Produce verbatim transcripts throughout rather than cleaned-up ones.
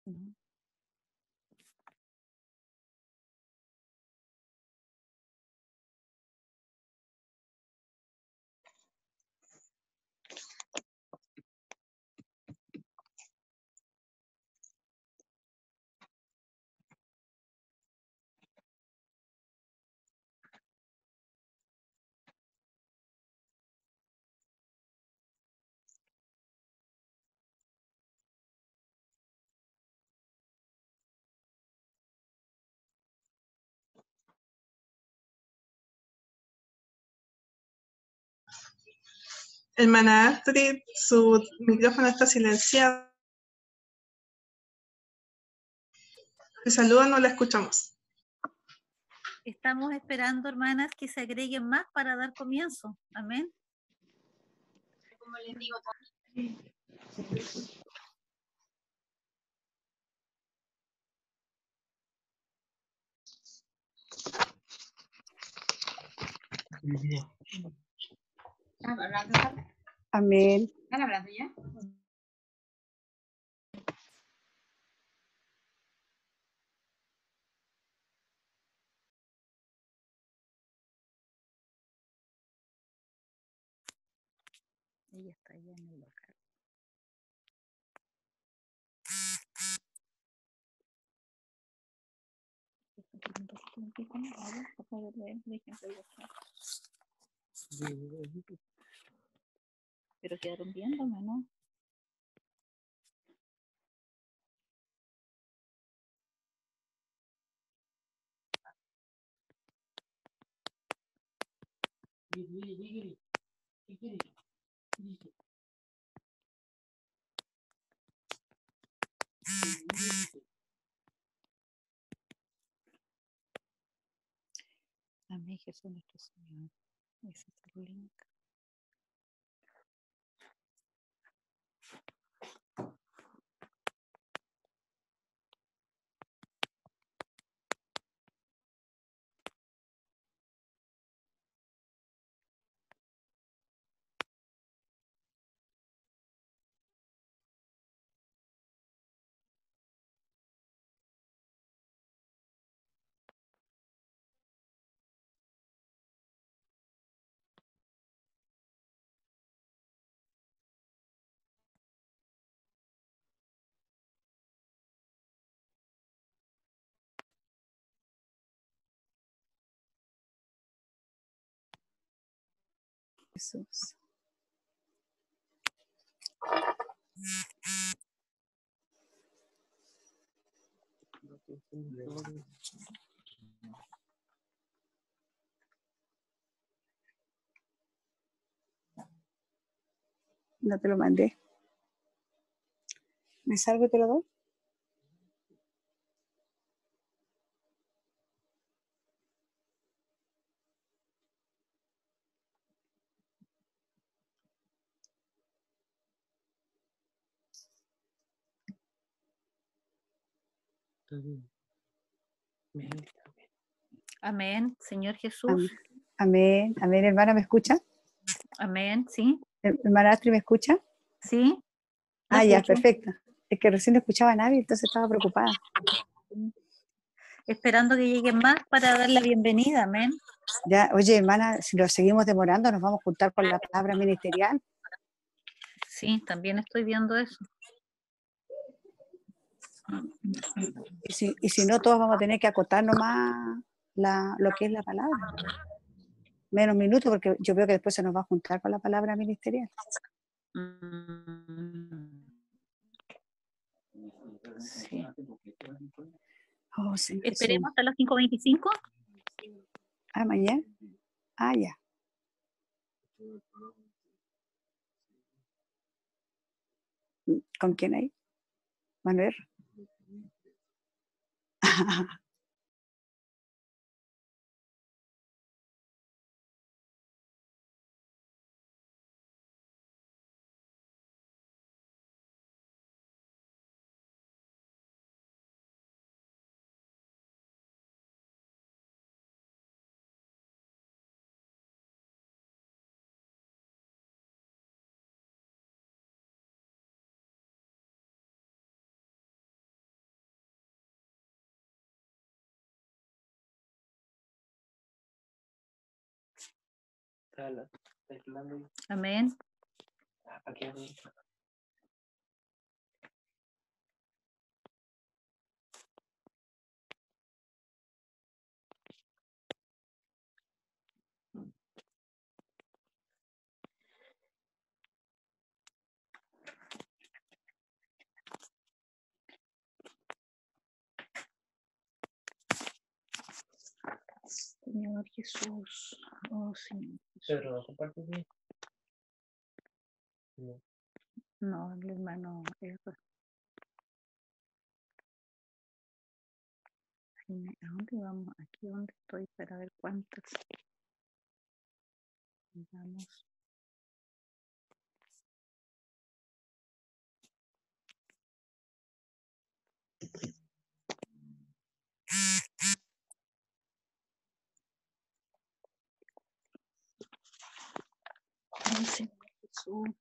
No. Hermana Astrid, su micrófono está silenciado. El saludo no la escuchamos. Estamos esperando, hermanas, que se agreguen más para dar comienzo. Amén. Como les digo, Amén. ¿están hablando ya? Ella está allá en el local. Pero quedaron viéndome, ¿no? Amén, Jesús nuestro Señor. Ese es el link. Jesús. No te lo mandé. ¿Me salgo y te lo doy? Amén, Señor Jesús. Amén. Amén. Amén, hermana, ¿me escucha? Amén, sí. Hermana Astrid, ¿me escucha? Sí. La Ah, ya, escucho. perfecto. Es que recién no escuchaba a nadie, entonces estaba preocupada. Esperando que lleguen más para dar la bienvenida. Amén. Ya, oye, hermana, si nos seguimos demorando, nos vamos a juntar con la palabra ministerial. Sí, también estoy viendo eso. Y si, y si no, todos vamos a tener que acotar nomás la, lo que es la palabra. Menos minutos, porque yo veo que después se nos va a juntar con la palabra ministerial. Mm. Sí. Oh, Señor Jesús. Esperemos hasta las cinco veinticinco. Ah, mañana. Ah, ya. ¿Con quién hay? Manuel. Amén. Señor Jesús, oh Señor Jesús. Pedro, comparte. No. No, el hermano Edward. ¿A dónde vamos? Aquí donde estoy para ver cuántas. Vamos. Ay, Señor Jesús.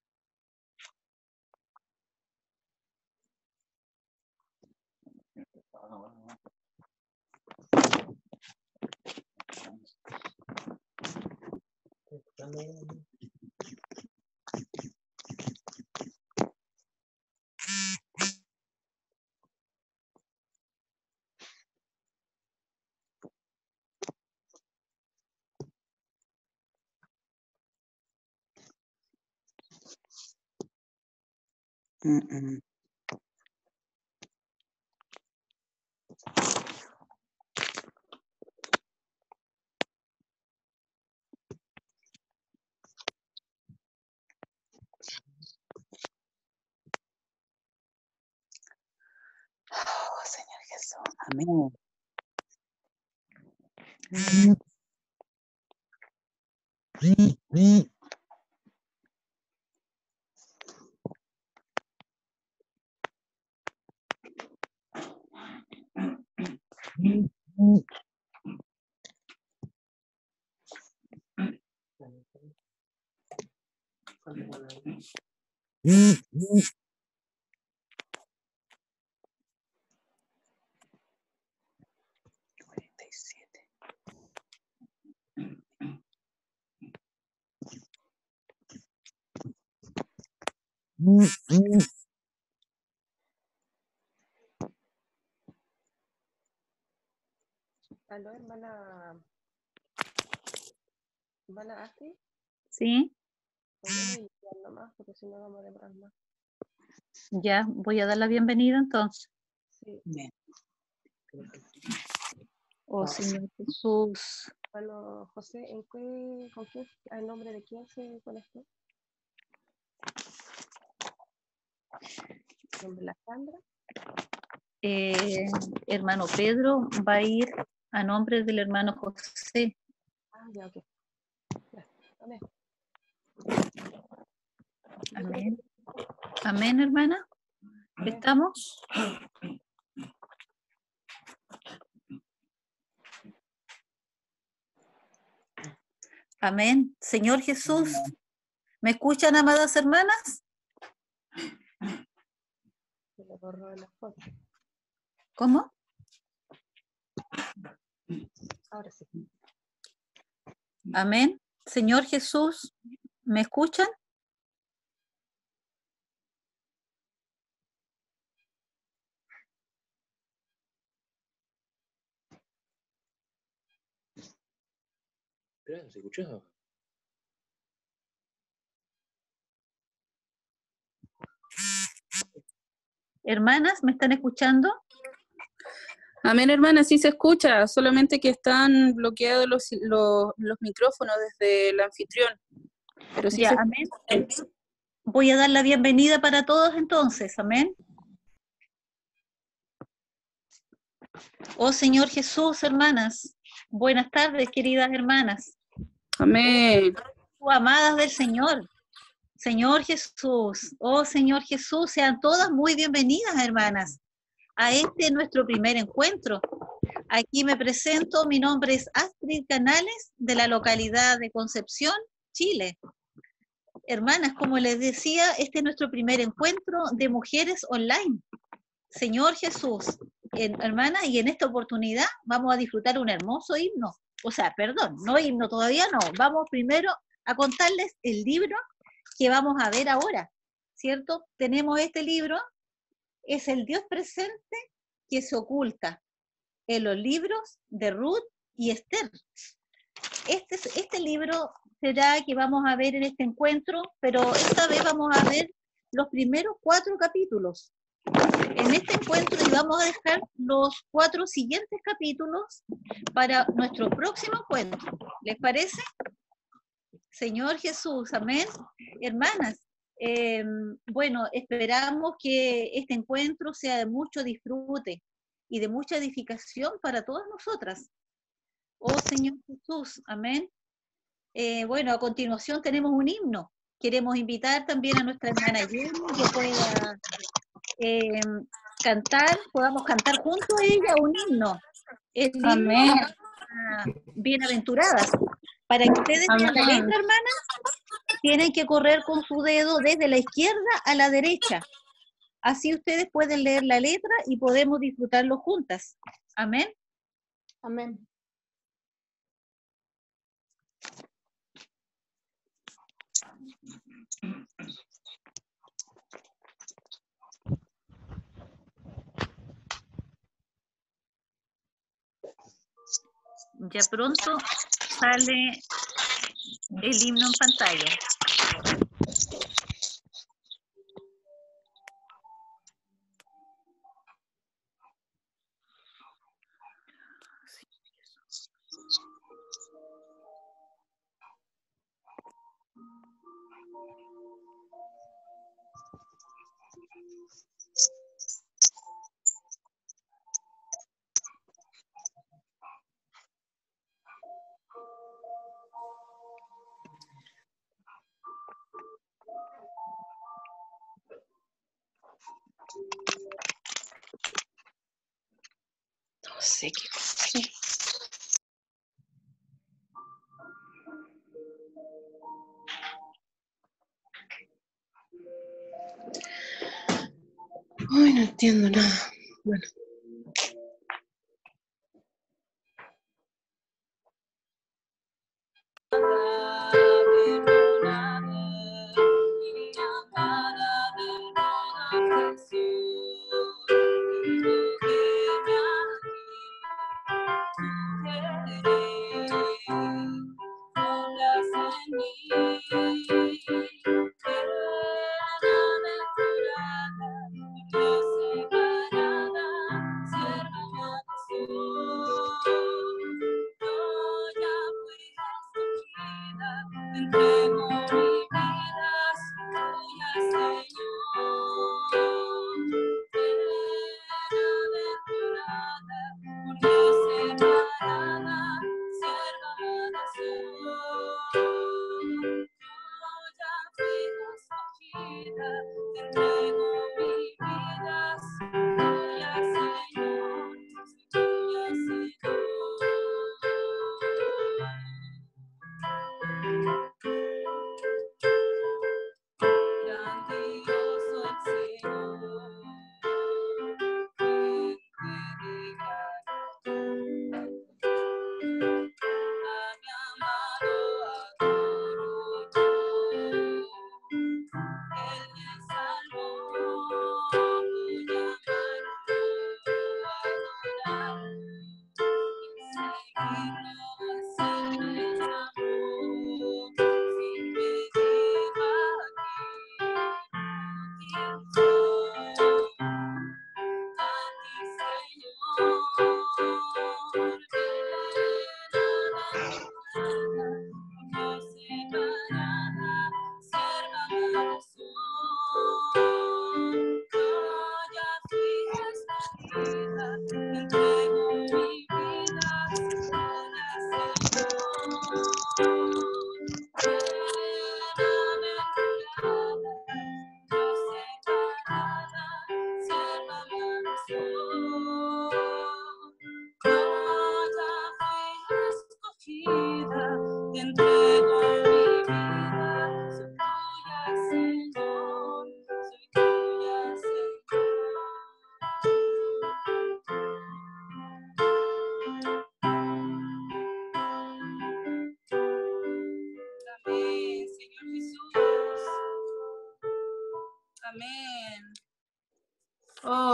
Mm, mm. Oh, Señor Jesús. Amén. cuarenta y siete. Aló, hermana. Hermana Astrid, Sí, podemos iniciar nomás, porque si no vamos a demorar más. ya voy a dar la bienvenida entonces. Sí. Bien. Oh Señor Jesús. Bueno, José, ¿en qué, con quién, al nombre de quién se conectó? ¿Nombre la Sandra? Eh, hermano Pedro va a ir a nombre del hermano José. Ah, ya, ok. Ya, amén. Amén. Amén, hermana. ¿Estamos? Amén. Señor Jesús, ¿me escuchan, amadas hermanas? Se le borró la foto. ¿Cómo? Ahora sí. Amén. Señor Jesús, ¿me escuchan? Espera, ¿se escuchó? Hermanas, ¿me están escuchando? Amén, hermana, sí se escucha, solamente que están bloqueados los, los, los micrófonos desde el anfitrión. Pero sí Ya, se amén. escucha. Voy a dar la bienvenida para todos entonces, amén. Oh Señor Jesús, hermanas, buenas tardes, queridas hermanas. Amén. Oh, amadas del Señor. Señor Jesús, oh Señor Jesús, sean todas muy bienvenidas, hermanas, a este nuestro primer encuentro. Aquí me presento, mi nombre es Astrid Canales, de la localidad de Concepción, Chile. Hermanas, como les decía, este es nuestro primer encuentro de mujeres online. Señor Jesús, en, hermanas, y en esta oportunidad vamos a disfrutar un hermoso himno o sea, perdón, no himno, todavía no. Vamos primero a contarles el libro que vamos a ver ahora, ¿cierto? Tenemos este libro, es el Dios presente que se oculta en los libros de Ruth y Esther. Este, este libro será que vamos a ver en este encuentro, pero esta vez vamos a ver los primeros cuatro capítulos. En este encuentro y vamos a dejar los cuatro siguientes capítulos para nuestro próximo encuentro. ¿Les parece? Señor Jesús, amén. Hermanas, eh, bueno, esperamos que este encuentro sea de mucho disfrute y de mucha edificación para todas nosotras. Oh Señor Jesús, amén. Eh, bueno, a continuación tenemos un himno. Queremos invitar también a nuestra hermana Jenny que pueda eh, cantar, podamos cantar junto a ella un himno. El himno Amén. a Bienaventuradas. Para que ustedes vean la letra, hermanas, tienen que correr con su dedo desde la izquierda a la derecha. Así ustedes pueden leer la letra y podemos disfrutarlo juntas. Amén. Amén. Ya pronto sale el himno en pantalla. No sé qué cosa. Ay, no entiendo nada. Bueno.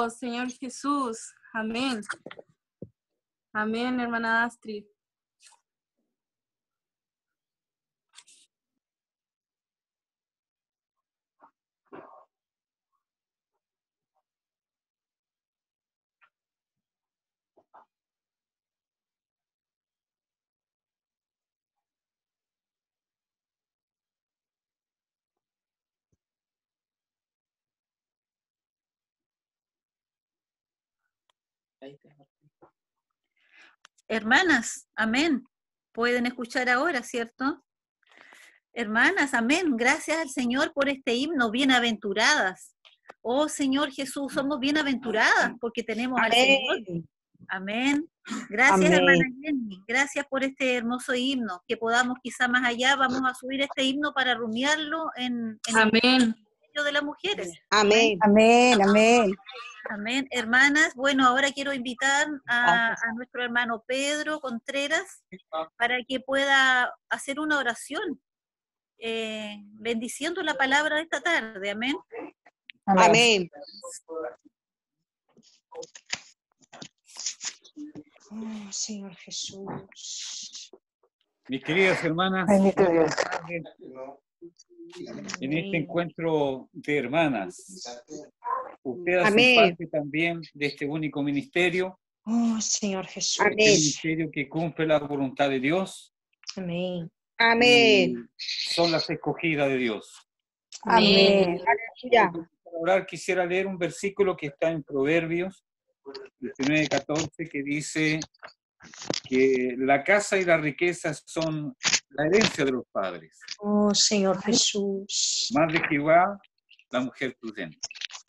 Oh, Señor Jesús. Amén. Amén, hermana Astrid. Ahí está. Hermanas, amén. Pueden escuchar ahora, ¿cierto? Hermanas, amén. Gracias al Señor por este himno, bienaventuradas. Oh Señor Jesús, somos bienaventuradas porque tenemos al Señor. Amén. Gracias, Amén. hermana Jenny. Gracias por este hermoso himno. Que podamos quizá más allá, vamos a subir este himno para rumiarlo en, en el Amén. medio de las mujeres. Amén. Amén, amén. Amén. Hermanas, bueno, ahora quiero invitar a, a nuestro hermano Pedro Contreras para que pueda hacer una oración, eh, bendiciendo la palabra de esta tarde. Amén. Amén. Oh, Señor Jesús. Mis queridas hermanas, Bendito Dios. en este encuentro de hermanas, ustedes hacen Amén. parte también de este único ministerio, Oh, Señor Jesús. este Amén. ministerio que cumple la voluntad de Dios, Amén. y Amén. son las escogidas de Dios. Amén. Aleluya. Para orar quisiera leer un versículo que está en Proverbios diecinueve catorce, que dice que la casa y la riqueza son la herencia de los padres, Oh, Señor Jesús. más de Jehová la mujer prudente.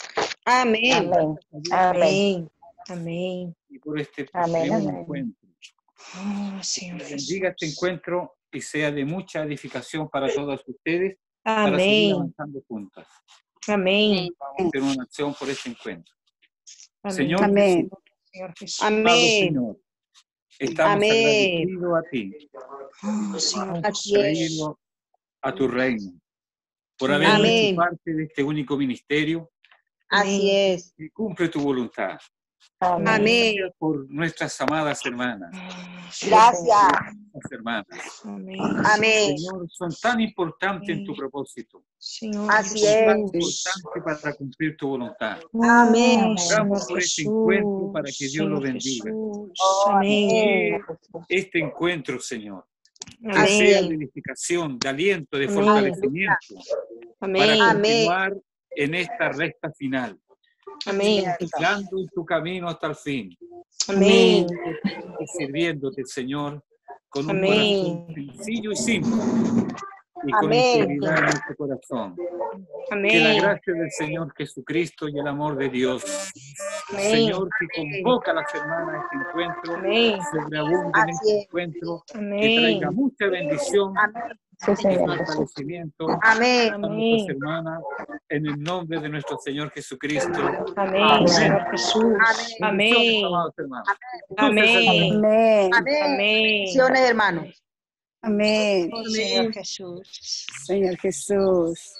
Amén. Amén. Amén. Amén. Y por este Amén, primer amén. encuentro, Oh, Señor Jesús. bendiga este encuentro y sea de mucha edificación para todas ustedes, para seguir Amén. avanzando juntas. Amén. Vamos a hacer una acción por este encuentro. Amén. Señor Amén. Jesús, Señor Jesús. amado Amén. Señor, estamos Amén. agradecidos a ti, Oh, Señor Así es. traído a tu reino, por haber Amén. hecho parte de este único ministerio Así es. que cumple tu voluntad. Amén. Gracias por nuestras amadas hermanas, Gracias. nuestras hermanas. Amén. Amén. Señor, son tan importantes en tu propósito, Señor. son Así tan es. importantes para cumplir tu voluntad. Amén. Señor Oramos por este Jesús. encuentro para que Dios lo Señor bendiga. Jesús. Amén. Que este encuentro, Señor, que sea de Amén. edificación, de aliento, de Amén. fortalecimiento, para Amén. continuar en esta recta final, Amén. dando en tu camino hasta el fin, Amén. y sirviéndote, Señor, con un Amén. corazón sencillo y simple, y con Amén. integridad en nuestro corazón. Que la Amén. gracia del Señor Jesucristo y el amor de Dios, Amén. Señor, que convoca a las hermanas a este encuentro, Amén. sobreabunde en Así este es. encuentro, que Amén. traiga mucha bendición Sí, y Señor. fortalecimiento Amén. a nuestras Amén. hermanas, en el nombre de nuestro Señor Jesucristo. Amén. Señor Jesús. Bendiciones, Amén. amados hermanos. Amén. Amén. Amén. Bendiciones, hermanos. Amén. Oh, Señor Jesús. Señor Jesús.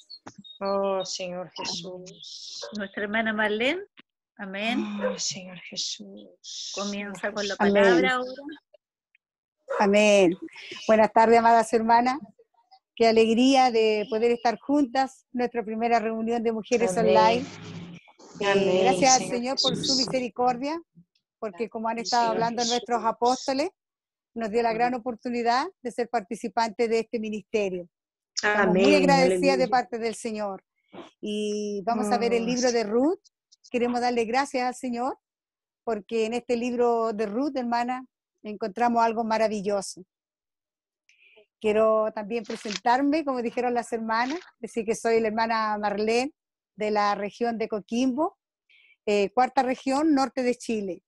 Oh, Señor Jesús. Nuestra hermana Marlene, amén. Oh, Señor Jesús. Comienza con la Amén. palabra ahora. Amén. Buenas tardes, amadas hermanas. Qué alegría de poder estar juntas. Nuestra primera reunión de mujeres Amén. online. Eh, Amén, gracias al Señor Señor por su Jesús. misericordia, porque como han estado Señor hablando Jesús. nuestros apóstoles, nos dio la gran oportunidad de ser participantes de este ministerio. Estamos muy Amén. agradecidas de Aleluya. parte del Señor. Y vamos a ver el libro de Ruth. Queremos darle gracias al Señor, porque en este libro de Ruth, hermana, encontramos algo maravilloso. Quiero también presentarme, como dijeron las hermanas, decir que soy la hermana Marlene de la región de Coquimbo, eh, cuarta región, norte de Chile.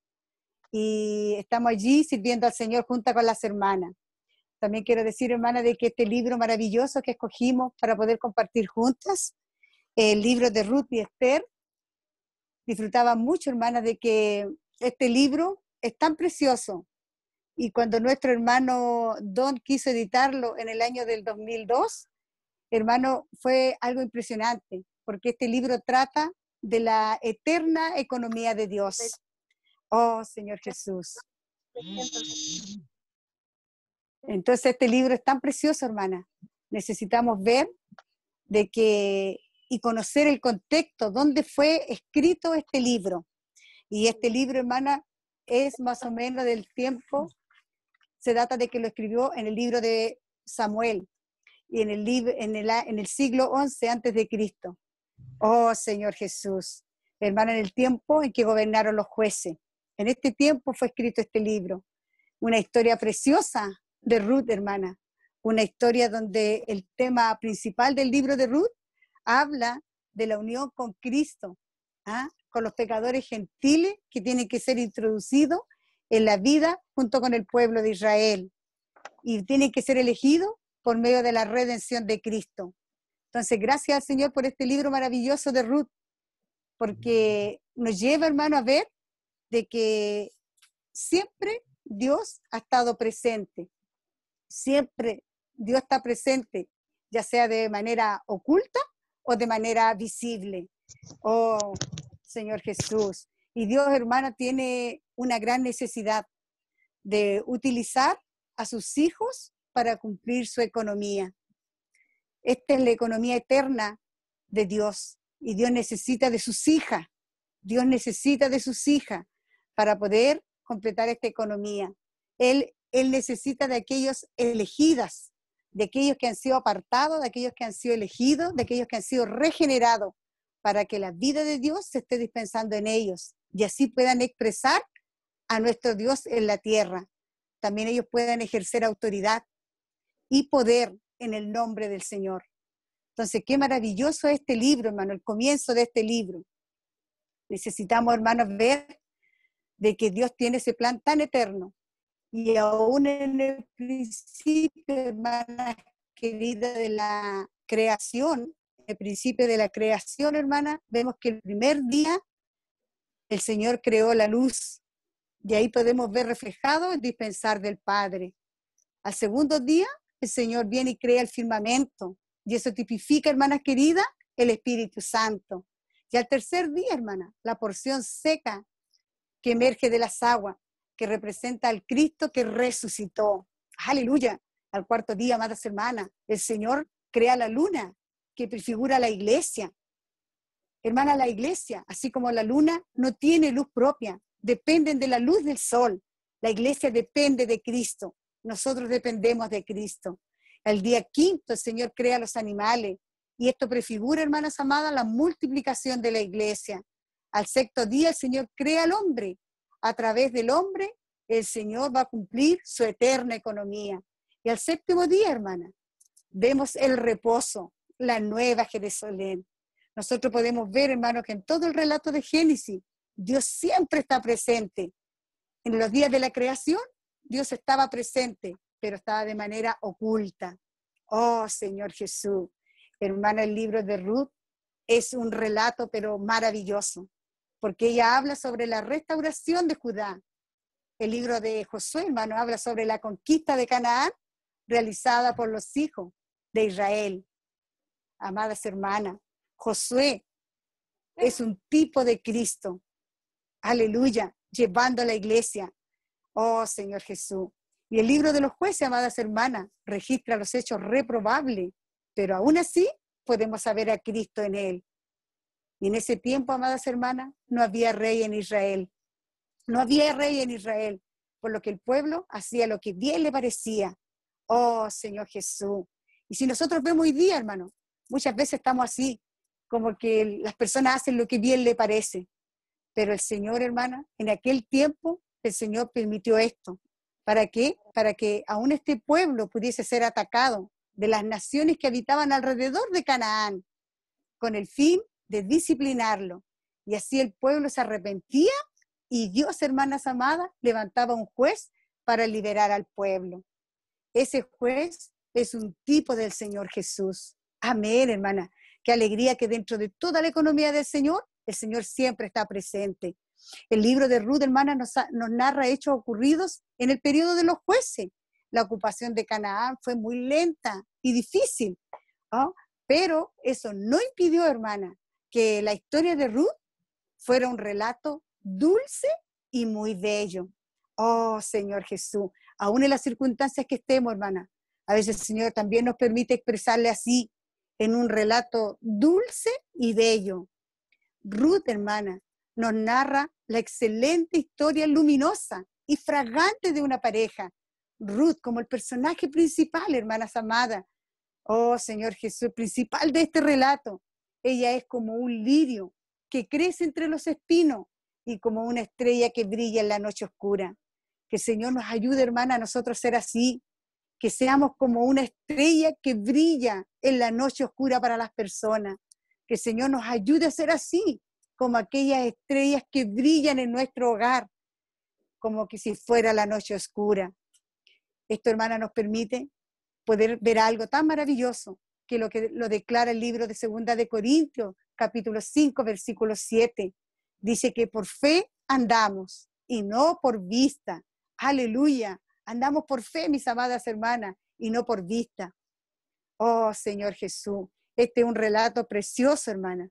Y estamos allí sirviendo al Señor junto con las hermanas. También quiero decir, hermana, de que este libro maravilloso que escogimos para poder compartir juntas, el libro de Ruth y Esther, disfrutaba mucho, hermana, de que este libro es tan precioso. Y cuando nuestro hermano Don quiso editarlo en el año del dos mil dos, hermano, fue algo impresionante, porque este libro trata de la eterna economía de Dios. Oh, Señor Jesús. Entonces este libro es tan precioso, hermana. Necesitamos ver de que y conocer el contexto, dónde fue escrito este libro. Y este libro, hermana, es más o menos del tiempo, se data de que lo escribió en el libro de Samuel, y en el, libro, en el, en el siglo once antes de Cristo. Oh, Señor Jesús, hermana, en el tiempo en que gobernaron los jueces. En este tiempo fue escrito este libro. Una historia preciosa de Ruth, hermana. Una historia donde el tema principal del libro de Ruth habla de la unión con Cristo, ¿ah? Con los pecadores gentiles que tienen que ser introducidos en la vida junto con el pueblo de Israel. Y tienen que ser elegidos por medio de la redención de Cristo. Entonces, gracias al Señor por este libro maravilloso de Ruth, porque nos lleva, hermano, a ver de que siempre Dios ha estado presente. Siempre Dios está presente, ya sea de manera oculta o de manera visible. Oh, Señor Jesús. Y Dios, hermana, tiene una gran necesidad de utilizar a sus hijos para cumplir su economía. Esta es la economía eterna de Dios. Y Dios necesita de sus hijas. Dios necesita de sus hijas para poder completar esta economía. Él, él necesita de aquellos elegidas, de aquellos que han sido apartados, de aquellos que han sido elegidos, de aquellos que han sido regenerados, para que la vida de Dios se esté dispensando en ellos y así puedan expresar a nuestro Dios en la tierra. También ellos puedan ejercer autoridad y poder en el nombre del Señor. Entonces, qué maravilloso es este libro, hermano, el comienzo de este libro. Necesitamos, hermanos, ver de que Dios tiene ese plan tan eterno. Y aún en el principio, hermana querida, de la creación, el principio de la creación, hermana, vemos que el primer día el Señor creó la luz. Y ahí podemos ver reflejado el dispensar del Padre. Al segundo día, el Señor viene y crea el firmamento. Y eso tipifica, hermanas queridas, el Espíritu Santo. Y al tercer día, hermana, la porción seca que emerge de las aguas, que representa al Cristo que resucitó. Aleluya. Al cuarto día, amadas hermanas, el Señor crea la luna, que prefigura la iglesia. Hermana, la iglesia, así como la luna, no tiene luz propia, dependen de la luz del sol. La iglesia depende de Cristo. Nosotros dependemos de Cristo. El día quinto, el Señor crea los animales. Y esto prefigura, hermanas amadas, la multiplicación de la iglesia. Al sexto día, el Señor crea al hombre. A través del hombre, el Señor va a cumplir su eterna economía. Y al séptimo día, hermana, vemos el reposo, la nueva Jerusalén. Nosotros podemos ver, hermanos, que en todo el relato de Génesis, Dios siempre está presente. En los días de la creación, Dios estaba presente, pero estaba de manera oculta. Oh, Señor Jesús. Hermana, el libro de Ruth es un relato, pero maravilloso, porque ella habla sobre la restauración de Judá. El libro de Josué, hermano, habla sobre la conquista de Canaán realizada por los hijos de Israel. Amadas hermanas, Josué es un tipo de Cristo. Aleluya, llevando a la iglesia. Oh, Señor Jesús. Y el libro de los jueces, amadas hermanas, registra los hechos reprobables, pero aún así podemos saber a Cristo en él. Y en ese tiempo, amadas hermanas, no había rey en Israel. No había rey en Israel, por lo que el pueblo hacía lo que bien le parecía. Oh, Señor Jesús. Y si nosotros vemos hoy día, hermano, muchas veces estamos así, como que las personas hacen lo que bien le parece. Pero el Señor, hermana, en aquel tiempo, el Señor permitió esto. ¿Para qué? Para que aún este pueblo pudiese ser atacado de las naciones que habitaban alrededor de Canaán, con el fin de disciplinarlo. Y así el pueblo se arrepentía y Dios, hermanas amadas, levantaba un juez para liberar al pueblo. Ese juez es un tipo del Señor Jesús. Amén, hermana. Qué alegría que dentro de toda la economía del Señor, el Señor siempre está presente. El libro de Ruth, hermana, nos, nos narra hechos ocurridos en el periodo de los jueces. La ocupación de Canaán fue muy lenta y difícil, ¿no? Pero eso no impidió, hermana, que la historia de Ruth fuera un relato dulce y muy bello. Oh, Señor Jesús, aún en las circunstancias que estemos, hermana, a veces el Señor también nos permite expresarle así, en un relato dulce y bello. Ruth, hermana, nos narra la excelente historia luminosa y fragante de una pareja. Ruth como el personaje principal, hermanas amadas. Oh, Señor Jesús, principal de este relato. Ella es como un lirio que crece entre los espinos y como una estrella que brilla en la noche oscura. Que el Señor nos ayude, hermana, a nosotros ser así. Que seamos como una estrella que brilla en la noche oscura para las personas. Que el Señor nos ayude a ser así, como aquellas estrellas que brillan en nuestro hogar, como que si fuera la noche oscura. Esto, hermana, nos permite poder ver algo tan maravilloso que lo que lo declara el libro de Segunda de Corintios, capítulo cinco, versículo siete. Dice que por fe andamos y no por vista. Aleluya. Andamos por fe, mis amadas hermanas, y no por vista. Oh, Señor Jesús, este es un relato precioso, hermana.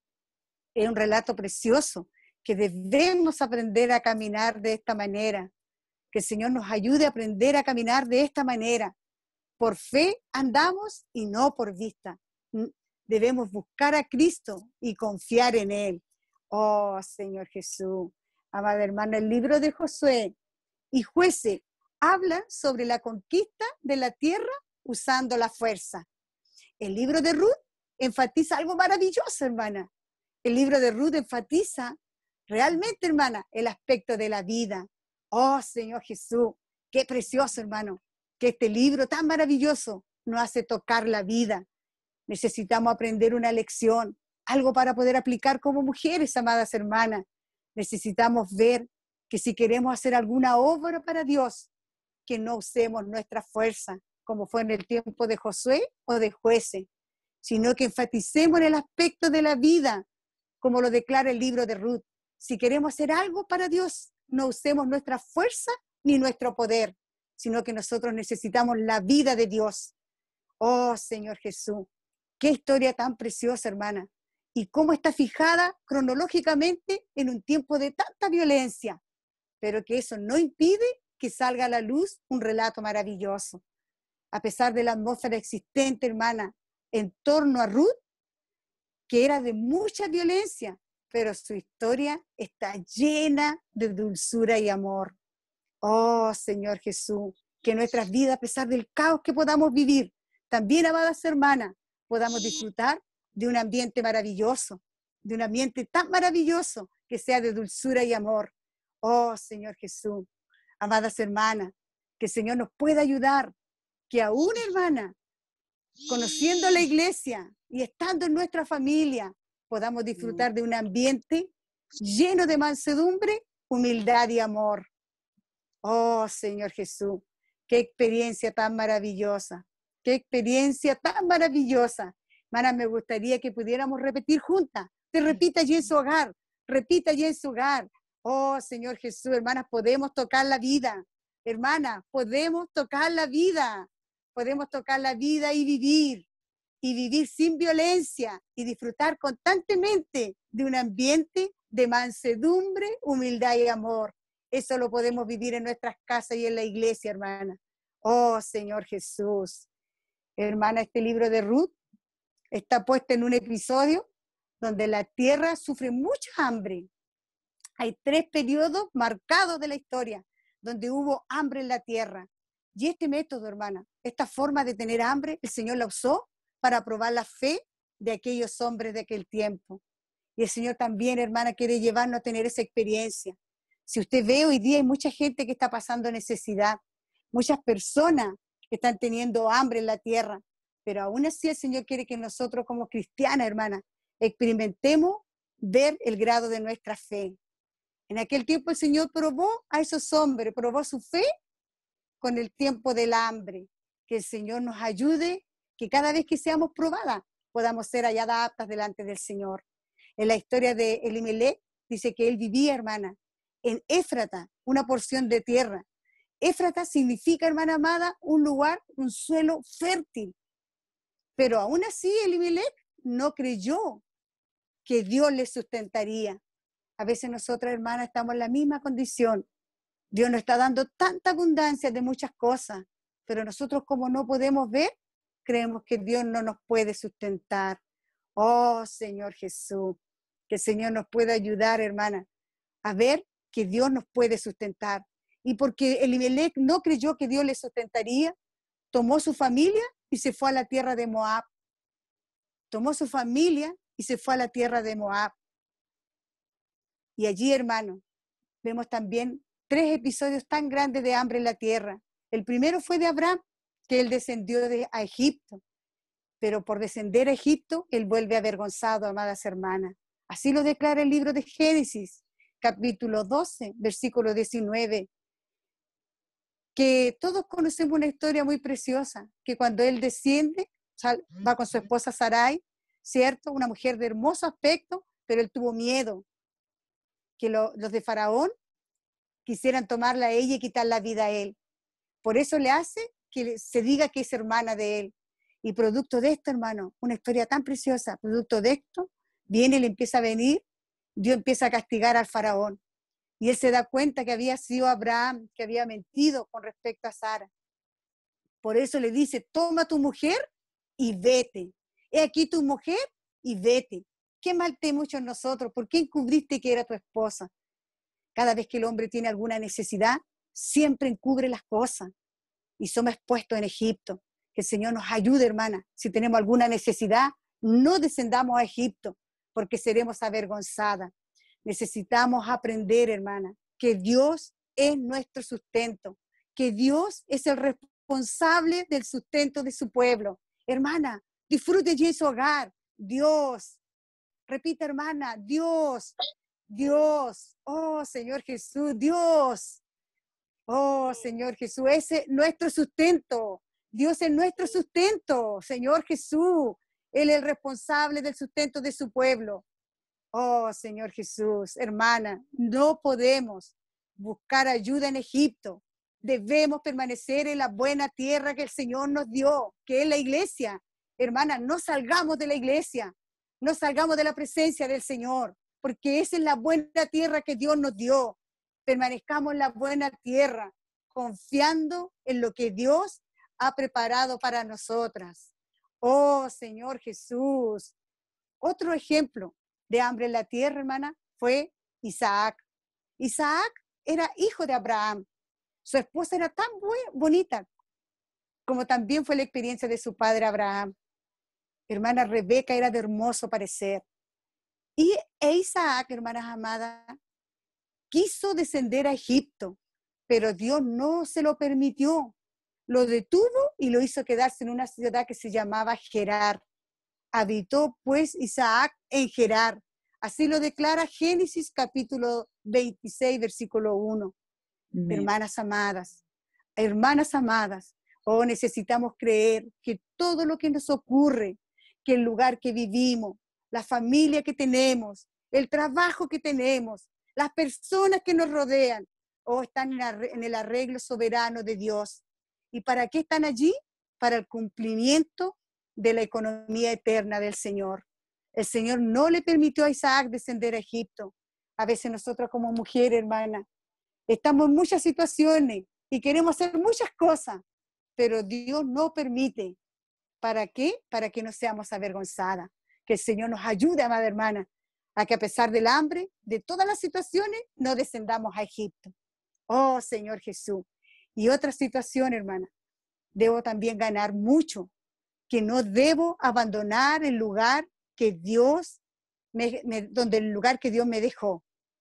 Es un relato precioso que debemos aprender a caminar de esta manera. Que el Señor nos ayude a aprender a caminar de esta manera. Por fe andamos y no por vista. Debemos buscar a Cristo y confiar en Él. Oh, Señor Jesús. Amada hermana, el libro de Josué y Jueces hablan sobre la conquista de la tierra usando la fuerza. El libro de Ruth enfatiza algo maravilloso, hermana. El libro de Ruth enfatiza realmente, hermana, el aspecto de la vida. Oh, Señor Jesús, qué precioso, hermano, que este libro tan maravilloso nos hace tocar la vida. Necesitamos aprender una lección, algo para poder aplicar como mujeres, amadas hermanas. Necesitamos ver que si queremos hacer alguna obra para Dios, que no usemos nuestra fuerza, como fue en el tiempo de Josué o de Jueces, sino que enfaticemos en el aspecto de la vida, como lo declara el libro de Ruth. Si queremos hacer algo para Dios, no usemos nuestra fuerza ni nuestro poder, sino que nosotros necesitamos la vida de Dios. Oh, Señor Jesús, qué historia tan preciosa, hermana, y cómo está fijada cronológicamente en un tiempo de tanta violencia, pero que eso no impide que salga a la luz un relato maravilloso. A pesar de la atmósfera existente, hermana, en torno a Ruth, que era de mucha violencia, pero su historia está llena de dulzura y amor. Oh, Señor Jesús, que nuestras vidas, a pesar del caos que podamos vivir, también, amadas hermanas, podamos disfrutar de un ambiente maravilloso, de un ambiente tan maravilloso que sea de dulzura y amor. Oh, Señor Jesús, amadas hermanas, que el Señor nos pueda ayudar, que aún, hermana, conociendo la iglesia y estando en nuestra familia, podamos disfrutar de un ambiente lleno de mansedumbre, humildad y amor. Oh, Señor Jesús, qué experiencia tan maravillosa, qué experiencia tan maravillosa. Hermana, me gustaría que pudiéramos repetir juntas. Te repita allí en su hogar, repita allí en su hogar. Oh, Señor Jesús, hermanas, podemos tocar la vida. Hermanas, podemos tocar la vida. Podemos tocar la vida y vivir. Y vivir sin violencia y disfrutar constantemente de un ambiente de mansedumbre, humildad y amor. Eso lo podemos vivir en nuestras casas y en la iglesia, hermana. Oh, Señor Jesús. Hermana, este libro de Ruth está puesto en un episodio donde la tierra sufre mucha hambre. Hay tres periodos marcados de la historia donde hubo hambre en la tierra. Y este método, hermana, esta forma de tener hambre, el Señor la usó para probar la fe de aquellos hombres de aquel tiempo. Y el Señor también, hermana, quiere llevarnos a tener esa experiencia. Si usted ve, hoy día hay mucha gente que está pasando necesidad, muchas personas que están teniendo hambre en la tierra, pero aún así el Señor quiere que nosotros como cristianas, hermana, experimentemos ver el grado de nuestra fe. En aquel tiempo el Señor probó a esos hombres, probó su fe con el tiempo del hambre. Que el Señor nos ayude, que cada vez que seamos probadas, podamos ser halladas aptas delante del Señor. En la historia de Elimelech, dice que él vivía, hermana, en Éfrata, una porción de tierra. Éfrata significa, hermana amada, un lugar, un suelo fértil. Pero aún así Elimelech no creyó que Dios les sustentaría. A veces nosotras, hermanas, estamos en la misma condición. Dios nos está dando tanta abundancia de muchas cosas, pero nosotros como no podemos ver, creemos que Dios no nos puede sustentar. Oh, Señor Jesús, que el Señor nos pueda ayudar, hermana, a ver que Dios nos puede sustentar. Y porque Elimelech no creyó que Dios le sustentaría, tomó su familia y se fue a la tierra de Moab. Tomó su familia y se fue a la tierra de Moab. Y allí, hermano, vemos también tres episodios tan grandes de hambre en la tierra. El primero fue de Abraham, que él descendió de, a Egipto. Pero por descender a Egipto, él vuelve avergonzado, amadas hermanas. Así lo declara el libro de Génesis, capítulo doce, versículo diecinueve. Que todos conocemos una historia muy preciosa, que cuando él desciende, va con su esposa Sarai, ¿cierto? Una mujer de hermoso aspecto, pero él tuvo miedo que lo, los de Faraón quisieran tomarla a ella y quitar la vida a él. Por eso le hace que se diga que es hermana de él. Y producto de esto, hermano, una historia tan preciosa, producto de esto, viene y le empieza a venir, Dios empieza a castigar al Faraón. Y él se da cuenta que había sido Abraham, que había mentido con respecto a Sara. Por eso le dice, toma tu mujer y vete. He aquí tu mujer y vete. ¿Qué mal te hemos hecho nosotros? ¿Por qué encubriste que era tu esposa? Cada vez que el hombre tiene alguna necesidad, siempre encubre las cosas. Y somos expuestos en Egipto. Que el Señor nos ayude, hermana. Si tenemos alguna necesidad, no descendamos a Egipto, porque seremos avergonzadas. Necesitamos aprender, hermana, que Dios es nuestro sustento, que Dios es el responsable del sustento de su pueblo. Hermana, disfrute allí en su hogar. Dios, repita, hermana, Dios, Dios, oh Señor Jesús, Dios, oh Señor Jesús, ese es nuestro sustento. Dios es nuestro sustento, Señor Jesús. Él es el responsable del sustento de su pueblo. Oh, Señor Jesús, hermana, no podemos buscar ayuda en Egipto. Debemos permanecer en la buena tierra que el Señor nos dio, que es la iglesia. Hermana, no salgamos de la iglesia, no salgamos de la presencia del Señor, porque esa es la buena tierra que Dios nos dio. Permanezcamos en la buena tierra, confiando en lo que Dios ha preparado para nosotras. Oh, Señor Jesús. Otro ejemplo de hambre en la tierra, hermana, fue Isaac. Isaac era hijo de Abraham. Su esposa era tan bonita, como también fue la experiencia de su padre Abraham. Hermana, Rebeca era de hermoso parecer. Y e Isaac, hermanas amadas, quiso descender a Egipto, pero Dios no se lo permitió. Lo detuvo y lo hizo quedarse en una ciudad que se llamaba Gerar. Habitó pues Isaac en Gerar. Así lo declara Génesis capítulo veintiséis, versículo uno. Amén. Hermanas amadas, hermanas amadas, oh, necesitamos creer que todo lo que nos ocurre, que el lugar que vivimos, la familia que tenemos, el trabajo que tenemos, las personas que nos rodean, oh, están en el arreglo soberano de Dios. ¿Y para qué están allí? Para el cumplimiento de la economía eterna del Señor. El Señor no le permitió a Isaac descender a Egipto. A veces nosotros como mujeres, hermana, estamos en muchas situaciones y queremos hacer muchas cosas, pero Dios no permite. ¿Para qué? Para que no seamos avergonzadas. Que el Señor nos ayude, amada hermana, a que a pesar del hambre, de todas las situaciones, no descendamos a Egipto. Oh, Señor Jesús. Y otra situación, hermana, debo también ganar mucho, que no debo abandonar el lugar que Dios, me, me, donde el lugar que Dios me dejó,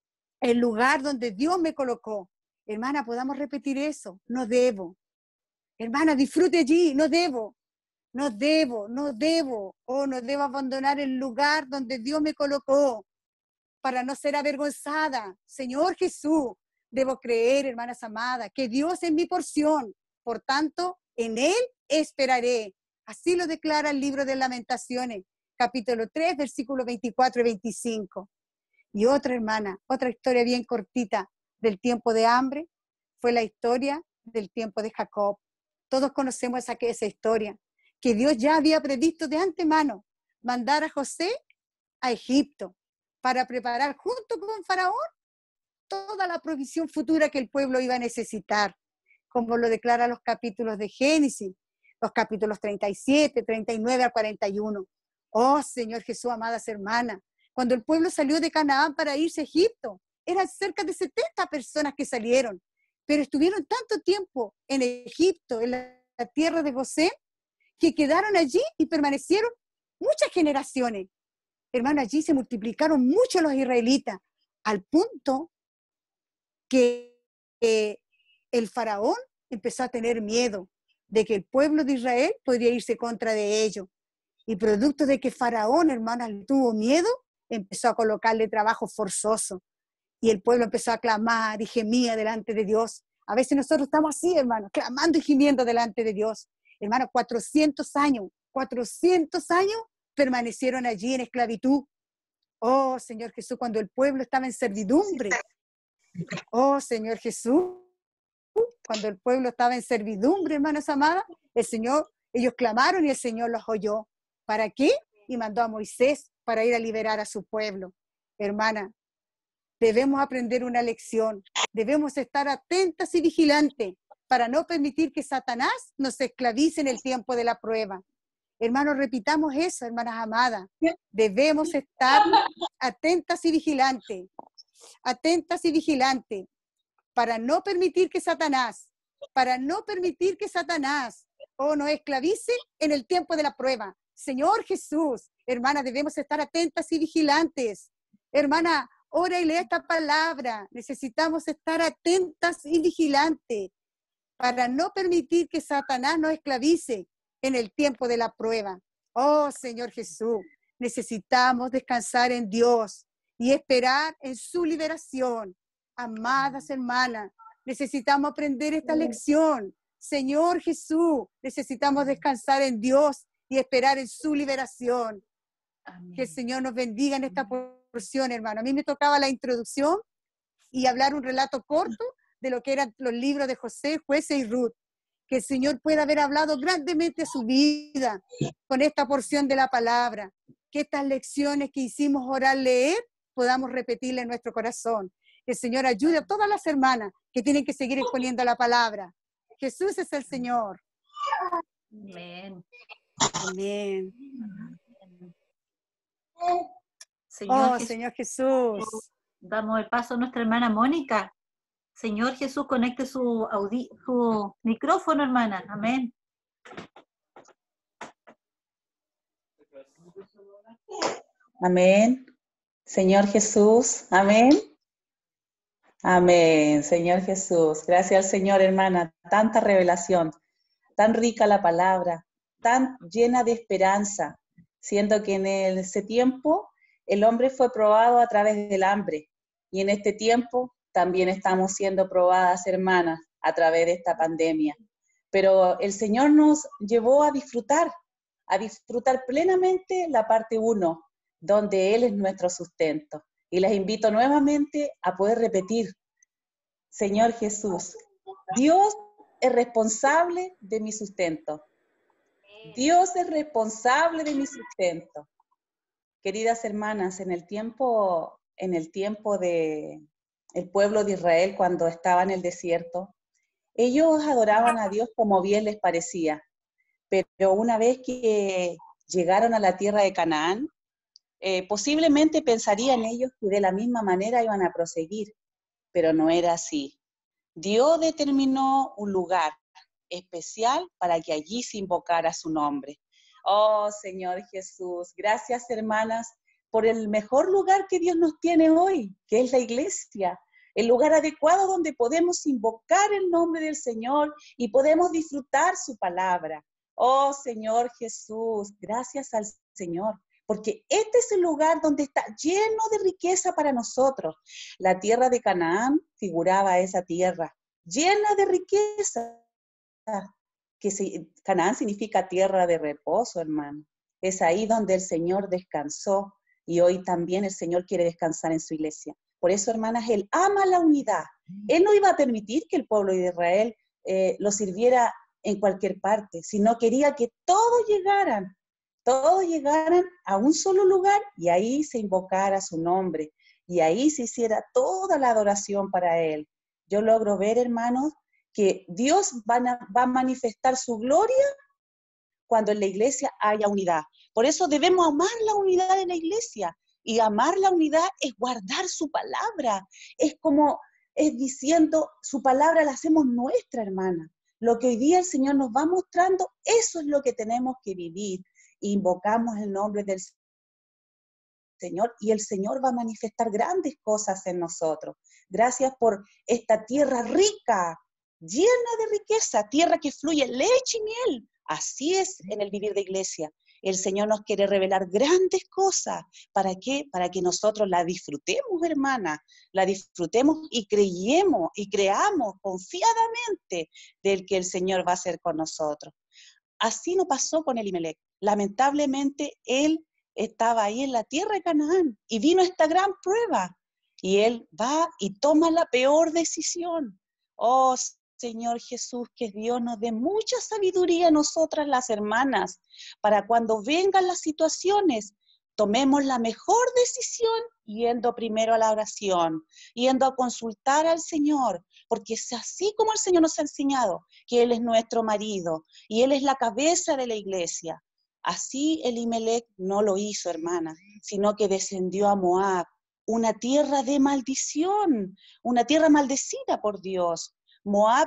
el lugar donde Dios me colocó. Hermana, podamos repetir eso, no debo. Hermana, disfrute allí, no debo, no debo, no debo, oh, no debo abandonar el lugar donde Dios me colocó para no ser avergonzada. Señor Jesús, debo creer, hermanas amadas, que Dios es mi porción, por tanto, en Él esperaré. Así lo declara el libro de Lamentaciones, capítulo tres, versículos veinticuatro y veinticinco. Y otra hermana, otra historia bien cortita del tiempo de hambre, fue la historia del tiempo de Jacob. Todos conocemos esa, esa historia, que Dios ya había previsto de antemano mandar a José a Egipto para preparar junto con Faraón toda la provisión futura que el pueblo iba a necesitar, como lo declaran los capítulos de Génesis, los capítulos treinta y siete, treinta y nueve al cuarenta y uno. Oh, Señor Jesús, amadas hermanas, cuando el pueblo salió de Canaán para irse a Egipto, eran cerca de setenta personas que salieron, pero estuvieron tanto tiempo en Egipto, en la, la tierra de Gosén, que quedaron allí y permanecieron muchas generaciones. Hermano, allí se multiplicaron mucho los israelitas, al punto que eh, el faraón empezó a tener miedo de que el pueblo de Israel podría irse contra de ellos. Y producto de que Faraón, hermanas, tuvo miedo, empezó a colocarle trabajo forzoso. Y el pueblo empezó a clamar y gemía delante de Dios. A veces nosotros estamos así, hermanos, clamando y gimiendo delante de Dios. Hermanos, cuatrocientos años, cuatrocientos años permanecieron allí en esclavitud. Oh, Señor Jesús, cuando el pueblo estaba en servidumbre. Oh, Señor Jesús, cuando el pueblo estaba en servidumbre, hermanas amadas, el Señor, ellos clamaron y el Señor los oyó. ¿Para qué? Y mandó a Moisés para ir a liberar a su pueblo. Hermana, debemos aprender una lección. Debemos estar atentas y vigilantes para no permitir que Satanás nos esclavice en el tiempo de la prueba. Hermanos, repitamos eso, hermanas amadas. Debemos estar atentas y vigilantes. Atentas y vigilantes para no permitir que Satanás, para no permitir que Satanás o nos esclavice en el tiempo de la prueba. Señor Jesús, hermana, debemos estar atentas y vigilantes. Hermana, ora y lee esta palabra. Necesitamos estar atentas y vigilantes para no permitir que Satanás nos esclavice en el tiempo de la prueba. Oh, Señor Jesús, necesitamos descansar en Dios y esperar en su liberación. Amadas hermanas, necesitamos aprender esta lección. Señor Jesús, necesitamos descansar en Dios y esperar en su liberación. Amén. Que el Señor nos bendiga en esta porción, hermano. A mí me tocaba la introducción y hablar un relato corto de lo que eran los libros de José, Jueces y Ruth. Que el Señor pueda haber hablado grandemente a su vida con esta porción de la palabra. Que estas lecciones que hicimos orar, leer, podamos repetirle en nuestro corazón. Que el Señor ayude a todas las hermanas que tienen que seguir exponiendo la palabra. Jesús es el Señor. Amén. Amén. Señor, oh, Jesús, Señor Jesús. Damos el paso a nuestra hermana Mónica. Señor Jesús, conecte su, audi su micrófono, hermana. Amén. Amén. Señor Jesús. Amén. Amén. Señor Jesús. Gracias al Señor, hermana. Tanta revelación, tan rica la palabra, tan llena de esperanza, siendo que en ese tiempo el hombre fue probado a través del hambre, y en este tiempo también estamos siendo probadas, hermanas, a través de esta pandemia. Pero el Señor nos llevó a disfrutar, a disfrutar plenamente la parte uno, donde Él es nuestro sustento. Y les invito nuevamente a poder repetir: Señor Jesús, Dios es responsable de mi sustento. Dios es responsable de mi sustento. Queridas hermanas, en el tiempo, en el tiempo de el pueblo de Israel, cuando estaba en el desierto, ellos adoraban a Dios como bien les parecía. Pero una vez que llegaron a la tierra de Canaán, eh, posiblemente pensarían ellos que de la misma manera iban a proseguir, pero no era así. Dios determinó un lugar especial para que allí se invocara su nombre. Oh, Señor Jesús, gracias, hermanas, por el mejor lugar que Dios nos tiene hoy, que es la iglesia, el lugar adecuado donde podemos invocar el nombre del Señor y podemos disfrutar su palabra. Oh, Señor Jesús, gracias al Señor, porque este es el lugar donde está lleno de riqueza para nosotros. La tierra de Canaán figuraba a esa tierra, llena de riqueza. Que se, Canaán significa tierra de reposo, hermano. Es ahí donde el Señor descansó, y hoy también el Señor quiere descansar en su iglesia. Por eso, hermanas, Él ama la unidad. Él no iba a permitir que el pueblo de Israel eh, lo sirviera en cualquier parte, sino quería que todos llegaran todos llegaran a un solo lugar y ahí se invocara su nombre y ahí se hiciera toda la adoración para Él. Yo logro ver, hermanos, que Dios va a, va a manifestar su gloria cuando en la iglesia haya unidad. Por eso debemos amar la unidad de la iglesia. Y amar la unidad es guardar su palabra. Es como, es diciendo, su palabra la hacemos nuestra, hermana. Lo que hoy día el Señor nos va mostrando, eso es lo que tenemos que vivir. Invocamos el nombre del Señor y el Señor va a manifestar grandes cosas en nosotros. Gracias por esta tierra rica, llena de riqueza, tierra que fluye leche y miel. Así es en el vivir de iglesia. El Señor nos quiere revelar grandes cosas. ¿Para qué? Para que nosotros la disfrutemos, hermana. La disfrutemos y creyemos y creamos confiadamente del que el Señor va a hacer con nosotros. Así no pasó con Elimelec. Lamentablemente, él estaba ahí en la tierra de Canaán y vino esta gran prueba. Y él va y toma la peor decisión. Oh, Señor Jesús, que Dios nos dé mucha sabiduría a nosotras las hermanas, para cuando vengan las situaciones, tomemos la mejor decisión yendo primero a la oración, yendo a consultar al Señor, porque es así como el Señor nos ha enseñado, que Él es nuestro marido y Él es la cabeza de la iglesia. Así Elimelec no lo hizo, hermana, sino que descendió a Moab, una tierra de maldición, una tierra maldecida por Dios. Moab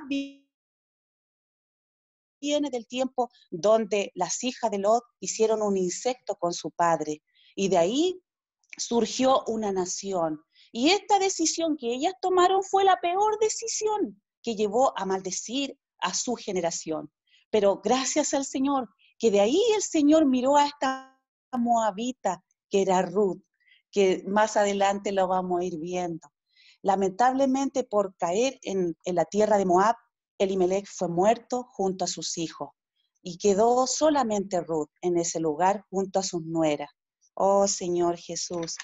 viene del tiempo donde las hijas de Lot hicieron un insecto con su padre, y de ahí surgió una nación. Y esta decisión que ellas tomaron fue la peor decisión que llevó a maldecir a su generación. Pero gracias al Señor, que de ahí el Señor miró a esta moabita, que era Ruth, que más adelante lo vamos a ir viendo. Lamentablemente, por caer en, en la tierra de Moab, Elimelec fue muerto junto a sus hijos y quedó solamente Ruth en ese lugar junto a sus nueras. Oh, Señor Jesús,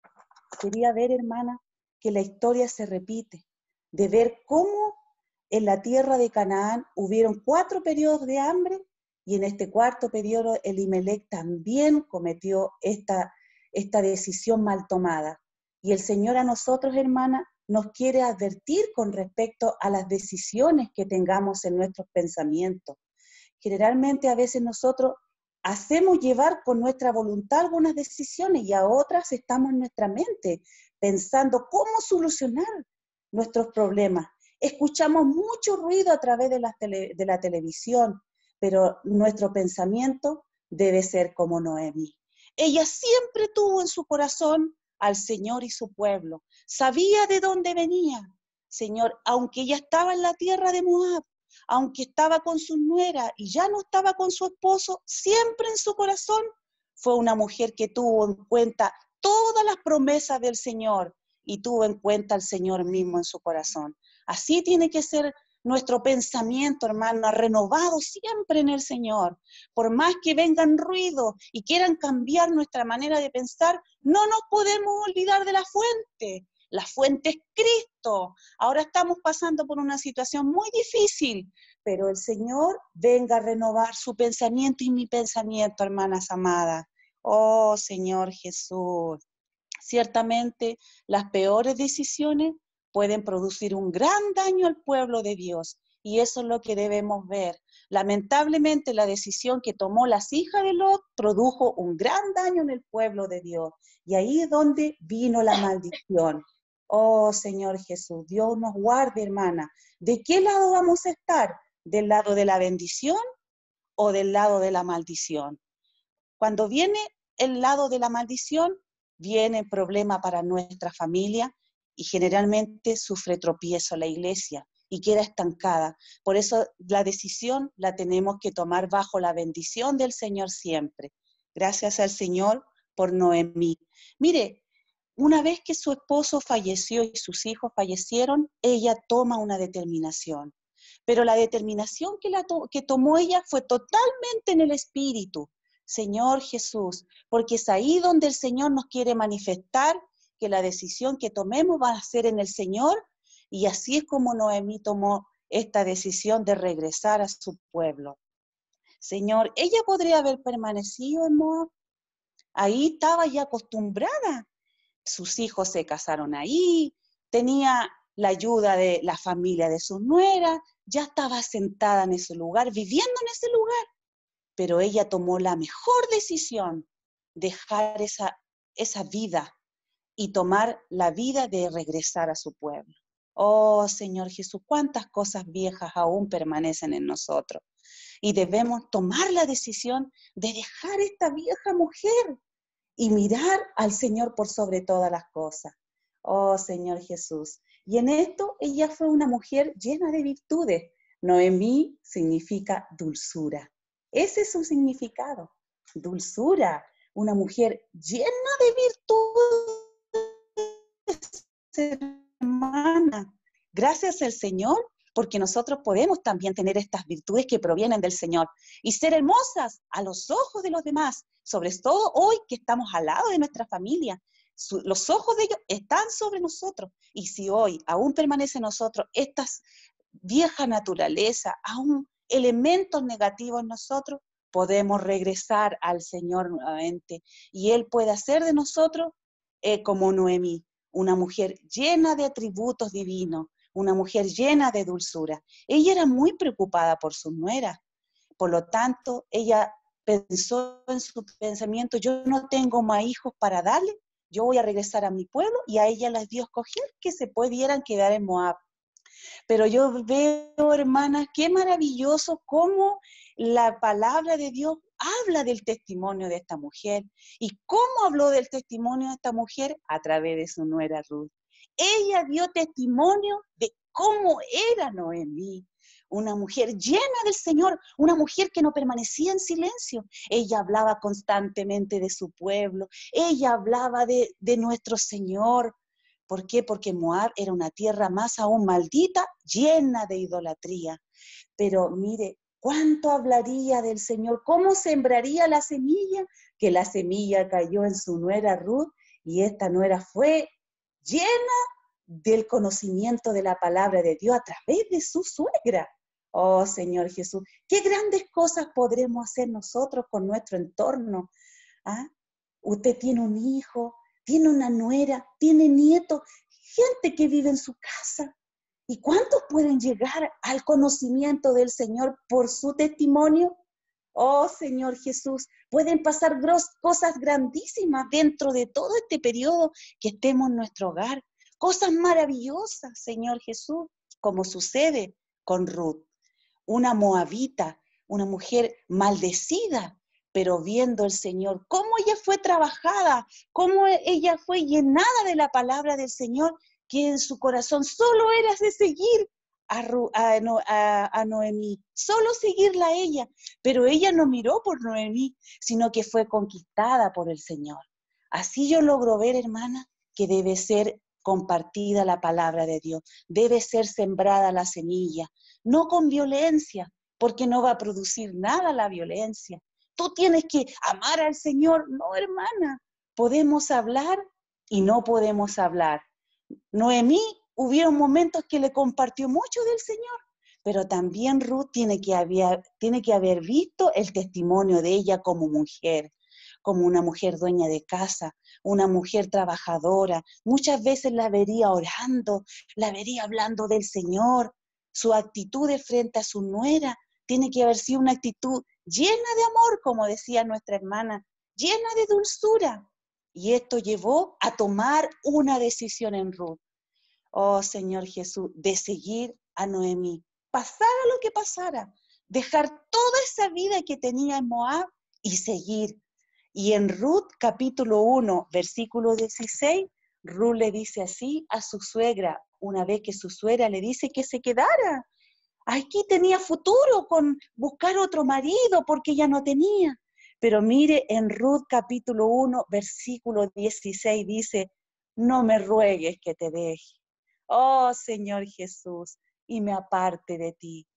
quería ver, hermana, que la historia se repite, de ver cómo en la tierra de Canaán hubieron cuatro periodos de hambre y en este cuarto periodo Elimelec también cometió esta, esta decisión mal tomada. Y el Señor a nosotros, hermana, nos quiere advertir con respecto a las decisiones que tengamos en nuestros pensamientos. Generalmente a veces nosotros hacemos llevar con nuestra voluntad algunas decisiones y a otras estamos en nuestra mente pensando cómo solucionar nuestros problemas. Escuchamos mucho ruido a través de la, tele, de la televisión, pero nuestro pensamiento debe ser como Noemí. Ella siempre tuvo en su corazón al Señor y su pueblo. Sabía de dónde venía. Señor, aunque ella estaba en la tierra de Moab, aunque estaba con su nuera y ya no estaba con su esposo, siempre en su corazón fue una mujer que tuvo en cuenta todas las promesas del Señor y tuvo en cuenta al Señor mismo en su corazón. Así tiene que ser nuestro pensamiento, hermano, renovado siempre en el Señor. Por más que vengan ruidos y quieran cambiar nuestra manera de pensar, no nos podemos olvidar de la fuente. La fuente es Cristo. Ahora estamos pasando por una situación muy difícil, pero el Señor venga a renovar su pensamiento y mi pensamiento, hermanas amadas. Oh, Señor Jesús. Ciertamente, las peores decisiones pueden producir un gran daño al pueblo de Dios, y eso es lo que debemos ver. Lamentablemente, la decisión que tomó las hijas de Lot produjo un gran daño en el pueblo de Dios, y ahí es donde vino la maldición. Oh, Señor Jesús, Dios nos guarde, hermana. ¿De qué lado vamos a estar? ¿Del lado de la bendición o del lado de la maldición? Cuando viene el lado de la maldición, viene el problema para nuestra familia, y generalmente sufre tropiezo la iglesia y queda estancada. Por eso la decisión la tenemos que tomar bajo la bendición del Señor siempre. Gracias al Señor por Noemí. Mire, una vez que su esposo falleció y sus hijos fallecieron, ella toma una determinación. Pero la determinación que, la to- que tomó ella fue totalmente en el espíritu. Señor Jesús, porque es ahí donde el Señor nos quiere manifestar que la decisión que tomemos va a ser en el Señor, y así es como Noemí tomó esta decisión de regresar a su pueblo. Señor, ella podría haber permanecido en Moab. Ahí estaba ya acostumbrada. Sus hijos se casaron ahí, tenía la ayuda de la familia de su nuera, ya estaba sentada en ese lugar, viviendo en ese lugar. Pero ella tomó la mejor decisión, dejar esa, esa vida y tomar la vida de regresar a su pueblo. Oh, Señor Jesús, cuántas cosas viejas aún permanecen en nosotros. Y debemos tomar la decisión de dejar esta vieja mujer y mirar al Señor por sobre todas las cosas. Oh, Señor Jesús. Y en esto ella fue una mujer llena de virtudes. Noemí significa dulzura. Ese es su significado, dulzura. Una mujer llena de virtudes, hermana. Gracias al Señor, porque nosotros podemos también tener estas virtudes que provienen del Señor y ser hermosas a los ojos de los demás, sobre todo hoy que estamos al lado de nuestra familia. Su, los ojos de ellos están sobre nosotros, y si hoy aún permanece en nosotros esta vieja naturaleza, aún elementos negativos en nosotros, podemos regresar al Señor nuevamente, y Él puede hacer de nosotros eh, como Noemí, una mujer llena de atributos divinos, una mujer llena de dulzura. Ella era muy preocupada por su nuera, por lo tanto, ella pensó en su pensamiento, yo no tengo más hijos para darle, yo voy a regresar a mi pueblo, y a ella les dio a escoger que se pudieran quedar en Moab. Pero yo veo, hermanas, qué maravilloso cómo la palabra de Dios habla del testimonio de esta mujer. ¿Y cómo habló del testimonio de esta mujer? A través de su nuera Ruth. Ella dio testimonio de cómo era Noemí, una mujer llena del Señor, una mujer que no permanecía en silencio. Ella hablaba constantemente de su pueblo, ella hablaba de, de nuestro Señor. ¿Por qué? Porque Moab era una tierra más aún maldita, llena de idolatría. Pero mire, ¿cuánto hablaría del Señor? ¿Cómo sembraría la semilla? Que la semilla cayó en su nuera Ruth, y esta nuera fue llena del conocimiento de la palabra de Dios a través de su suegra. Oh, Señor Jesús, qué grandes cosas podremos hacer nosotros con nuestro entorno. ¿Ah? Usted tiene un hijo, tiene una nuera, tiene nietos, gente que vive en su casa. ¿Y cuántos pueden llegar al conocimiento del Señor por su testimonio? Oh, Señor Jesús, pueden pasar cosas grandísimas dentro de todo este periodo que estemos en nuestro hogar. Cosas maravillosas, Señor Jesús, como sucede con Ruth, una moabita, una mujer maldecida, pero viendo el Señor, cómo ella fue trabajada, cómo ella fue llenada de la palabra del Señor, que en su corazón solo era de seguir a, a, a, a Noemí, solo seguirla a ella, pero ella no miró por Noemí, sino que fue conquistada por el Señor. Así yo logro ver, hermana, que debe ser compartida la palabra de Dios, debe ser sembrada la semilla, no con violencia, porque no va a producir nada la violencia. Tú tienes que amar al Señor. No, hermana, podemos hablar y no podemos hablar. Noemí, hubieron momentos que le compartió mucho del Señor, pero también Ruth tiene que haber, tiene que haber visto el testimonio de ella como mujer, como una mujer dueña de casa, una mujer trabajadora. Muchas veces la vería orando, la vería hablando del Señor. Su actitud de frente a su nuera tiene que haber sido una actitud llena de amor, como decía nuestra hermana, llena de dulzura. Y esto llevó a tomar una decisión en Ruth. Oh, Señor Jesús, de seguir a Noemí, pasara lo que pasara, dejar toda esa vida que tenía en Moab y seguir. Y en Ruth capítulo uno, versículo dieciséis, Ruth le dice así a su suegra, una vez que su suegra le dice que se quedara. Aquí tenía futuro con buscar otro marido porque ella no tenía. Pero mire, en Ruth capítulo uno, versículo dieciséis dice, no me ruegues que te deje, oh Señor Jesús, y me aparte de ti.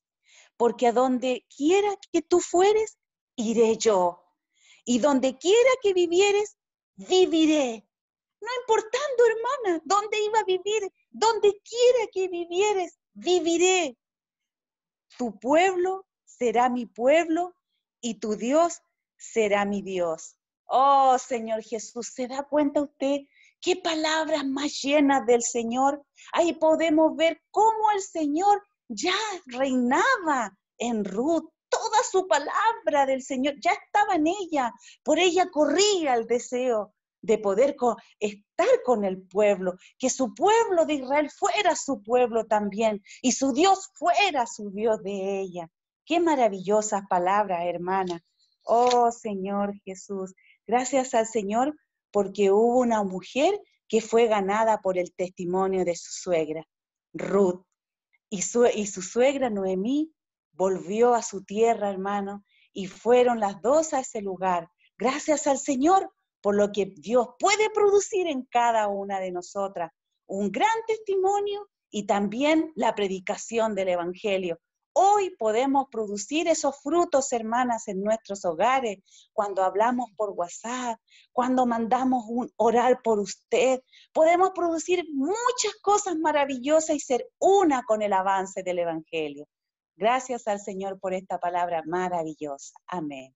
Porque a donde quiera que tú fueres, iré yo. Y donde quiera que vivieres, viviré. No importando, hermana, dónde iba a vivir, donde quiera que vivieres, viviré. Tu pueblo será mi pueblo y tu Dios será mi Dios. Oh, Señor Jesús, ¿se da cuenta usted qué palabras más llenas del Señor? Ahí podemos ver cómo el Señor ya reinaba en Ruth. Toda su palabra del Señor ya estaba en ella. Por ella corría el deseo de poder co- estar con el pueblo, que su pueblo de Israel fuera su pueblo también, y su Dios fuera su Dios de ella. Qué maravillosas palabras, hermana. Oh, Señor Jesús, gracias al Señor porque hubo una mujer que fue ganada por el testimonio de su suegra, Ruth, y su, y su suegra Noemí volvió a su tierra, hermano, y fueron las dos a ese lugar. Gracias al Señor por lo que Dios puede producir en cada una de nosotras. Un gran testimonio y también la predicación del Evangelio. Hoy podemos producir esos frutos, hermanas, en nuestros hogares, cuando hablamos por WhatsApp, cuando mandamos un orar por usted. Podemos producir muchas cosas maravillosas y ser una con el avance del Evangelio. Gracias al Señor por esta palabra maravillosa. Amén.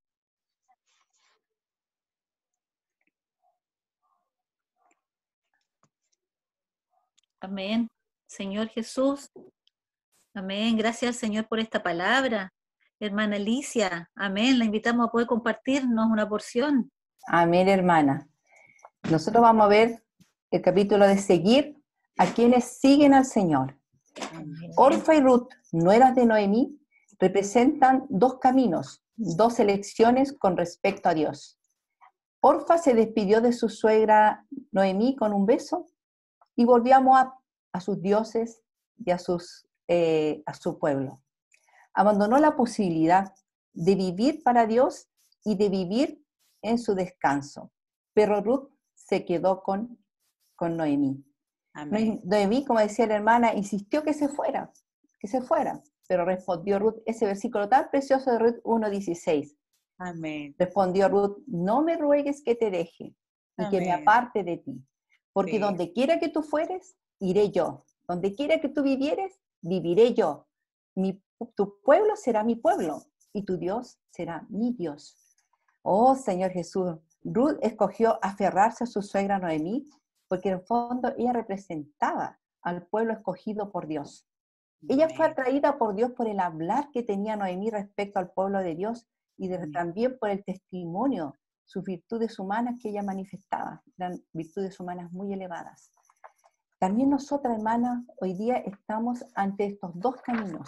Amén. Señor Jesús. Amén. Gracias al Señor por esta palabra. Hermana Alicia. Amén. La invitamos a poder compartirnos una porción. Amén, hermana. Nosotros vamos a ver el capítulo de seguir a quienes siguen al Señor. Orfa y Ruth, nueras de Noemí, representan dos caminos, dos elecciones con respecto a Dios. Orfa se despidió de su suegra Noemí con un beso y volvió a Moab, a sus dioses y a, sus, eh, a su pueblo. Abandonó la posibilidad de vivir para Dios y de vivir en su descanso. Pero Ruth se quedó con, con Noemí. Amén. Noemí, como decía la hermana, insistió que se fuera, que se fuera. Pero respondió Ruth, ese versículo tan precioso de Ruth uno dieciséis. Amén. Respondió Ruth, no me ruegues que te deje y Amén. que me aparte de ti. Porque Sí. donde quiera que tú fueres, iré yo. Donde quiera que tú vivieres, viviré yo. Mi, tu pueblo será mi pueblo y tu Dios será mi Dios. Oh, Señor Jesús, Ruth escogió aferrarse a su suegra Noemí porque en el fondo ella representaba al pueblo escogido por Dios. Ella fue atraída por Dios por el hablar que tenía Noemí respecto al pueblo de Dios y de, también por el testimonio, sus virtudes humanas que ella manifestaba, eran virtudes humanas muy elevadas. También nosotras, hermanas, hoy día estamos ante estos dos caminos.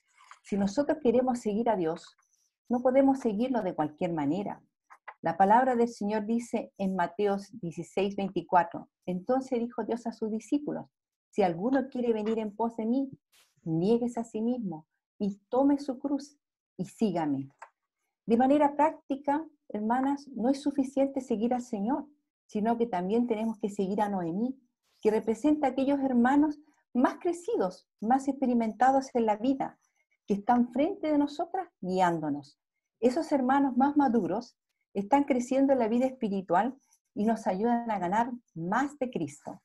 Si nosotros queremos seguir a Dios, no podemos seguirlo de cualquier manera. La palabra del Señor dice en Mateo dieciséis, veinticuatro, entonces dijo Dios a sus discípulos, si alguno quiere venir en pos de mí, niéguese a sí mismo y tome su cruz y sígame. De manera práctica, hermanas, no es suficiente seguir al Señor, sino que también tenemos que seguir a Noemí, que representa a aquellos hermanos más crecidos, más experimentados en la vida, que están frente de nosotras guiándonos. Esos hermanos más maduros están creciendo en la vida espiritual y nos ayudan a ganar más de Cristo.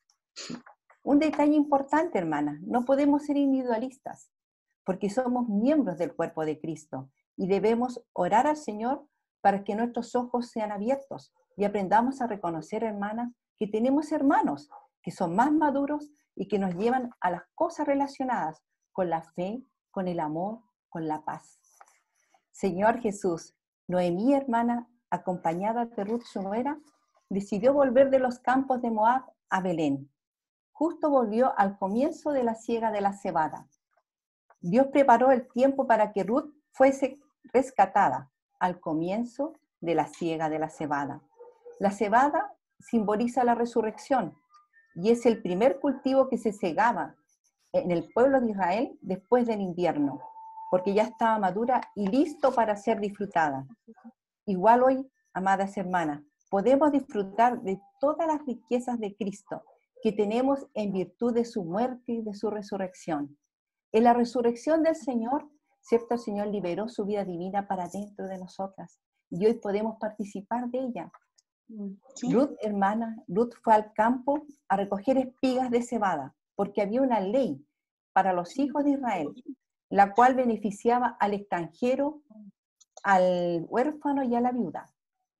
Un detalle importante, hermanas, no podemos ser individualistas, porque somos miembros del cuerpo de Cristo y debemos orar al Señor para que nuestros ojos sean abiertos y aprendamos a reconocer, hermanas, que tenemos hermanos que son más maduros y que nos llevan a las cosas relacionadas con la fe, con el amor, con la paz. Señor Jesús, Noemí, hermana, acompañada de Ruth su nuera, decidió volver de los campos de Moab a Belén. Justo volvió al comienzo de la siega de la cebada. Dios preparó el tiempo para que Ruth fuese rescatada al comienzo de la siega de la cebada. La cebada simboliza la resurrección y es el primer cultivo que se segaba en el pueblo de Israel después del invierno, porque ya estaba madura y listo para ser disfrutada. Igual hoy, amadas hermanas, podemos disfrutar de todas las riquezas de Cristo que tenemos en virtud de su muerte y de su resurrección. En la resurrección del Señor, ¿cierto? El Señor liberó su vida divina para dentro de nosotras y hoy podemos participar de ella. ¿Sí? Ruth, hermana, Ruth fue al campo a recoger espigas de cebada porque había una ley para los hijos de Israel la cual beneficiaba al extranjero, al huérfano y a la viuda,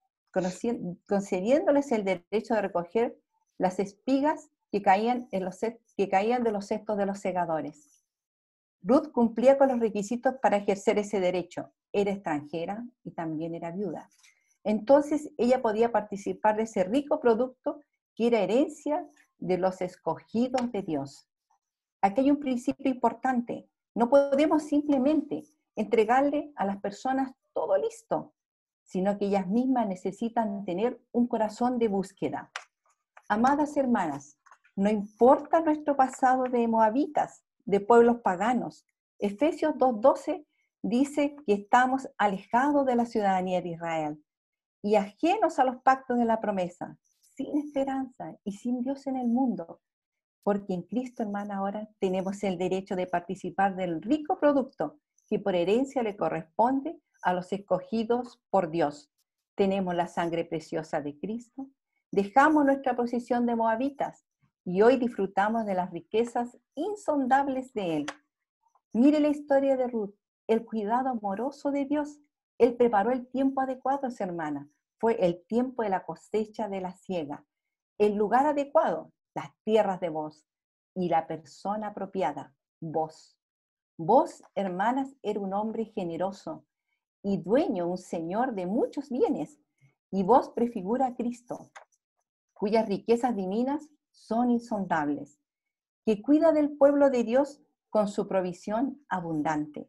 concediéndoles el derecho de recoger las espigas que caían, en los, que caían de los cestos de los segadores. Ruth cumplía con los requisitos para ejercer ese derecho. Era extranjera y también era viuda. Entonces ella podía participar de ese rico producto que era herencia de los escogidos de Dios. Aquí hay un principio importante. No podemos simplemente entregarle a las personas todo listo, sino que ellas mismas necesitan tener un corazón de búsqueda. Amadas hermanas, no importa nuestro pasado de moabitas, de pueblos paganos. Efesios dos doce dice que estamos alejados de la ciudadanía de Israel y ajenos a los pactos de la promesa, sin esperanza y sin Dios en el mundo. Porque en Cristo, hermana, ahora tenemos el derecho de participar del rico producto que por herencia le corresponde a los escogidos por Dios. Tenemos la sangre preciosa de Cristo, dejamos nuestra posición de moabitas y hoy disfrutamos de las riquezas insondables de Él. Mire la historia de Ruth, el cuidado amoroso de Dios. Él preparó el tiempo adecuado, hermana. Fue el tiempo de la cosecha de la siega, el lugar adecuado, las tierras de vos, y la persona apropiada, vos. Vos, hermanas, era un hombre generoso y dueño, un señor de muchos bienes, y vos prefigura a Cristo, cuyas riquezas divinas son insondables, que cuida del pueblo de Dios con su provisión abundante.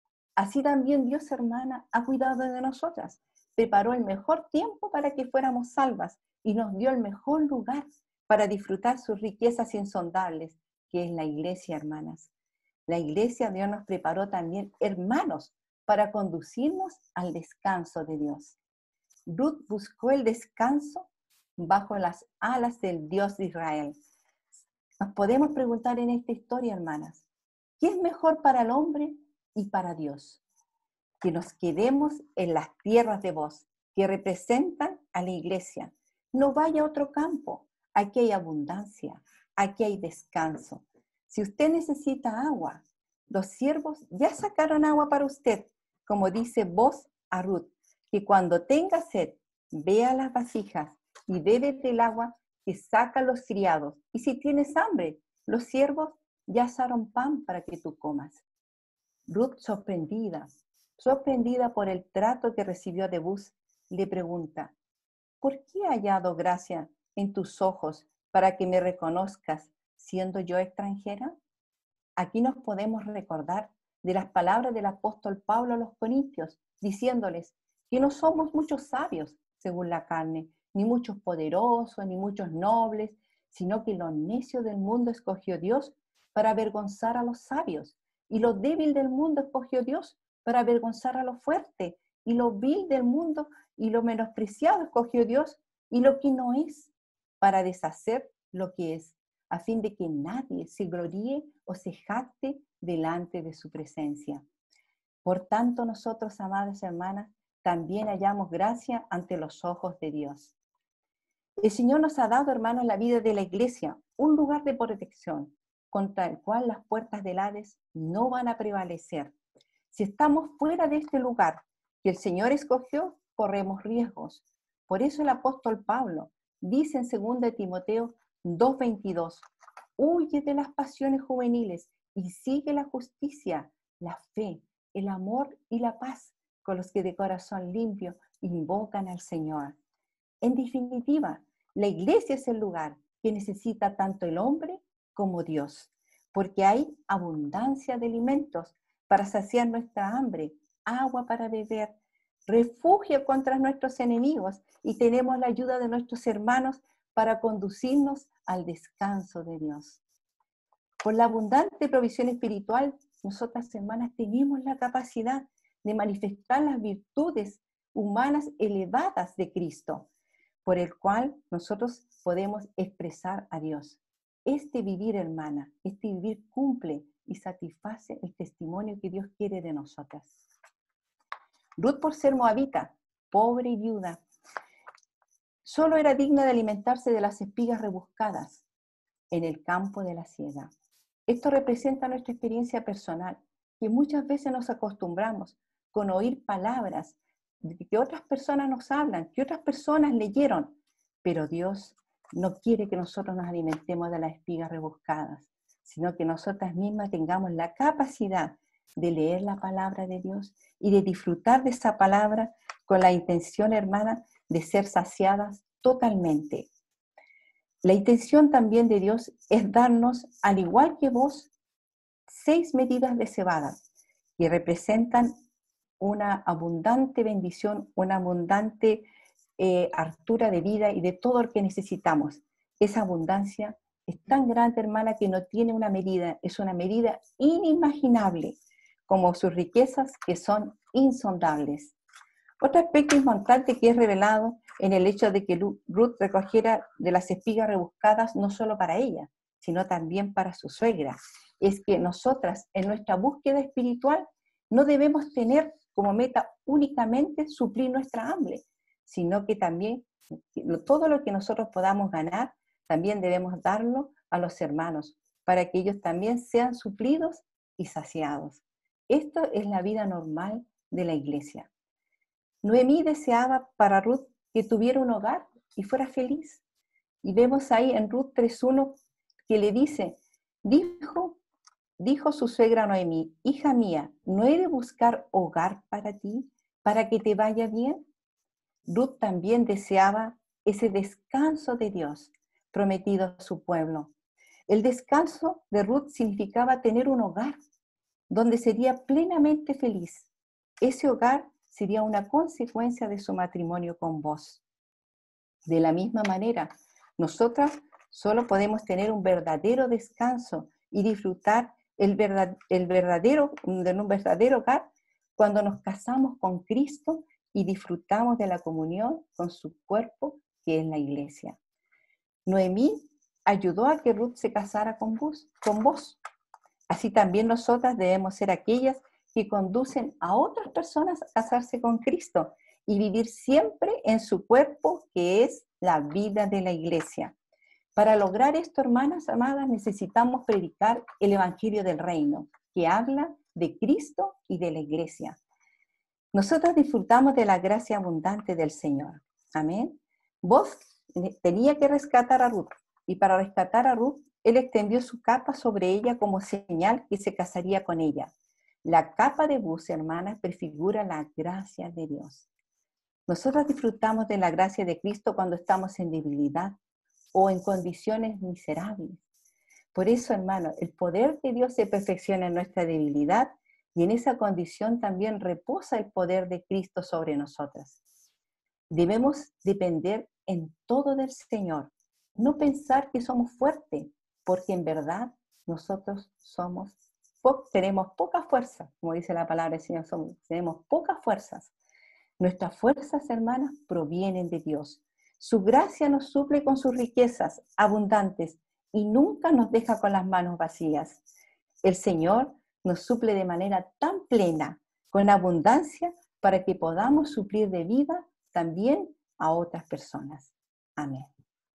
Así también Dios, hermana, ha cuidado de nosotras, preparó el mejor tiempo para que fuéramos salvas y nos dio el mejor lugar para disfrutar sus riquezas insondables, que es la iglesia, hermanas. La iglesia, Dios nos preparó también hermanos para conducirnos al descanso de Dios. Ruth buscó el descanso bajo las alas del Dios de Israel. Nos podemos preguntar en esta historia, hermanas, ¿qué es mejor para el hombre y para Dios? Que nos quedemos en las tierras de vos, que representan a la iglesia. No vaya a otro campo. Aquí hay abundancia, aquí hay descanso. Si usted necesita agua, los siervos ya sacaron agua para usted, como dice vos a Ruth, que cuando tenga sed, vea las vasijas y bebe del agua que sacan los criados. Y si tienes hambre, los siervos ya asaron pan para que tú comas. Ruth, sorprendida, sorprendida por el trato que recibió de Buz, le pregunta, ¿por qué he hallado gracia en tus ojos para que me reconozcas siendo yo extranjera? Aquí nos podemos recordar de las palabras del apóstol Pablo a los corintios, diciéndoles que no somos muchos sabios según la carne, ni muchos poderosos, ni muchos nobles, sino que lo necio del mundo escogió Dios para avergonzar a los sabios, y lo débil del mundo escogió Dios para avergonzar a lo fuerte, y lo vil del mundo y lo menospreciado escogió Dios, y lo que no es, para deshacer lo que es, a fin de que nadie se gloríe o se jacte delante de su presencia. Por tanto, nosotros, amadas hermanas, también hallamos gracia ante los ojos de Dios. El Señor nos ha dado, hermanos, la vida de la iglesia, un lugar de protección, contra el cual las puertas del Hades no van a prevalecer. Si estamos fuera de este lugar que el Señor escogió, corremos riesgos. Por eso el apóstol Pablo dice en segunda de Timoteo dos veintidós, huye de las pasiones juveniles y sigue la justicia, la fe, el amor y la paz con los que de corazón limpio invocan al Señor. En definitiva, la iglesia es el lugar que necesita tanto el hombre como Dios, porque hay abundancia de alimentos para saciar nuestra hambre, agua para beber, refugio contra nuestros enemigos, y tenemos la ayuda de nuestros hermanos para conducirnos al descanso de Dios. Por la abundante provisión espiritual, nosotras, hermanas, tenemos la capacidad de manifestar las virtudes humanas elevadas de Cristo, por el cual nosotros podemos expresar a Dios. Este vivir, hermana, este vivir cumple y satisface el testimonio que Dios quiere de nosotras. Ruth, por ser moabita, pobre y viuda, solo era digna de alimentarse de las espigas rebuscadas en el campo de la siega. Esto representa nuestra experiencia personal, que muchas veces nos acostumbramos con oír palabras que otras personas nos hablan, que otras personas leyeron, pero Dios no quiere que nosotros nos alimentemos de las espigas rebuscadas, sino que nosotras mismas tengamos la capacidad de leer la palabra de Dios y de disfrutar de esa palabra con la intención, hermana, de ser saciadas totalmente. La intención también de Dios es darnos, al igual que vos, seis medidas de cebada que representan una abundante bendición, una abundante eh, hartura de vida y de todo lo que necesitamos. Esa abundancia es tan grande, hermana, que no tiene una medida, es una medida inimaginable, como sus riquezas que son insondables. Otro aspecto importante que es revelado en el hecho de que Ruth recogiera de las espigas rebuscadas no solo para ella, sino también para su suegra, es que nosotras en nuestra búsqueda espiritual no debemos tener como meta únicamente suplir nuestra hambre, sino que también todo lo que nosotros podamos ganar, también debemos darlo a los hermanos, para que ellos también sean suplidos y saciados. Esto es la vida normal de la iglesia. Noemí deseaba para Ruth que tuviera un hogar y fuera feliz. Y vemos ahí en Ruth tres uno que le dice, dijo, dijo su suegra Noemí, hija mía, ¿no he de buscar hogar para ti, para que te vaya bien? Ruth también deseaba ese descanso de Dios prometido a su pueblo. El descanso de Ruth significaba tener un hogar donde sería plenamente feliz. Ese hogar sería una consecuencia de su matrimonio con vos. De la misma manera, nosotras solo podemos tener un verdadero descanso y disfrutar el, verdad, el verdadero, de un verdadero hogar cuando nos casamos con Cristo y disfrutamos de la comunión con su cuerpo, que es la iglesia. Noemí ayudó a que Ruth se casara con vos, con vos. Así también nosotras debemos ser aquellas que conducen a otras personas a casarse con Cristo y vivir siempre en su cuerpo, que es la vida de la iglesia. Para lograr esto, hermanas amadas, necesitamos predicar el Evangelio del Reino, que habla de Cristo y de la iglesia. Nosotros disfrutamos de la gracia abundante del Señor. Amén. Vos tenía que rescatar a Ruth, y para rescatar a Ruth, Él extendió su capa sobre ella como señal que se casaría con ella. La capa de bus, hermanas, prefigura la gracia de Dios. Nosotros disfrutamos de la gracia de Cristo cuando estamos en debilidad o en condiciones miserables. Por eso, hermano, el poder de Dios se perfecciona en nuestra debilidad y en esa condición también reposa el poder de Cristo sobre nosotras. Debemos depender en todo del Señor, no pensar que somos fuertes, porque en verdad nosotros somos, po- tenemos poca fuerza, como dice la palabra del Señor, somos, tenemos pocas fuerzas. Nuestras fuerzas, hermanas, provienen de Dios. Su gracia nos suple con sus riquezas abundantes y nunca nos deja con las manos vacías. El Señor nos suple de manera tan plena, con abundancia, para que podamos suplir de vida también a otras personas. Amén.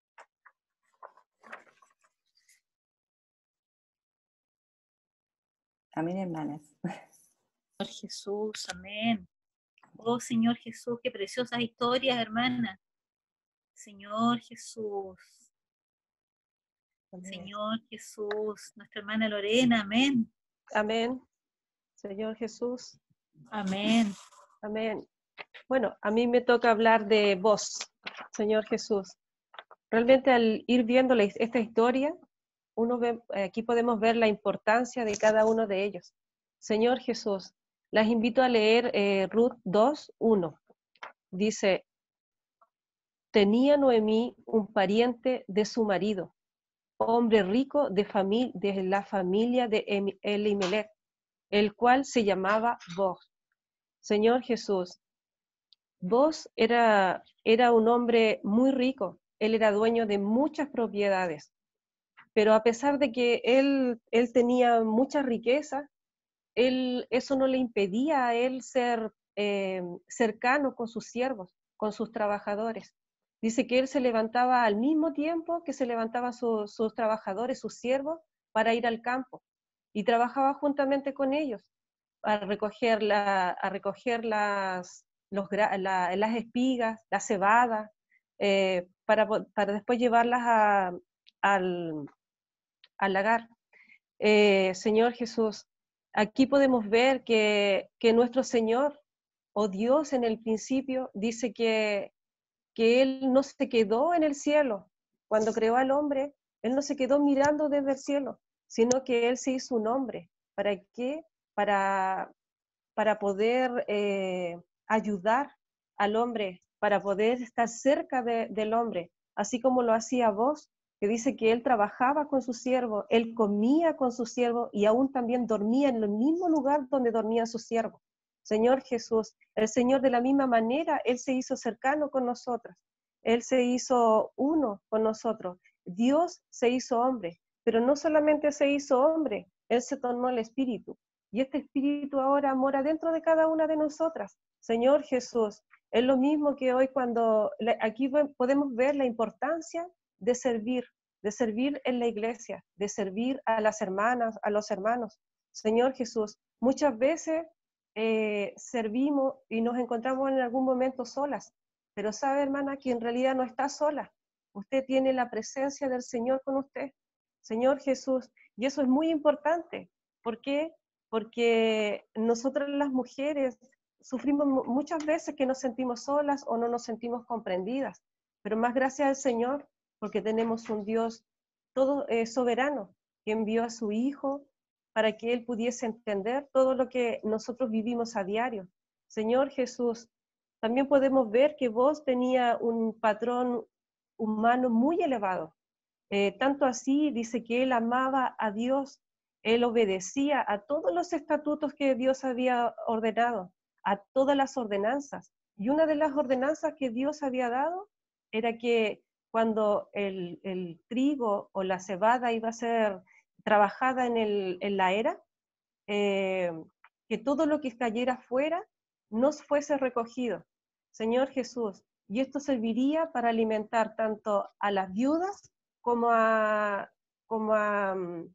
Amén, hermanas. Señor Jesús, amén. Oh Señor Jesús, qué preciosas historias, hermana. Señor Jesús, Amén. Señor Jesús, nuestra hermana Lorena, amén. Amén. Señor Jesús. Amén. Amén. Bueno, a mí me toca hablar de vos, Señor Jesús. Realmente al ir viendo la- esta historia, uno ve, aquí podemos ver la importancia de cada uno de ellos. Señor Jesús, las invito a leer eh, Ruth dos, uno. Dice, tenía Noemí un pariente de su marido, hombre rico de, fami- de la familia de Em- Elimelech, el cual se llamaba Boaz. Señor Jesús, Boaz era, era un hombre muy rico, él era dueño de muchas propiedades, pero a pesar de que él, él tenía mucha riqueza, él, eso no le impedía a él ser eh, cercano con sus siervos, con sus trabajadores. Dice que él se levantaba al mismo tiempo que se levantaban su- sus trabajadores, sus siervos, para ir al campo, y trabajaba juntamente con ellos. a recoger, la, a recoger las, los, la, las espigas, la cebada, eh, para, para después llevarlas a, al, al lagar. Eh, Señor Jesús, aquí podemos ver que, que nuestro Señor, o Dios en el principio, dice que, que Él no se quedó en el cielo. Cuando creó al hombre, Él no se quedó mirando desde el cielo, sino que Él se hizo un hombre. ¿Para qué? Para, para poder eh, ayudar al hombre, para poder estar cerca de, del hombre, así como lo hacía vos, que dice que Él trabajaba con su siervo, Él comía con su siervo y aún también dormía en el mismo lugar donde dormía su siervo. Señor Jesús, el Señor de la misma manera, Él se hizo cercano con nosotros, Él se hizo uno con nosotros, Dios se hizo hombre, pero no solamente se hizo hombre, Él se tornó el Espíritu, y este Espíritu ahora mora dentro de cada una de nosotras. Señor Jesús, es lo mismo que hoy cuando aquí podemos ver la importancia de servir, de servir en la iglesia, de servir a las hermanas, a los hermanos. Señor Jesús, muchas veces eh, servimos y nos encontramos en algún momento solas, pero sabe, hermana, que en realidad no está sola. Usted tiene la presencia del Señor con usted, Señor Jesús, y eso es muy importante. ¿Por qué? Porque nosotras las mujeres sufrimos muchas veces que nos sentimos solas o no nos sentimos comprendidas, pero más gracias al Señor, porque tenemos un Dios todo eh, soberano, que envió a su Hijo para que Él pudiese entender todo lo que nosotros vivimos a diario. Señor Jesús, también podemos ver que vos tenía un patrón humano muy elevado, eh, tanto así dice que Él amaba a Dios, Él obedecía a todos los estatutos que Dios había ordenado, a todas las ordenanzas. Y una de las ordenanzas que Dios había dado era que cuando el, el trigo o la cebada iba a ser trabajada en, el, en la era, eh, que todo lo que cayera afuera no fuese recogido. Señor Jesús, y esto serviría para alimentar tanto a las viudas como a, como a,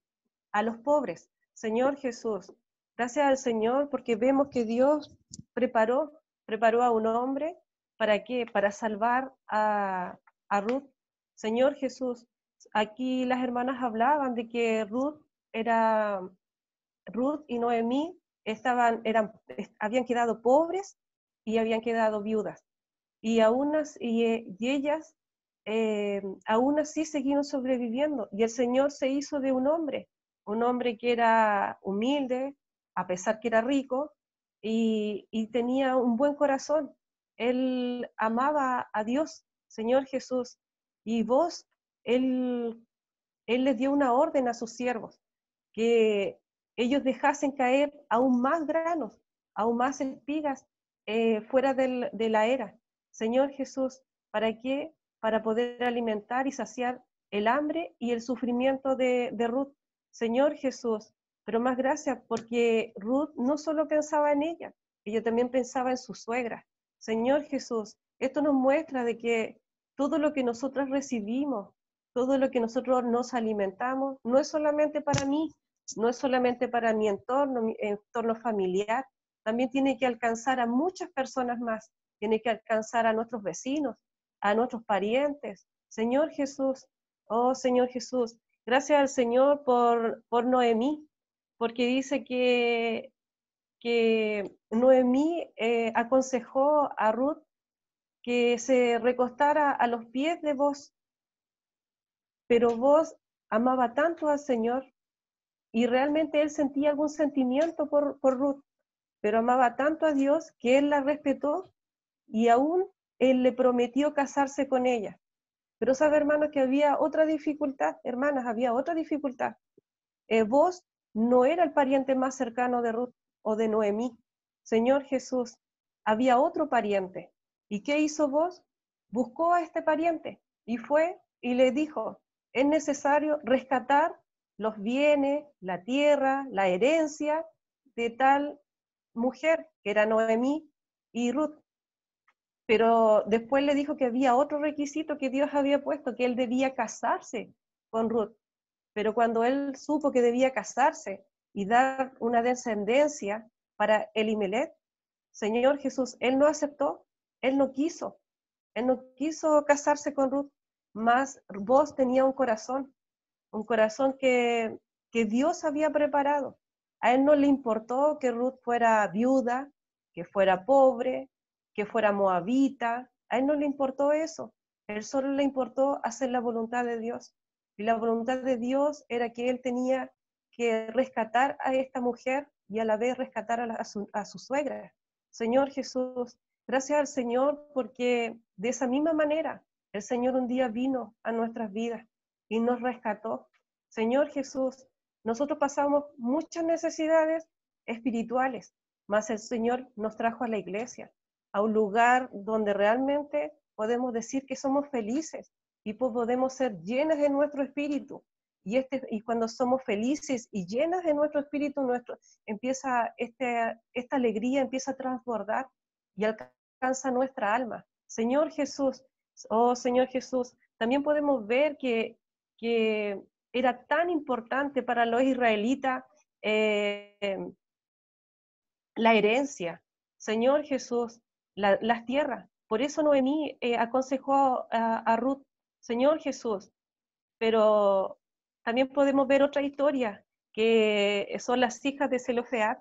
a los pobres. Señor Jesús, gracias al Señor porque vemos que Dios preparó, preparó a un hombre, ¿para qué? Para salvar a, a Ruth. Señor Jesús, aquí las hermanas hablaban de que Ruth era, Ruth y Noemí estaban, eran, habían quedado pobres y habían quedado viudas. Y, aún así, y, y ellas eh, aún así siguieron sobreviviendo. Y el Señor se hizo de un hombre, un hombre que era humilde, a pesar que era rico, y, y tenía un buen corazón. Él amaba a Dios, Señor Jesús, y vos, Él, él les dio una orden a sus siervos, que ellos dejasen caer aún más granos, aún más espigas eh, fuera del, de la era. Señor Jesús, ¿para qué? Para poder alimentar y saciar el hambre y el sufrimiento de, de Ruth. Señor Jesús, pero más gracias porque Ruth no solo pensaba en ella, ella también pensaba en su suegra. Señor Jesús, esto nos muestra de que todo lo que nosotros recibimos, todo lo que nosotros nos alimentamos, no es solamente para mí, no es solamente para mi entorno, mi entorno familiar, también tiene que alcanzar a muchas personas más, tiene que alcanzar a nuestros vecinos, a nuestros parientes. Señor Jesús, oh Señor Jesús, gracias al Señor por, por Noemí, porque dice que, que Noemí eh, aconsejó a Ruth que se recostara a los pies de vos, pero vos amaba tanto al Señor y realmente él sentía algún sentimiento por, por Ruth, pero amaba tanto a Dios que él la respetó y aún él le prometió casarse con ella. Pero sabe, hermanos, que había otra dificultad, hermanas, había otra dificultad. Eh, vos no era el pariente más cercano de Ruth o de Noemí. Señor Jesús, había otro pariente. ¿Y qué hizo vos? Buscó a este pariente y fue y le dijo, es necesario rescatar los bienes, la tierra, la herencia de tal mujer, que era Noemí y Ruth. Pero después le dijo que había otro requisito que Dios había puesto, que él debía casarse con Ruth. Pero cuando él supo que debía casarse y dar una descendencia, para Elimelech. Señor Jesús, él no aceptó, él no quiso, él no quiso casarse con Ruth, mas vos tenía un corazón, un corazón que, que Dios había preparado. A él no le importó que Ruth fuera viuda, que fuera pobre, que fuera moabita, a él no le importó eso, a él solo le importó hacer la voluntad de Dios. Y la voluntad de Dios era que él tenía que rescatar a esta mujer y a la vez rescatar a, la, a, su, a su suegra. Señor Jesús, gracias al Señor porque de esa misma manera el Señor un día vino a nuestras vidas y nos rescató. Señor Jesús, nosotros pasamos muchas necesidades espirituales, mas el Señor nos trajo a la iglesia, a un lugar donde realmente podemos decir que somos felices y podemos ser llenas de nuestro espíritu. Y, este, y cuando somos felices y llenas de nuestro espíritu, nuestro, empieza este, esta alegría empieza a transbordar y alcanza nuestra alma. Señor Jesús, oh Señor Jesús, también podemos ver que, que era tan importante para los israelitas eh, la herencia. Señor Jesús, la, las tierras. Por eso Noemí eh, aconsejó a, a Ruth, Señor Jesús, pero también podemos ver otra historia, que son las hijas de Zelofead.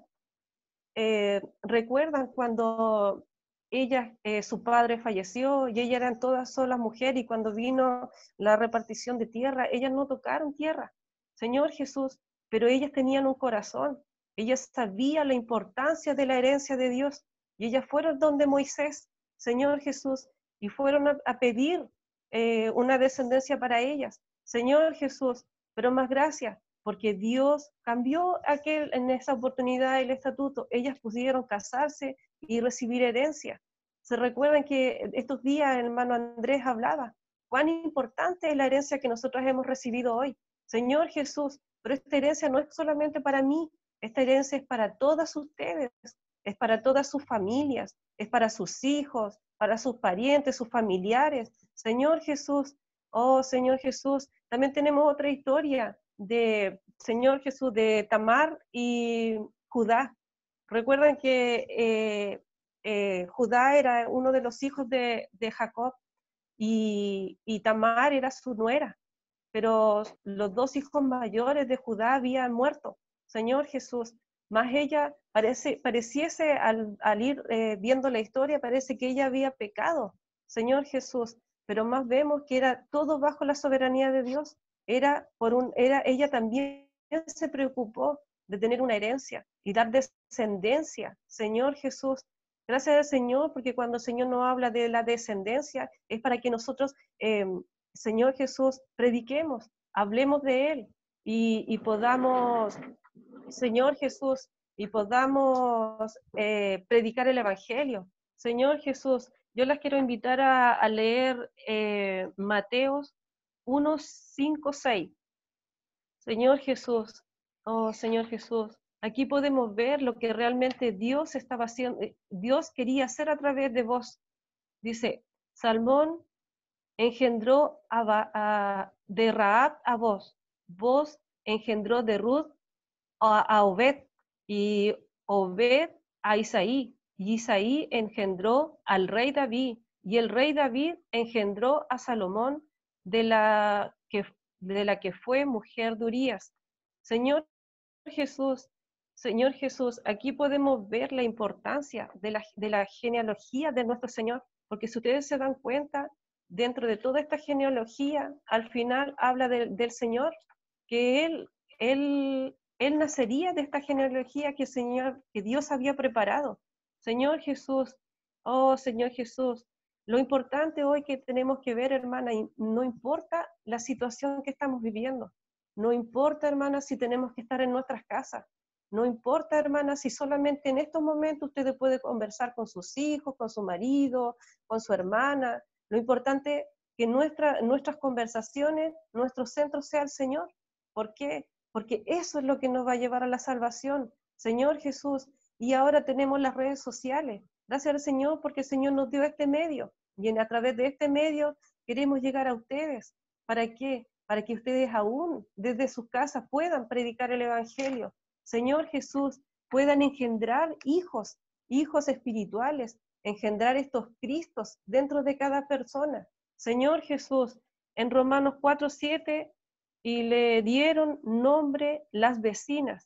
Eh, recuerdan cuando ella, eh, su padre falleció y ellas eran todas solas mujeres, y cuando vino la repartición de tierra, ellas no tocaron tierra, Señor Jesús, pero ellas tenían un corazón, ellas sabían la importancia de la herencia de Dios, y ellas fueron donde Moisés, Señor Jesús, y fueron a, a pedir eh, una descendencia para ellas, Señor Jesús, pero más gracias, porque Dios cambió aquel, en esa oportunidad el estatuto. Ellas pudieron casarse y recibir herencia. Se recuerdan que estos días el hermano Andrés hablaba, cuán importante es la herencia que nosotros hemos recibido hoy. Señor Jesús, pero esta herencia no es solamente para mí, esta herencia es para todas ustedes, es para todas sus familias, es para sus hijos, para sus parientes, sus familiares. Señor Jesús, oh Señor Jesús, también tenemos otra historia de Señor Jesús, de Tamar y Judá. Recuerdan que eh, eh, Judá era uno de los hijos de, de Jacob y, y Tamar era su nuera, pero los dos hijos mayores de Judá habían muerto. Señor Jesús, más ella parece, pareciese al, al ir eh, viendo la historia, parece que ella había pecado, Señor Jesús, pero más vemos que era todo bajo la soberanía de Dios. Era por un, era, ella también se preocupó de tener una herencia y dar descendencia. Señor Jesús, gracias al Señor, porque cuando el Señor nos habla de la descendencia, es para que nosotros, eh, Señor Jesús, prediquemos, hablemos de Él y, y podamos, Señor Jesús, y podamos eh, predicar el Evangelio. Señor Jesús, yo las quiero invitar a, a leer eh, Mateos uno, cinco, seis. Señor Jesús, oh Señor Jesús, aquí podemos ver lo que realmente Dios estaba haciendo, Dios quería hacer a través de vos. Dice, Salmón engendró a, a, de Raab a vos, vos engendró de Ruth a, a Obed, y Obed a Isaí, y Isaí engendró al rey David, y el rey David engendró a Salomón, de la que, de la que fue mujer de Urías. Señor Jesús, Señor Jesús, aquí podemos ver la importancia de la, de la genealogía de nuestro Señor, porque si ustedes se dan cuenta, dentro de toda esta genealogía, al final habla de, del Señor, que Él, Él, Él nacería de esta genealogía que, Señor, que Dios había preparado. Señor Jesús, oh Señor Jesús, lo importante hoy que tenemos que ver, hermana, no importa la situación que estamos viviendo, no importa, hermana, si tenemos que estar en nuestras casas, no importa, hermana, si solamente en estos momentos usted puede conversar con sus hijos, con su marido, con su hermana, lo importante es que nuestra, nuestras conversaciones, nuestro centro sea el Señor. ¿Por qué? Porque eso es lo que nos va a llevar a la salvación, Señor Jesús, y ahora tenemos las redes sociales. Gracias al Señor porque el Señor nos dio este medio y a través de este medio queremos llegar a ustedes. ¿Para qué? Para que ustedes aún desde sus casas puedan predicar el Evangelio. Señor Jesús, puedan engendrar hijos, hijos espirituales, engendrar estos Cristos dentro de cada persona. Señor Jesús, en Romanos cuatro, siete, y le dieron nombre las vecinas,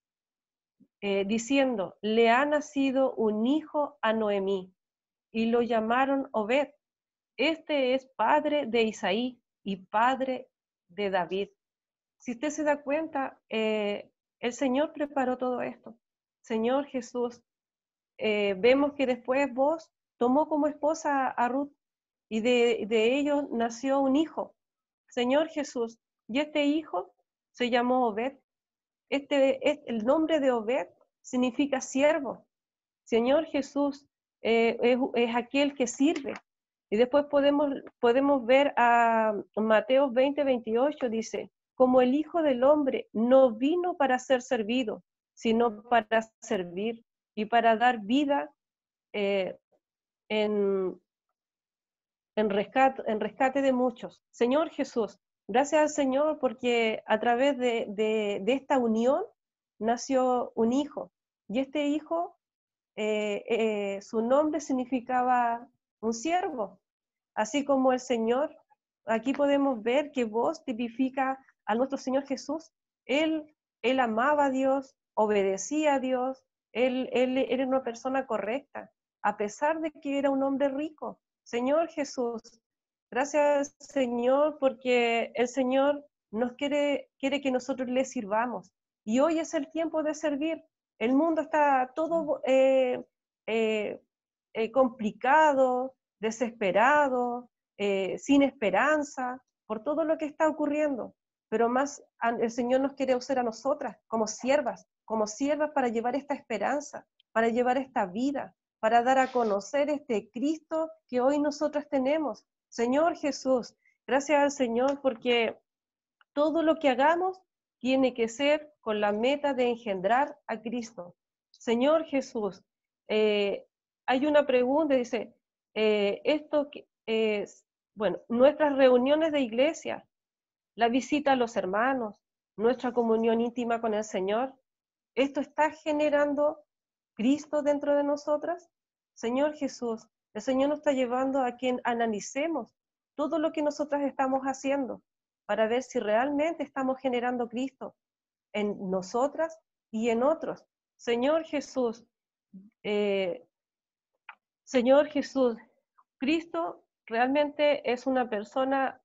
eh, diciendo, le ha nacido un hijo a Noemí, y lo llamaron Obed. Este es padre de Isaí y padre de David. Si usted se da cuenta, eh, el Señor preparó todo esto. Señor Jesús, eh, vemos que después vos tomó como esposa a Ruth y de, de ellos nació un hijo. Señor Jesús, y este hijo se llamó Obed. Este, es, el nombre de Obed significa siervo. Señor Jesús eh, es, es aquel que sirve. Y después podemos, podemos ver a Mateo veinte, veintiocho, dice, como el Hijo del Hombre no vino para ser servido, sino para servir y para dar vida eh, en, en, rescate, en rescate de muchos. Señor Jesús, gracias al Señor porque a través de, de, de esta unión nació un hijo. Y este hijo, eh, eh, su nombre significaba un siervo. Así como el Señor, aquí podemos ver que vos tipifica a nuestro Señor Jesús. Él, él amaba a Dios, obedecía a Dios, él, él era una persona correcta, a pesar de que era un hombre rico. Señor Jesús, gracias Señor, porque el Señor nos quiere, quiere que nosotros le sirvamos. Y hoy es el tiempo de servir. El mundo está todo eh, eh, eh, complicado, desesperado, eh, sin esperanza, por todo lo que está ocurriendo. Pero más el Señor nos quiere usar a nosotras como siervas, como siervas para llevar esta esperanza, para llevar esta vida, para dar a conocer este Cristo que hoy nosotras tenemos. Señor Jesús, gracias al Señor porque todo lo que hagamos tiene que ser con la meta de engendrar a Cristo. Señor Jesús, eh, hay una pregunta, dice, eh, esto es, bueno, nuestras reuniones de iglesia, la visita a los hermanos, nuestra comunión íntima con el Señor, ¿esto está generando Cristo dentro de nosotras? Señor Jesús, el Señor nos está llevando a que analicemos todo lo que nosotras estamos haciendo para ver si realmente estamos generando Cristo en nosotras y en otros. Señor Jesús, eh, Señor Jesús, Cristo realmente es una persona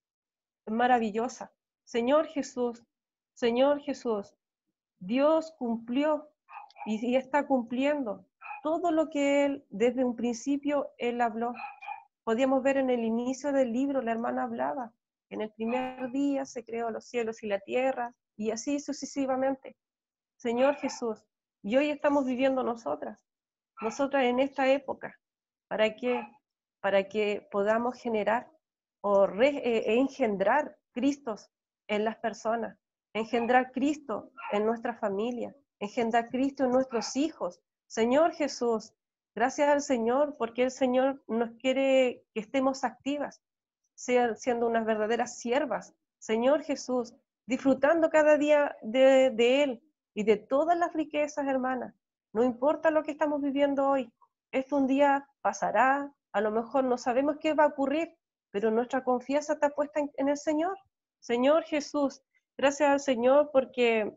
maravillosa. Señor Jesús, Señor Jesús, Dios cumplió y, y está cumpliendo todo lo que Él, desde un principio, Él habló. Podíamos ver en el inicio del libro, la hermana hablaba, en el primer día se creó los cielos y la tierra, y así sucesivamente. Señor Jesús, y hoy estamos viviendo nosotras, nosotras en esta época, ¿para qué? Para que podamos generar o re, eh, engendrar Cristos en las personas, engendrar Cristo en nuestra familia, engendrar Cristo en nuestros hijos. Señor Jesús, gracias al Señor, porque el Señor nos quiere que estemos activas, siendo unas verdaderas siervas. Señor Jesús, disfrutando cada día de, de Él y de todas las riquezas, hermanas. No importa lo que estamos viviendo hoy, esto un día pasará, a lo mejor no sabemos qué va a ocurrir, pero nuestra confianza está puesta en, en el Señor. Señor Jesús, gracias al Señor porque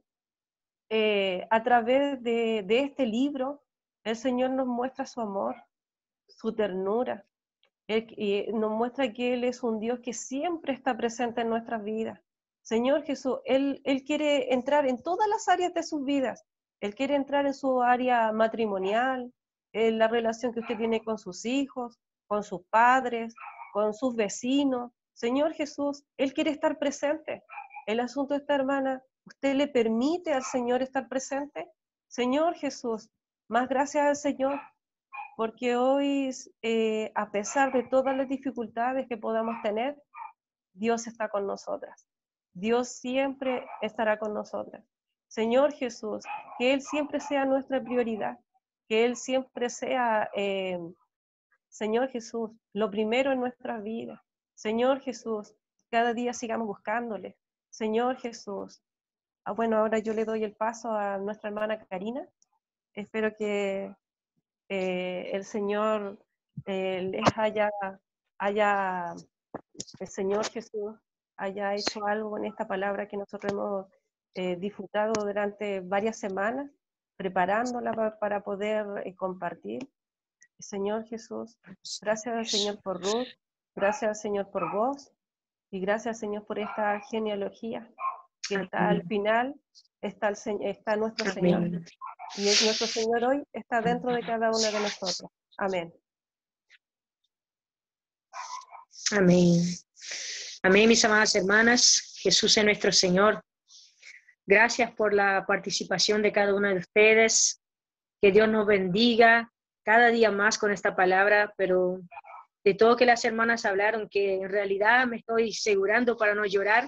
eh, a través de, de este libro, el Señor nos muestra su amor, su ternura. Él, y nos muestra que Él es un Dios que siempre está presente en nuestras vidas. Señor Jesús, Él, Él quiere entrar en todas las áreas de sus vidas. Él quiere entrar en su área matrimonial, en la relación que usted tiene con sus hijos, con sus padres, con sus vecinos. Señor Jesús, Él quiere estar presente. El asunto está, hermana, ¿usted le permite al Señor estar presente? Señor Jesús, más gracias al Señor, porque hoy, eh, a pesar de todas las dificultades que podamos tener, Dios está con nosotras. Dios siempre estará con nosotras. Señor Jesús, que Él siempre sea nuestra prioridad, que Él siempre sea, eh, Señor Jesús, lo primero en nuestras vidas. Señor Jesús, cada día sigamos buscándole. Señor Jesús. Ah, bueno, ahora yo le doy el paso a nuestra hermana Karina espero que eh, el Señor eh, les haya, haya, el Señor Jesús haya hecho algo en esta palabra que nosotros hemos eh, disfrutado durante varias semanas, preparándola pa- para poder eh, compartir. Señor Jesús, gracias al Señor por Ruth, gracias al Señor por vos, y gracias Señor por esta genealogía que está al final, está, el, Se- está nuestro Señor. Amén. Y es nuestro Señor hoy está dentro de cada una de nosotros. Amén. Amén. Amén, mis amadas hermanas. Jesús es nuestro Señor. Gracias por la participación de cada una de ustedes. Que Dios nos bendiga cada día más con esta palabra, pero de todo que las hermanas hablaron, que en realidad me estoy asegurando para no llorar,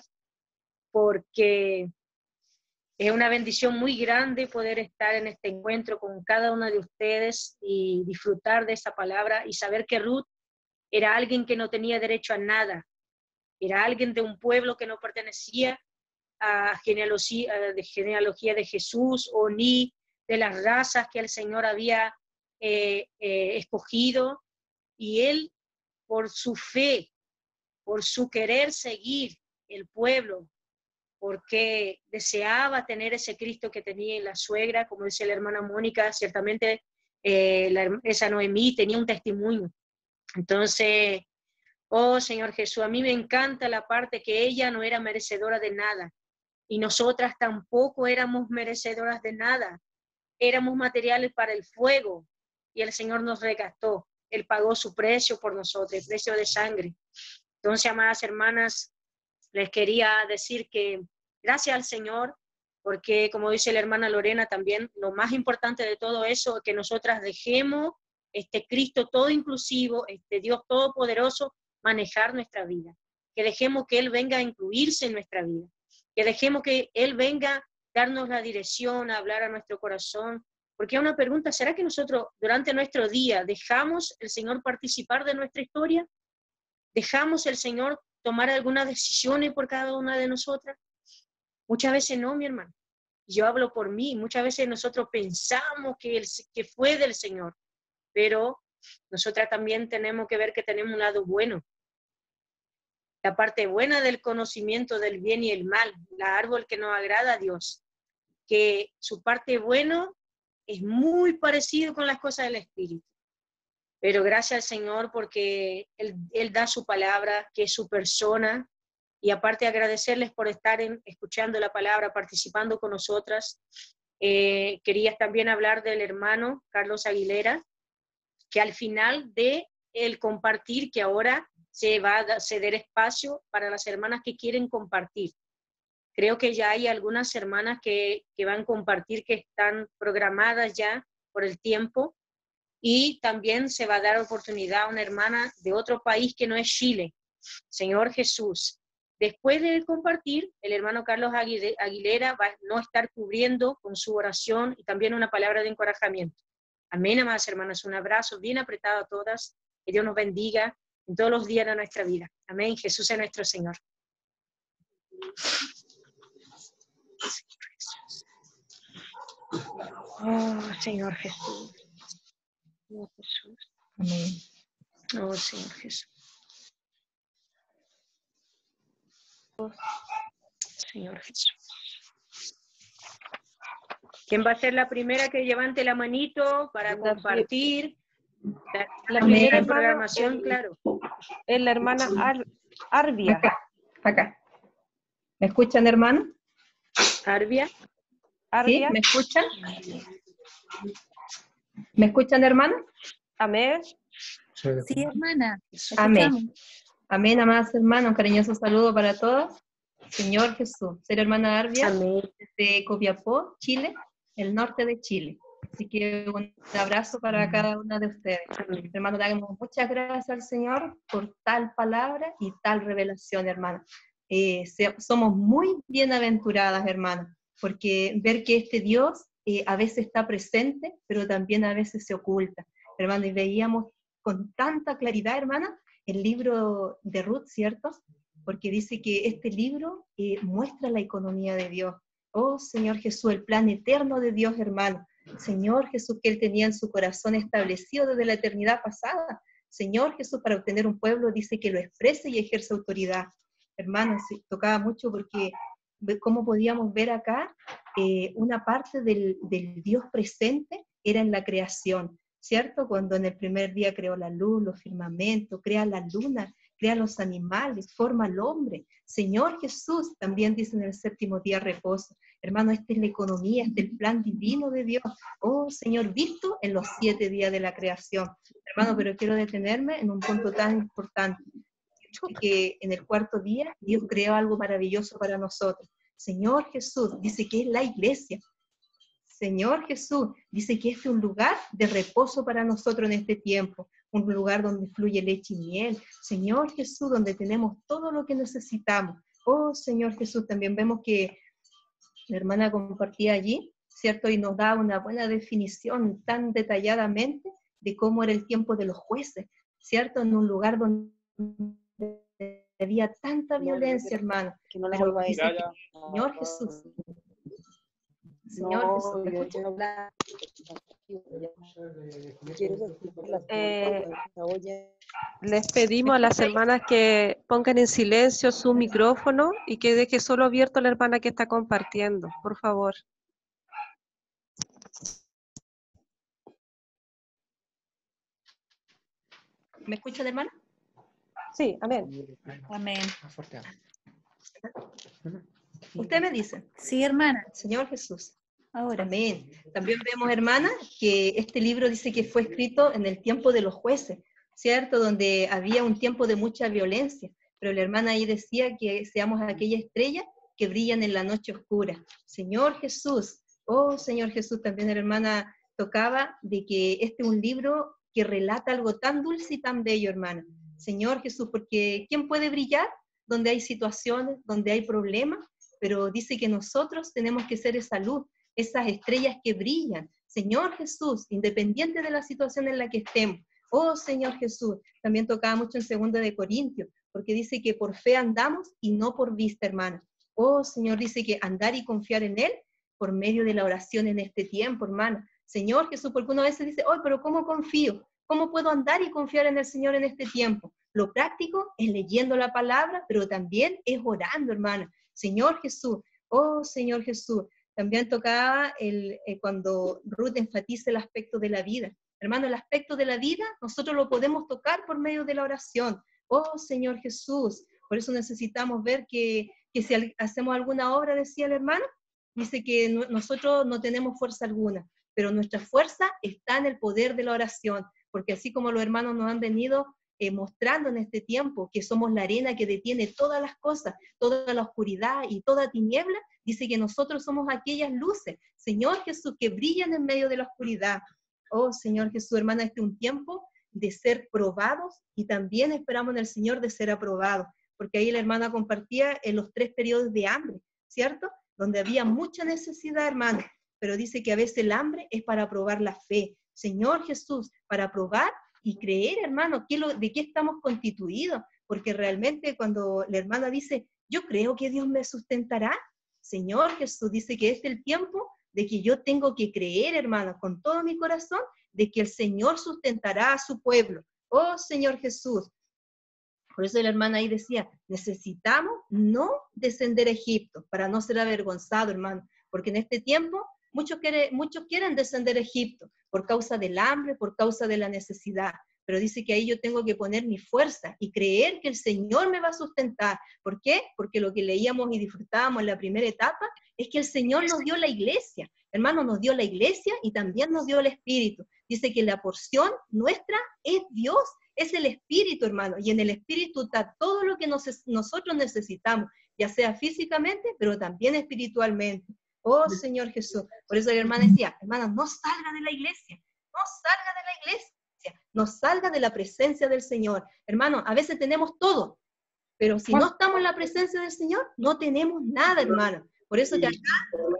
porque es una bendición muy grande poder estar en este encuentro con cada una de ustedes y disfrutar de esa palabra y saber que Ruth era alguien que no tenía derecho a nada, era alguien de un pueblo que no pertenecía a genealogía de, genealogía de Jesús o ni de las razas que el Señor había eh, eh, escogido, y él, por su fe, por su querer seguir el pueblo, porque deseaba tener ese Cristo que tenía en la suegra, como dice la hermana Mónica, ciertamente eh, la, esa Noemí tenía un testimonio. Entonces, oh Señor Jesús, a mí me encanta la parte que ella no era merecedora de nada, y nosotras tampoco éramos merecedoras de nada, éramos materiales para el fuego, y el Señor nos rescató, Él pagó su precio por nosotros, el precio de sangre. Entonces, amadas hermanas, les quería decir que gracias al Señor, porque como dice la hermana Lorena también, lo más importante de todo eso es que nosotras dejemos este Cristo todo inclusivo, este Dios todopoderoso, manejar nuestra vida, que dejemos que Él venga a incluirse en nuestra vida, que dejemos que Él venga a darnos la dirección, a hablar a nuestro corazón, porque hay una pregunta, ¿será que nosotros durante nuestro día dejamos el Señor participar de nuestra historia? ¿Dejamos el Señor tomar algunas decisiones por cada una de nosotras? Muchas veces no, mi hermano. Yo hablo por mí, muchas veces nosotros pensamos que, el, que fue del Señor, pero nosotras también tenemos que ver que tenemos un lado bueno. La parte buena del conocimiento del bien y el mal, la árbol que nos agrada a Dios, que su parte buena es muy parecido con las cosas del Espíritu. Pero gracias al Señor porque Él, Él da su palabra, que es su persona, y aparte agradecerles por estar en, escuchando la palabra, participando con nosotras. Eh, quería también hablar del hermano Carlos Aguilera, que al final de el compartir, que ahora se va a ceder espacio para las hermanas que quieren compartir. Creo que ya hay algunas hermanas que, que van a compartir, que están programadas ya por el tiempo, y también se va a dar oportunidad a una hermana de otro país que no es Chile. Señor Jesús, después de compartir, el hermano Carlos Aguilera va a no estar cubriendo con su oración y también una palabra de encorajamiento. Amén, amadas hermanas, un abrazo bien apretado a todas, que Dios nos bendiga en todos los días de nuestra vida. Amén, Jesús es nuestro Señor. Oh, Señor Jesús. Oh, Jesús. Amén. Oh, Señor Jesús. Oh, Señor Jesús. ¿Quién va a ser la primera que levante la manito para compartir? La, La la primera en programación, el, claro. Es la hermana Ar, Arbia. Acá, acá. ¿Me escuchan, hermano? Arbia. Arbia. ¿Sí? ¿Me escuchan? ¿Me escuchan, hermano? Amén. Sí, hermana. Amén. Amén, amadas hermanas. Un cariñoso saludo para todos. Señor Jesús. Soy la hermana Arbia. Amén. De Copiapó, Chile, el norte de Chile. Así que un abrazo para cada una de ustedes. Amén. Hermano, le damos muchas gracias al Señor por tal palabra y tal revelación, hermana. Eh, se, somos muy bienaventuradas, hermana, porque ver que este Dios eh, a veces está presente, pero también a veces se oculta. Hermano, y veíamos con tanta claridad, hermana, el libro de Ruth, ¿cierto? Porque dice que este libro eh, muestra la economía de Dios. Oh, Señor Jesús, el plan eterno de Dios, hermano. Señor Jesús, que Él tenía en su corazón establecido desde la eternidad pasada. Señor Jesús, para obtener un pueblo, dice que lo exprese y ejerce autoridad. Hermanos, tocaba mucho porque cómo podíamos ver acá, eh, una parte del, del Dios presente era en la creación, ¿cierto? Cuando en el primer día creó la luz, los firmamentos, crea la luna, crea los animales, forma al hombre. Señor Jesús, también dice en el séptimo día reposo. Hermano, esta es la economía, este es el plan divino de Dios. Oh, Señor, visto en los siete días de la creación. Hermano, pero quiero detenerme en un punto tan importante, que en el cuarto día Dios creó algo maravilloso para nosotros. Señor Jesús, dice que es la iglesia. Señor Jesús, dice que este es un lugar de reposo para nosotros en este tiempo, un lugar donde fluye leche y miel. Señor Jesús, donde tenemos todo lo que necesitamos. Oh, Señor Jesús, también vemos que la hermana compartía allí, ¿cierto? Y nos da una buena definición tan detalladamente de cómo era el tiempo de los jueces, ¿cierto? En un lugar donde había tanta violencia, hermano. Que no la Pero vuelva a dice decir. que, Señor Jesús, Señor Jesús, ¿me escucha? Eh, les pedimos a las hermanas que pongan en silencio su micrófono y que deje solo abierto la hermana que está compartiendo, por favor. ¿Me escucha la hermana? Sí, amén. Amén. Usted me dice. Sí, hermana. Señor Jesús. Ahora. Amén. También vemos, hermana, que este libro dice que fue escrito en el tiempo de los jueces, ¿cierto? Donde había un tiempo de mucha violencia. Pero la hermana ahí decía que seamos aquella estrella que brillan en la noche oscura. Señor Jesús. Oh, Señor Jesús, también la hermana tocaba de que este es un libro que relata algo tan dulce y tan bello, hermana. Señor Jesús, porque ¿quién puede brillar donde hay situaciones, donde hay problemas? Pero dice que nosotros tenemos que ser esa luz, esas estrellas que brillan. Señor Jesús, independiente de la situación en la que estemos. Oh, Señor Jesús, también tocaba mucho en segunda de Corintios, porque dice que por fe andamos y no por vista, hermana. Oh, Señor, dice que andar y confiar en Él por medio de la oración en este tiempo, hermana. Señor Jesús, porque uno a veces dice, oh, pero ¿cómo confío? ¿Cómo puedo andar y confiar en el Señor en este tiempo? Lo práctico es leyendo la palabra, pero también es orando, hermana. Señor Jesús, oh Señor Jesús, también tocaba el, eh, cuando Ruth enfatiza el aspecto de la vida. Hermano, el aspecto de la vida nosotros lo podemos tocar por medio de la oración. Oh Señor Jesús, por eso necesitamos ver que, que si hacemos alguna obra, decía el hermano, dice que no, nosotros no tenemos fuerza alguna, pero nuestra fuerza está en el poder de la oración, porque así como los hermanos nos han venido Eh, mostrando en este tiempo que somos la arena que detiene todas las cosas, toda la oscuridad y toda tiniebla, dice que nosotros somos aquellas luces, Señor Jesús, que brillan en medio de la oscuridad. Oh, Señor Jesús, hermana, este es un tiempo de ser probados y también esperamos en el Señor de ser aprobados, porque ahí la hermana compartía en los tres periodos de hambre, ¿cierto? Donde había mucha necesidad, hermano, pero dice que a veces el hambre es para probar la fe. Señor Jesús, para probar y creer, hermano, ¿qué lo, de qué estamos constituidos? Porque realmente cuando la hermana dice, yo creo que Dios me sustentará, Señor Jesús, dice que es el tiempo de que yo tengo que creer, hermano, con todo mi corazón, de que el Señor sustentará a su pueblo. Oh, Señor Jesús. Por eso la hermana ahí decía, necesitamos no descender a Egipto, para no ser avergonzado, hermano, porque en este tiempo muchos, quiere, muchos quieren descender a Egipto, por causa del hambre, por causa de la necesidad. Pero dice que ahí yo tengo que poner mi fuerza y creer que el Señor me va a sustentar. ¿Por qué? Porque lo que leíamos y disfrutábamos en la primera etapa es que el Señor nos dio la iglesia. Hermano, nos dio la iglesia y también nos dio el Espíritu. Dice que la porción nuestra es Dios, es el Espíritu, hermano. Y en el Espíritu está todo lo que nos, nosotros necesitamos, ya sea físicamente, pero también espiritualmente. Oh, Señor Jesús. Por eso la hermana decía, hermana, no salga de la iglesia, no salga de la iglesia, no salga de la presencia del Señor. Hermano, a veces tenemos todo, pero si no estamos en la presencia del Señor, no tenemos nada, hermano. Por eso que acá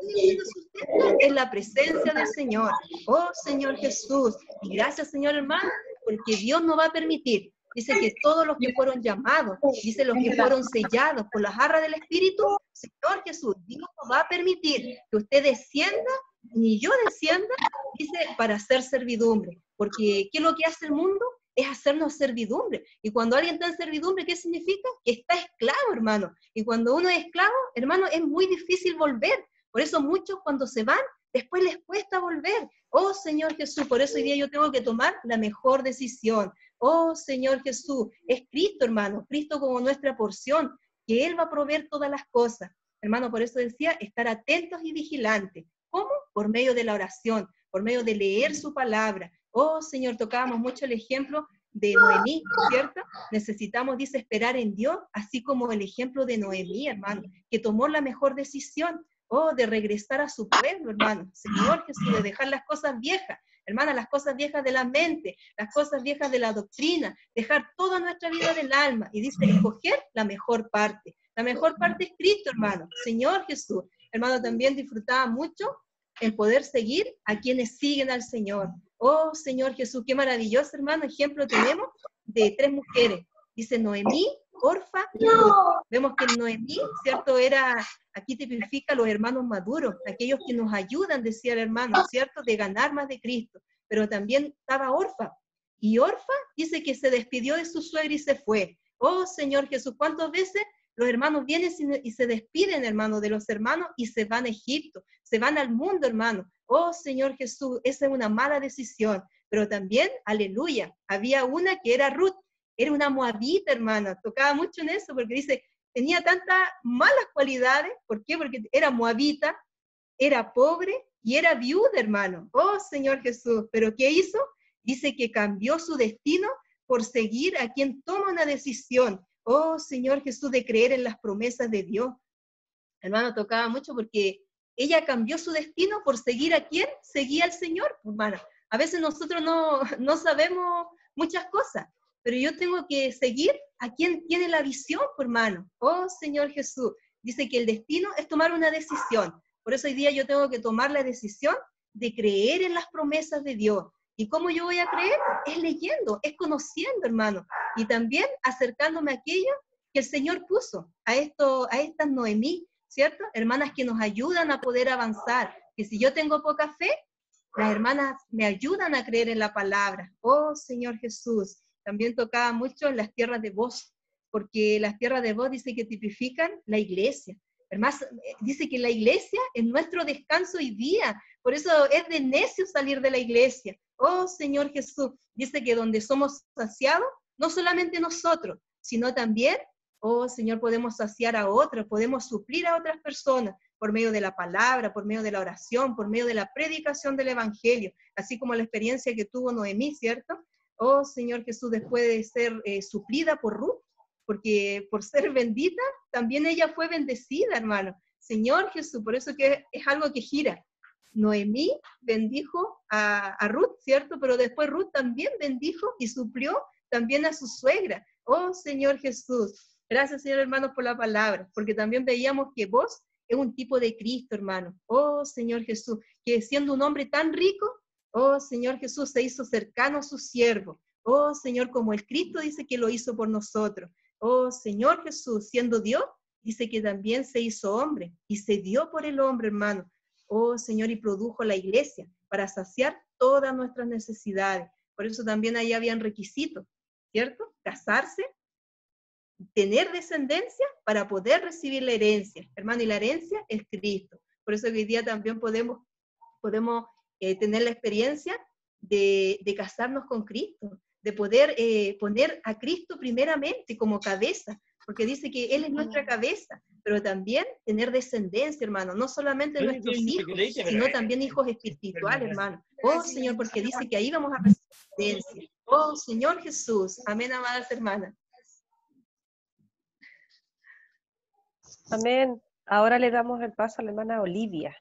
es la presencia del Señor. Oh, Señor Jesús. Y gracias, Señor hermano, porque Dios no va a permitir. Dice que todos los que fueron llamados, dice los que fueron sellados por las arras del Espíritu, Señor Jesús, Dios no va a permitir que usted descienda ni yo descienda, dice, para hacer servidumbre. Porque, ¿qué es lo que hace el mundo? Es hacernos servidumbre. Y cuando alguien está en servidumbre, ¿qué significa? Que está esclavo, hermano. Y cuando uno es esclavo, hermano, es muy difícil volver. Por eso muchos cuando se van, después les cuesta volver. Oh, Señor Jesús, por eso hoy día yo tengo que tomar la mejor decisión. Oh, Señor Jesús, es Cristo, hermano, Cristo como nuestra porción, que Él va a proveer todas las cosas. Hermano, por eso decía, estar atentos y vigilantes. ¿Cómo? Por medio de la oración, por medio de leer su palabra. Oh, Señor, tocábamos mucho el ejemplo de Noemí, ¿cierto? Necesitamos, dice, esperar en Dios, así como el ejemplo de Noemí, hermano, que tomó la mejor decisión. Oh, de regresar a su pueblo, hermano. Señor Jesús, de dejar las cosas viejas, hermana, las cosas viejas de la mente, las cosas viejas de la doctrina, dejar toda nuestra vida del alma. Y dice, escoger la mejor parte. La mejor parte es Cristo, hermano. Señor Jesús. Hermano, también disfrutaba mucho en poder seguir a quienes siguen al Señor. Oh, Señor Jesús, qué maravilloso, hermano. Ejemplo tenemos de tres mujeres. Dice Noemí, Orfa y Ruth. Vemos que Noemí, ¿cierto? Era, aquí tipifica a los hermanos maduros, aquellos que nos ayudan, decía el hermano, ¿cierto? De ganar más de Cristo. Pero también estaba Orfa. Y Orfa dice que se despidió de su suegra y se fue. Oh, Señor Jesús, ¿cuántas veces los hermanos vienen y se despiden, hermano, de los hermanos y se van a Egipto, se van al mundo, hermano? Oh, Señor Jesús, esa es una mala decisión. Pero también, aleluya, había una que era Ruth, era una moabita, hermana, tocaba mucho en eso, porque dice, tenía tantas malas cualidades. ¿Por qué? Porque era moabita, era pobre y era viuda, hermano. Oh, Señor Jesús, ¿pero qué hizo? Dice que cambió su destino por seguir a quien toma una decisión. Oh, Señor Jesús, de creer en las promesas de Dios. Hermano, tocaba mucho porque ella cambió su destino por seguir a quien seguía al Señor, hermano. A veces nosotros no, no sabemos muchas cosas, pero yo tengo que seguir a quien tiene la visión, hermano. Oh, Señor Jesús, dice que el destino es tomar una decisión. Por eso hoy día yo tengo que tomar la decisión de creer en las promesas de Dios. ¿Y cómo yo voy a creer? Es leyendo, es conociendo, hermano. Y también acercándome a aquello que el Señor puso, a, esto, a estas Noemí, ¿cierto? Hermanas que nos ayudan a poder avanzar. Que si yo tengo poca fe, las hermanas me ayudan a creer en la palabra. Oh, Señor Jesús. También tocaba mucho en las tierras de voz, porque las tierras de voz dice que tipifican la iglesia. Además, dice que la iglesia es nuestro descanso hoy día. Por eso es de necio salir de la iglesia. Oh, Señor Jesús, dice que donde somos saciados, no solamente nosotros, sino también, oh, Señor, podemos saciar a otros, podemos suplir a otras personas por medio de la palabra, por medio de la oración, por medio de la predicación del evangelio, así como la experiencia que tuvo Noemí, ¿cierto? Oh, Señor Jesús, después de ser eh, suplida por Ruth, porque por ser bendita, también ella fue bendecida, hermano. Señor Jesús, por eso que es algo que gira. Noemí bendijo a, a Ruth, ¿cierto? Pero después Ruth también bendijo y suplió también a su suegra. Oh, Señor Jesús. Gracias, Señor, hermanos, por la palabra, porque también veíamos que vos es un tipo de Cristo, hermano. Oh, Señor Jesús, que siendo un hombre tan rico, oh, Señor Jesús, se hizo cercano a su siervo. Oh, Señor, como el Cristo dice que lo hizo por nosotros. Oh, Señor Jesús, siendo Dios, dice que también se hizo hombre y se dio por el hombre, hermano. Oh, Señor, y produjo la iglesia para saciar todas nuestras necesidades. Por eso también ahí habían requisitos, ¿cierto? Casarse, tener descendencia para poder recibir la herencia. Hermano, y la herencia es Cristo. Por eso hoy día también podemos, podemos eh, tener la experiencia de, de casarnos con Cristo, de poder eh, poner a Cristo primeramente como cabeza, porque dice que Él es nuestra cabeza, pero también tener descendencia, hermano, no solamente nuestros hijos, sino también hijos espirituales, hermano. Oh, Señor, porque dice que ahí vamos a recibir descendencia. Oh, Señor Jesús. Amén, amadas hermanas. Amén. Ahora le damos el paso a la hermana Olivia.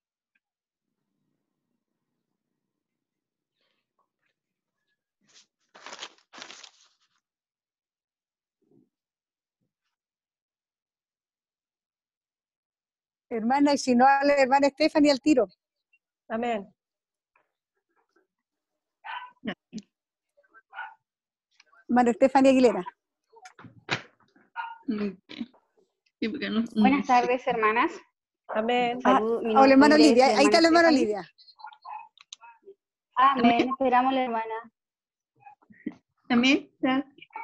Hermana, y si no, a la hermana Stephanie al tiro. Amén. Hermana Stephanie Aguilera. Sí, porque no- Buenas tardes, hermanas. Amén. Ah, Salud, mi hola, hermana nombre es Lidia. Ahí está la hermana Stephanie. Lidia. Amén, esperamos la hermana. Amén. ¿Se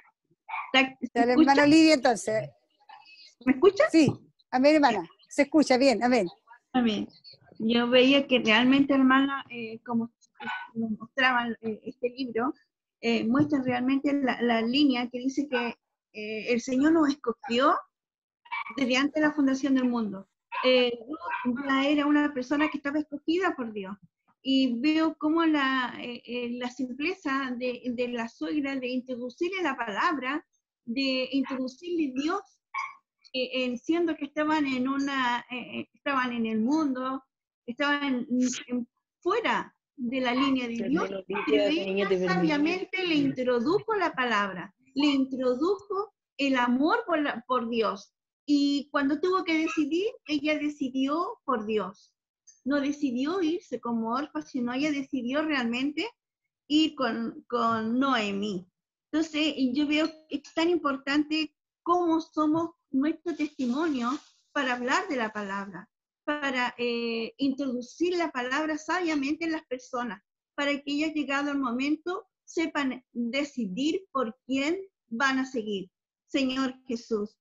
La escucha? hermana Lidia, entonces. ¿Me escucha? Sí, amén, hermana. Se escucha bien, amén. Amén. Yo veía que realmente, hermana, eh, como nos mostraban eh, este libro, eh, muestra realmente la, la línea que dice que eh, el Señor nos escogió desde antes de la fundación del mundo. Eh, Ruth ya era una persona que estaba escogida por Dios. Y veo cómo la, eh, eh, la simpleza de, de la suegra de introducirle la palabra, de introducirle Dios, eh, eh, siendo que estaban en una, eh, estaban en el mundo, estaban en, en, fuera de la línea de Dios, pero ella sabiamente le introdujo la palabra, le introdujo el amor por, la, por Dios. Y cuando tuvo que decidir, ella decidió por Dios. No decidió irse como orfa, sino ella decidió realmente ir con, con Noemí. Entonces, yo veo que es tan importante cómo somos nuestro testimonio para hablar de la palabra, para eh, introducir la palabra sabiamente en las personas, para que ellas, llegado el momento, sepan decidir por quién van a seguir. Señor Jesús.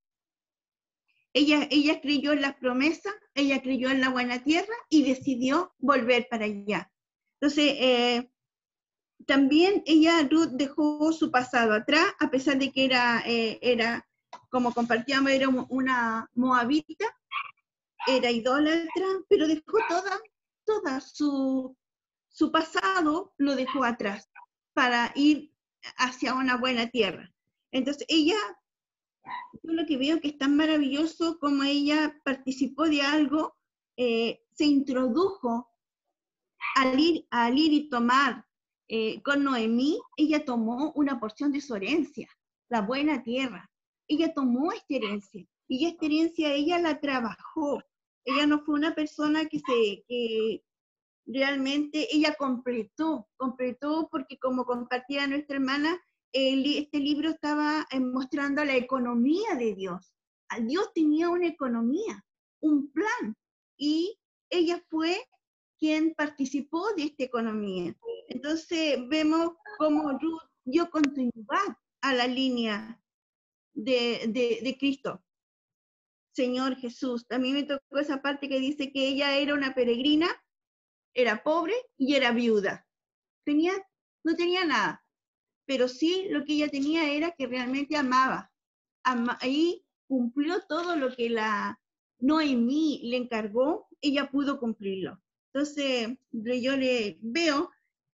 Ella, ella creyó en las promesas, ella creyó en la buena tierra y decidió volver para allá. Entonces, eh, también ella, Ruth, dejó su pasado atrás, a pesar de que era, eh, era como compartíamos, era una moabita, era idólatra, pero dejó toda, toda su, su pasado, lo dejó atrás para ir hacia una buena tierra. Entonces, ella... Yo lo que veo que es tan maravilloso como ella participó de algo, eh, se introdujo al ir, al ir y tomar eh, con Noemí, ella tomó una porción de su herencia, la buena tierra. Ella tomó esta herencia, y esta herencia ella la trabajó. Ella no fue una persona que se... Que realmente ella completó, completó porque como compartía nuestra hermana, El, este libro estaba mostrando la economía de Dios. Dios tenía una economía, un plan, y ella fue quien participó de esta economía. Entonces vemos cómo Ruth dio continuidad a la línea de, de, de Cristo. Señor Jesús, también me tocó esa parte que dice que ella era una peregrina, era pobre y era viuda. Tenía, no tenía nada. Pero sí lo que ella tenía era que realmente amaba. Ama, y cumplió todo lo que la Noemí le encargó, ella pudo cumplirlo. Entonces, yo le veo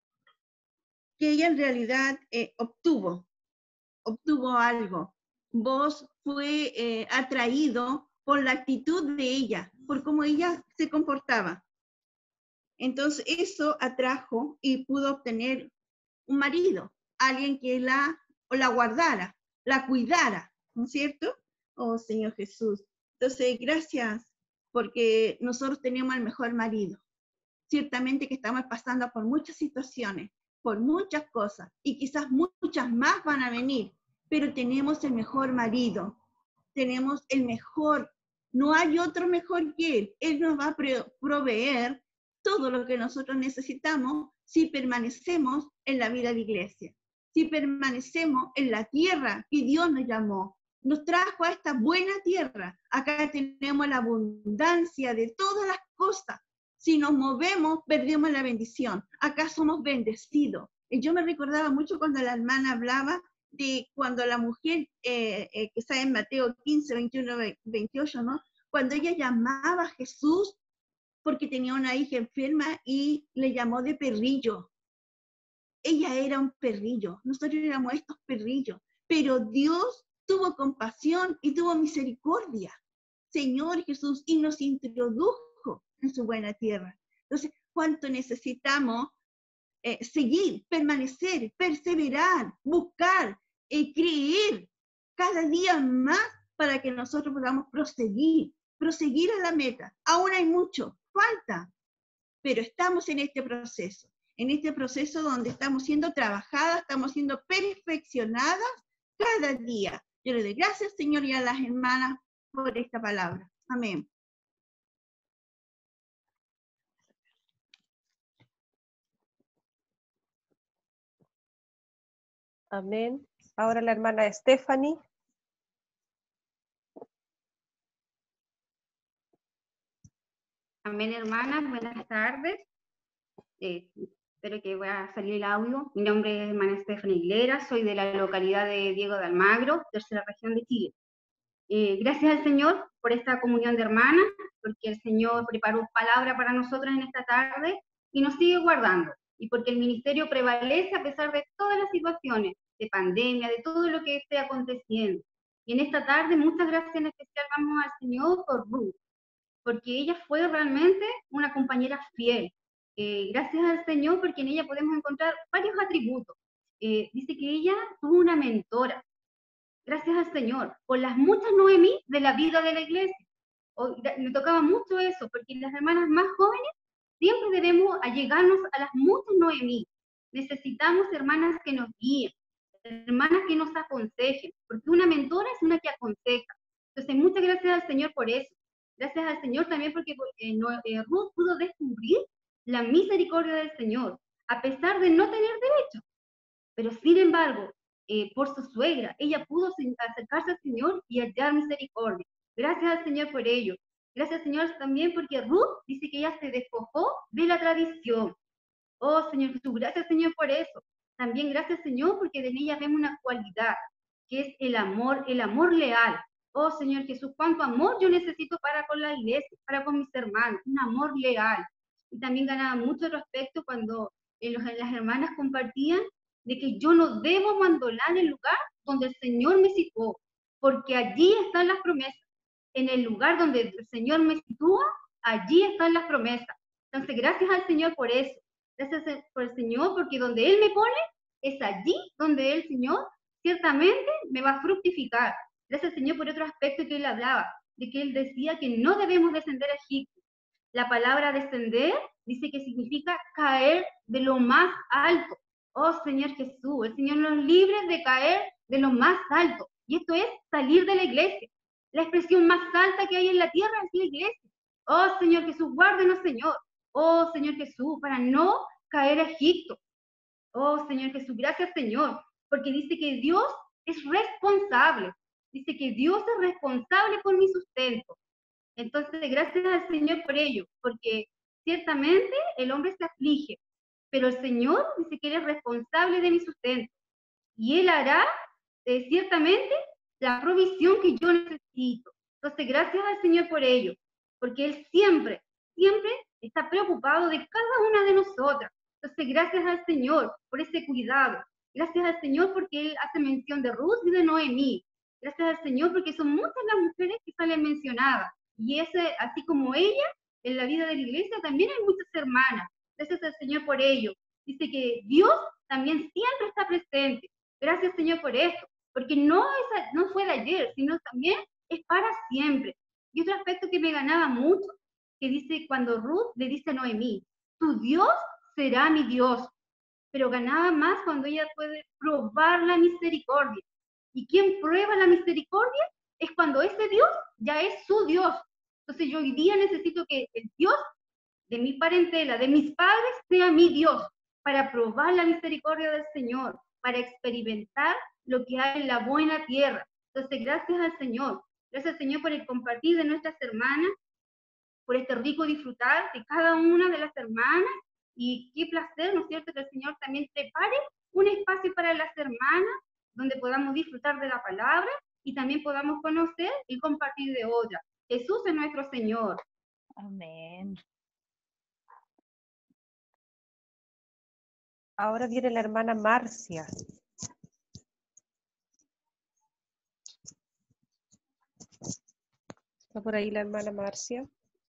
que ella en realidad eh, obtuvo, obtuvo algo. Vos fue eh, atraído por la actitud de ella, por cómo ella se comportaba. Entonces, eso atrajo y pudo obtener un marido, alguien que la, o la guardara, la cuidara, ¿no es cierto? Oh, Señor Jesús. Entonces, gracias, porque nosotros tenemos el mejor marido. Ciertamente que estamos pasando por muchas situaciones, por muchas cosas, y quizás muchas más van a venir, pero tenemos el mejor marido, tenemos el mejor, no hay otro mejor que Él. Él nos va a proveer todo lo que nosotros necesitamos si permanecemos en la vida de iglesia, si permanecemos en la tierra que Dios nos llamó, nos trajo a esta buena tierra. Acá tenemos la abundancia de todas las cosas. Si nos movemos, perdemos la bendición. Acá somos bendecidos. Y yo me recordaba mucho cuando la hermana hablaba de cuando la mujer, eh, eh, que está en Mateo quince, veintiuno, veintiocho, ¿no? Cuando ella llamaba a Jesús porque tenía una hija enferma y le llamó de perrillo. Ella era un perrillo, nosotros éramos estos perrillos, pero Dios tuvo compasión y tuvo misericordia, Señor Jesús, y nos introdujo en su buena tierra. Entonces, ¿cuánto necesitamos eh, seguir, permanecer, perseverar, buscar, eh, creer cada día más para que nosotros podamos proseguir, proseguir a la meta? Aún hay mucho, falta, pero estamos en este proceso, en este proceso donde estamos siendo trabajadas, estamos siendo perfeccionadas cada día. Yo le doy gracias, Señor, y a las hermanas por esta palabra. Amén. Amén. Ahora la hermana Stephanie. Amén, hermanas, buenas tardes. Eh, espero que vaya a salir el audio. Mi nombre es hermana Stephanie Aguilera, soy de la localidad de Diego de Almagro, tercera región de Chile. Eh, gracias al Señor por esta comunión de hermanas, porque el Señor preparó palabra para nosotros en esta tarde y nos sigue guardando. Y porque el ministerio prevalece a pesar de todas las situaciones, de pandemia, de todo lo que esté aconteciendo. Y en esta tarde, muchas gracias en especial damos al Señor por Ruth, porque ella fue realmente una compañera fiel. Eh, gracias al Señor, porque en ella podemos encontrar varios atributos. Eh, dice que ella tuvo una mentora. Gracias al Señor, por las muchas Noemí de la vida de la iglesia. Hoy, me tocaba mucho eso, porque las hermanas más jóvenes siempre debemos allegarnos a las muchas Noemí. Necesitamos hermanas que nos guíen, hermanas que nos aconsejen, porque una mentora es una que aconseja. Entonces, muchas gracias al Señor por eso. Gracias al Señor también porque eh, no, eh, Ruth pudo descubrir la misericordia del Señor, a pesar de no tener derecho. Pero sin embargo, eh, por su suegra, ella pudo acercarse al Señor y hallar misericordia. Gracias al Señor por ello. Gracias, Señor, también porque Ruth dice que ella se despojó de la tradición. Oh, Señor Jesús, gracias, Señor, por eso. También gracias, Señor, porque en ella vemos una cualidad, que es el amor, el amor leal. Oh, Señor Jesús, cuánto amor yo necesito para con la iglesia, para con mis hermanos, un amor leal. Y también ganaba mucho respecto cuando eh, los, las hermanas compartían de que yo no debo abandonar el lugar donde el Señor me situó, porque allí están las promesas. En el lugar donde el Señor me sitúa, allí están las promesas. Entonces, gracias al Señor por eso. Gracias por el Señor, porque donde Él me pone, es allí donde el Señor ciertamente me va a fructificar. Gracias, Señor, por otro aspecto que Él hablaba, de que Él decía que no debemos descender a Egipto. La palabra descender dice que significa caer de lo más alto. Oh, Señor Jesús, el Señor nos libre de caer de lo más alto. Y esto es salir de la iglesia. La expresión más alta que hay en la tierra es la iglesia. Oh, Señor Jesús, guárdenos, Señor. Oh, Señor Jesús, para no caer a Egipto. Oh, Señor Jesús, gracias, Señor, porque dice que Dios es responsable. Dice que Dios es responsable por mi sustento. Entonces, gracias al Señor por ello, porque ciertamente el hombre se aflige, pero el Señor dice que Él es responsable de mi sustento. Y Él hará, eh, ciertamente, la provisión que yo necesito. Entonces, gracias al Señor por ello, porque Él siempre, siempre está preocupado de cada una de nosotras. Entonces, gracias al Señor por ese cuidado. Gracias al Señor porque Él hace mención de Ruth y de Noemí. Gracias al Señor porque son muchas las mujeres que salen mencionadas. Y ese, así como ella, en la vida de la iglesia también hay muchas hermanas. Gracias al Señor por ello. Dice que Dios también siempre está presente. Gracias, Señor, por esto. Porque no, es, no fue de ayer, sino también es para siempre. Y otro aspecto que me ganaba mucho, que dice cuando Ruth le dice a Noemí, tu Dios será mi Dios. Pero ganaba más cuando ella puede probar la misericordia. ¿Y quién prueba la misericordia? Es cuando ese Dios ya es su Dios. Entonces yo hoy día necesito que el Dios de mi parentela, de mis padres, sea mi Dios, para probar la misericordia del Señor, para experimentar lo que hay en la buena tierra. Entonces, gracias al Señor. Gracias al Señor por el compartir de nuestras hermanas, por este rico disfrutar de cada una de las hermanas. Y qué placer, ¿no es cierto?, que el Señor también prepare un espacio para las hermanas, donde podamos disfrutar de la palabra y también podamos conocer y compartir de otra. Jesús es nuestro Señor. Amén. Ahora viene la hermana Marcia. ¿Está por ahí la hermana Marcia?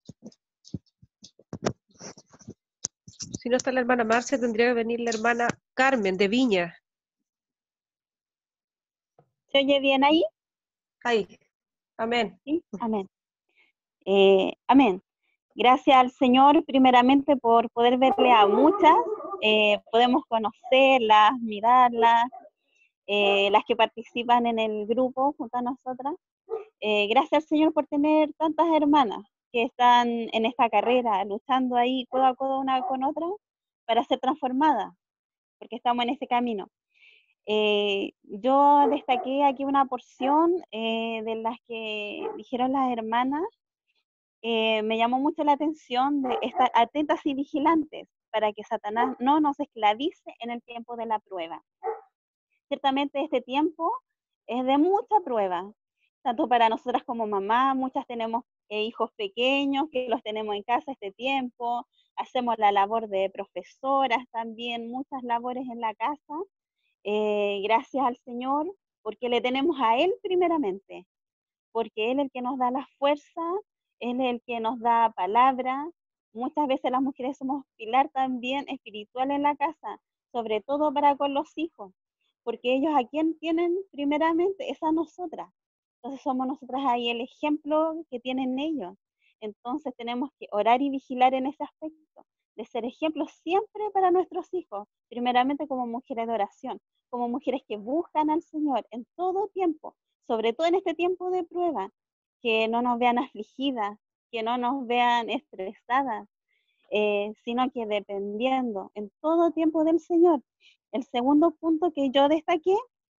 Si no está la hermana Marcia, tendría que venir la hermana Carmen de Viña. ¿Se oye bien ahí? Ahí. Amén. Sí, amén. Eh, amén. Gracias al Señor primeramente por poder verle a muchas. Eh, podemos conocerlas, mirarlas, eh, las que participan en el grupo junto a nosotras. Eh, gracias al Señor por tener tantas hermanas que están en esta carrera, luchando ahí codo a codo una con otra para ser transformadas, porque estamos en ese camino. Eh, yo destaqué aquí una porción eh, de las que dijeron las hermanas. Eh, me llamó mucho la atención de estar atentas y vigilantes para que Satanás no nos esclavice en el tiempo de la prueba. Ciertamente este tiempo es de mucha prueba, tanto para nosotras como mamá. Muchas tenemos eh, hijos pequeños que los tenemos en casa este tiempo, hacemos la labor de profesoras también, muchas labores en la casa. Eh, gracias al Señor, porque le tenemos a Él primeramente, porque Él es el que nos da la fuerza, Él es el que nos da palabra. Muchas veces las mujeres somos pilar también espiritual en la casa, sobre todo para con los hijos, porque ellos a quien tienen primeramente es a nosotras. Entonces somos nosotras ahí el ejemplo que tienen ellos. Entonces tenemos que orar y vigilar en ese aspecto, de ser ejemplos siempre para nuestros hijos, primeramente como mujeres de oración, como mujeres que buscan al Señor en todo tiempo, sobre todo en este tiempo de prueba, que no nos vean afligidas, que no nos vean estresadas, eh, sino que dependiendo en todo tiempo del Señor. El segundo punto que yo destaqué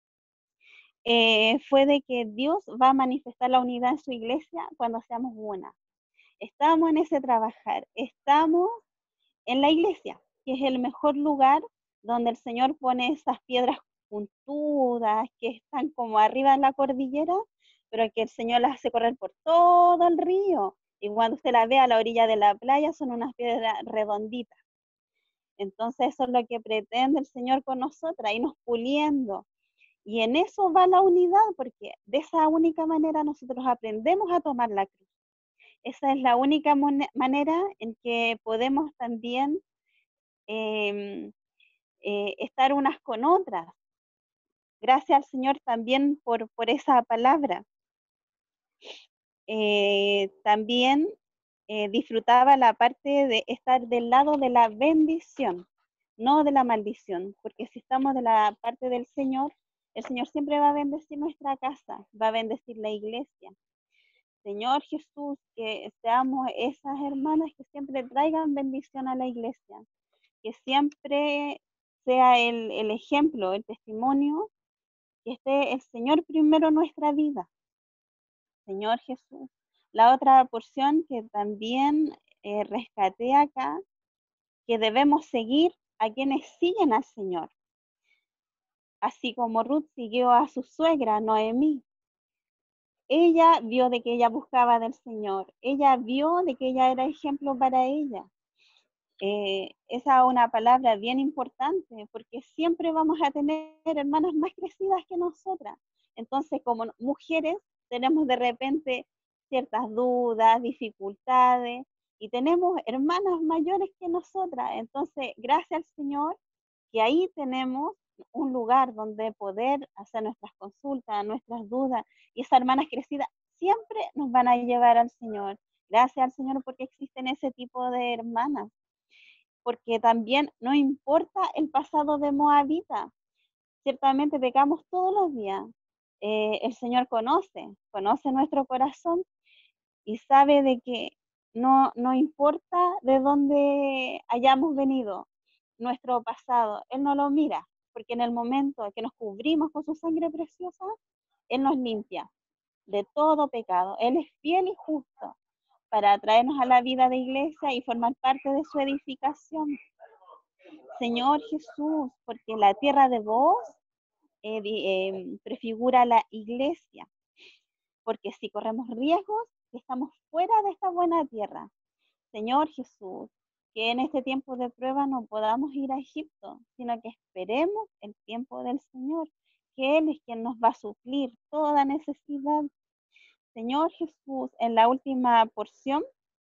eh, fue de que Dios va a manifestar la unidad en su iglesia cuando seamos una. Estamos en ese trabajar, estamos en la iglesia, que es el mejor lugar donde el Señor pone esas piedras puntudas que están como arriba en la cordillera, pero que el Señor las hace correr por todo el río. Y cuando usted la ve a la orilla de la playa, son unas piedras redonditas. Entonces eso es lo que pretende el Señor con nosotras, irnos puliendo. Y en eso va la unidad, porque de esa única manera nosotros aprendemos a tomar la cruz. Esa es la única manera en que podemos también eh, eh, estar unas con otras. Gracias al Señor también por, por esa palabra. Eh, también eh, disfrutaba la parte de estar del lado de la bendición, no de la maldición, porque si estamos de la parte del Señor, el Señor siempre va a bendecir nuestra casa, va a bendecir la iglesia. Señor Jesús, que seamos esas hermanas que siempre traigan bendición a la iglesia, que siempre sea el, el ejemplo, el testimonio, que esté el Señor primero en nuestra vida. Señor Jesús. La otra porción que también eh, rescaté acá, que debemos seguir a quienes siguen al Señor. Así como Ruth siguió a su suegra, Noemí. Ella vio de que ella buscaba del Señor. Ella vio de que ella era ejemplo para ella. Eh, esa es una palabra bien importante, porque siempre vamos a tener hermanas más crecidas que nosotras. Entonces, como mujeres, tenemos de repente ciertas dudas, dificultades, y tenemos hermanas mayores que nosotras. Entonces, gracias al Señor, que ahí tenemos un lugar donde poder hacer nuestras consultas, nuestras dudas, y esas hermanas crecidas siempre nos van a llevar al Señor. Gracias al Señor porque existen ese tipo de hermanas. Porque también no importa el pasado de Moabita. Ciertamente pecamos todos los días. Eh, el Señor conoce, conoce nuestro corazón y sabe de que no, no importa de dónde hayamos venido, nuestro pasado, Él no lo mira, porque en el momento que nos cubrimos con su sangre preciosa, Él nos limpia de todo pecado. Él es fiel y justo para traernos a la vida de iglesia y formar parte de su edificación. Señor Jesús, porque la tierra de vos eh, eh, prefigura la iglesia, porque si corremos riesgos, estamos fuera de esta buena tierra. Señor Jesús, que en este tiempo de prueba no podamos ir a Egipto, sino que esperemos el tiempo del Señor, que Él es quien nos va a suplir toda necesidad. Señor Jesús, en la última porción,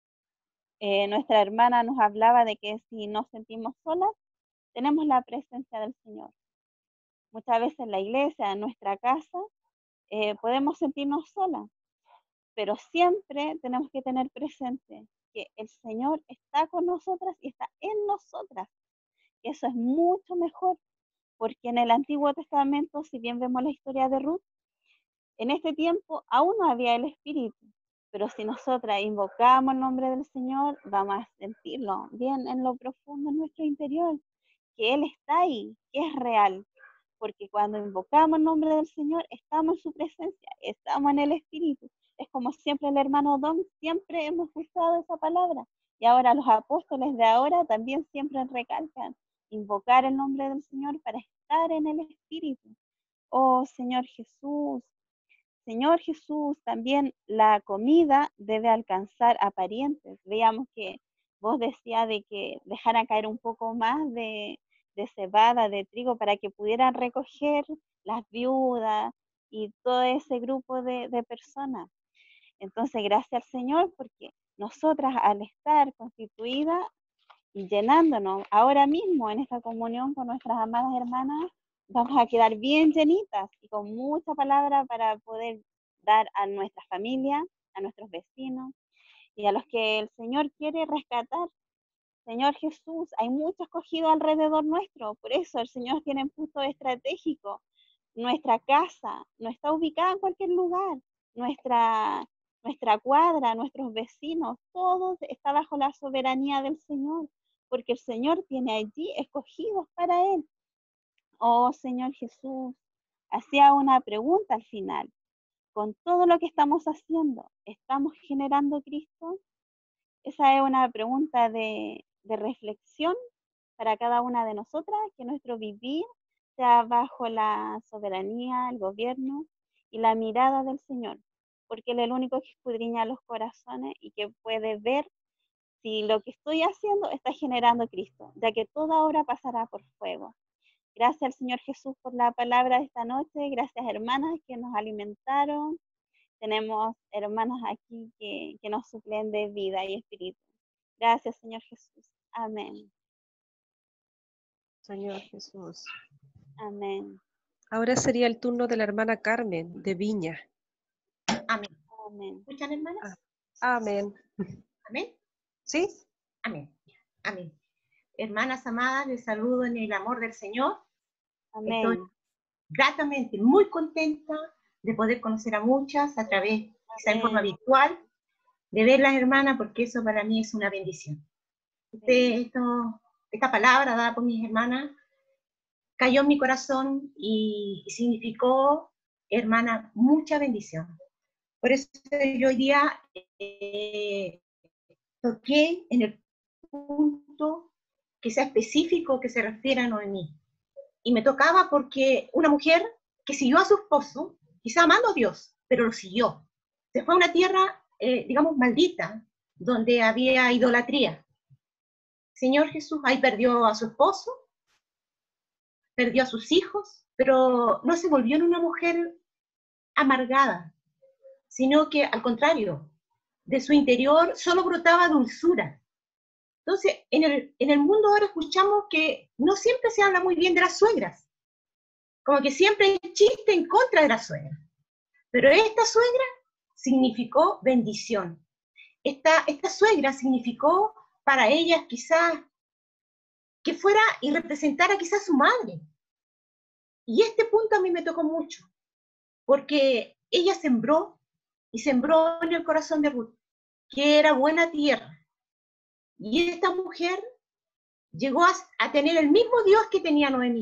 eh, nuestra hermana nos hablaba de que si nos sentimos solas, tenemos la presencia del Señor. Muchas veces en la iglesia, en nuestra casa, eh, podemos sentirnos solas, pero siempre tenemos que tener presente que el Señor está con nosotras y está en nosotras. Eso es mucho mejor, porque en el Antiguo Testamento, si bien vemos la historia de Ruth, en este tiempo aún no había el Espíritu, pero si nosotras invocamos el nombre del Señor, vamos a sentirlo bien en lo profundo de nuestro interior, que Él está ahí, que es real. porque cuando invocamos el nombre del Señor, estamos en su presencia, estamos en el Espíritu. Es como siempre el hermano Don, siempre hemos usado esa palabra. Y ahora los apóstoles de ahora también siempre recalcan, invocar el nombre del Señor para estar en el Espíritu. Oh Señor Jesús, Señor Jesús, también la comida debe alcanzar a parientes. Veamos que vos decías de que dejaran caer un poco más de, de cebada, de trigo, para que pudieran recoger las viudas y todo ese grupo de, de personas. Entonces, gracias al Señor, porque nosotras al estar constituidas y llenándonos ahora mismo en esta comunión con nuestras amadas hermanas, vamos a quedar bien llenitas y con mucha palabra para poder dar a nuestra familia, a nuestros vecinos y a los que el Señor quiere rescatar. Señor Jesús, hay mucho escogido alrededor nuestro, por eso el Señor tiene un punto estratégico. Nuestra casa no está ubicada en cualquier lugar, nuestra, nuestra cuadra, nuestros vecinos, todo está bajo la soberanía del Señor, porque el Señor tiene allí escogidos para Él. Oh Señor Jesús, hacía una pregunta al final. Con todo lo que estamos haciendo, ¿estamos generando Cristo? Esa es una pregunta de, de reflexión para cada una de nosotras, que nuestro vivir sea bajo la soberanía, el gobierno y la mirada del Señor, porque Él es el único que escudriña los corazones y que puede ver si lo que estoy haciendo está generando Cristo, ya que toda obra pasará por fuego. Gracias al Señor Jesús por la palabra de esta noche. Gracias, hermanas, que nos alimentaron. Tenemos hermanas aquí que, que nos suplen de vida y espíritu. Gracias, Señor Jesús. Amén. Señor Jesús. Amén. Ahora sería el turno de la hermana Carmen, de Viña. Amén. Amén. ¿Escuchan, hermanas? Ah, amén. Amén. ¿Sí? Amén. Amén. Hermanas amadas, les saludo en el amor del Señor. Amén. Estoy gratamente muy contenta de poder conocer a muchas a través, quizá en forma virtual, de verlas, hermanas, porque eso para mí es una bendición. Este, esto, esta palabra dada por mis hermanas cayó en mi corazón y, y significó, hermana, mucha bendición. Por eso yo hoy día eh, toqué en el punto que sea específico, que se refiera a Noemí. Y me tocaba porque una mujer que siguió a su esposo, quizá amando a Dios, pero lo siguió. Se fue a una tierra, eh, digamos, maldita, donde había idolatría. Señor Jesús ahí perdió a su esposo, perdió a sus hijos, pero no se volvió en una mujer amargada, sino que al contrario, de su interior solo brotaba dulzura. Entonces, en el, en el mundo ahora escuchamos que no siempre se habla muy bien de las suegras, como que siempre hay chiste en contra de la suegra. Pero esta suegra significó bendición. Esta, esta suegra significó para ellas quizás que fuera y representara quizás a su madre. Y este punto a mí me tocó mucho, porque ella sembró y sembró en el corazón de Ruth, que era buena tierra. Y esta mujer llegó a, a tener el mismo Dios que tenía Noemí.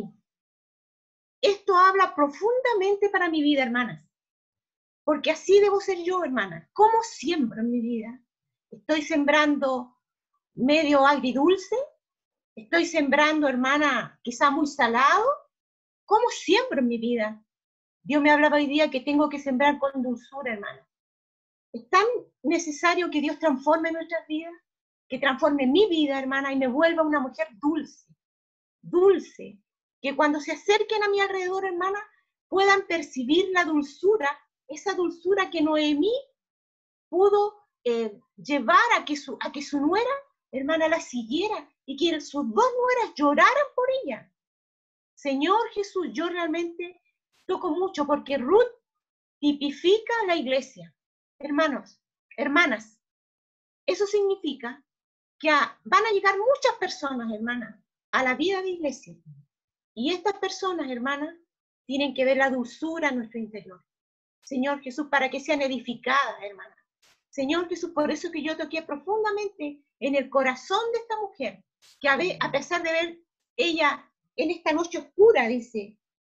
Esto habla profundamente para mi vida, hermanas. Porque así debo ser yo, hermana. ¿Cómo siembro en mi vida? ¿Estoy sembrando medio agridulce? ¿Estoy sembrando, hermana, quizá muy salado? ¿Cómo siembro en mi vida? Dios me hablaba hoy día que tengo que sembrar con dulzura, hermana. Es tan necesario que Dios transforme nuestras vidas, que transforme mi vida, hermana, y me vuelva una mujer dulce. Dulce. Que cuando se acerquen a mi alrededor, hermana, puedan percibir la dulzura, esa dulzura que Noemí pudo eh, llevar a que, su, a que su nuera, hermana, la siguiera y que sus dos nueras lloraran por ella. Señor Jesús, yo realmente toco mucho porque Ruth tipifica a la iglesia. Hermanos, hermanas, eso significa que a, van a llegar muchas personas, hermanas, a la vida de iglesia. Y estas personas, hermanas, tienen que ver la dulzura en nuestro interior. Señor Jesús, para que sean edificadas, hermanas. Señor Jesús, por eso que yo toqué profundamente en el corazón de esta mujer, que a, ver, a pesar de ver ella en esta noche oscura, dice,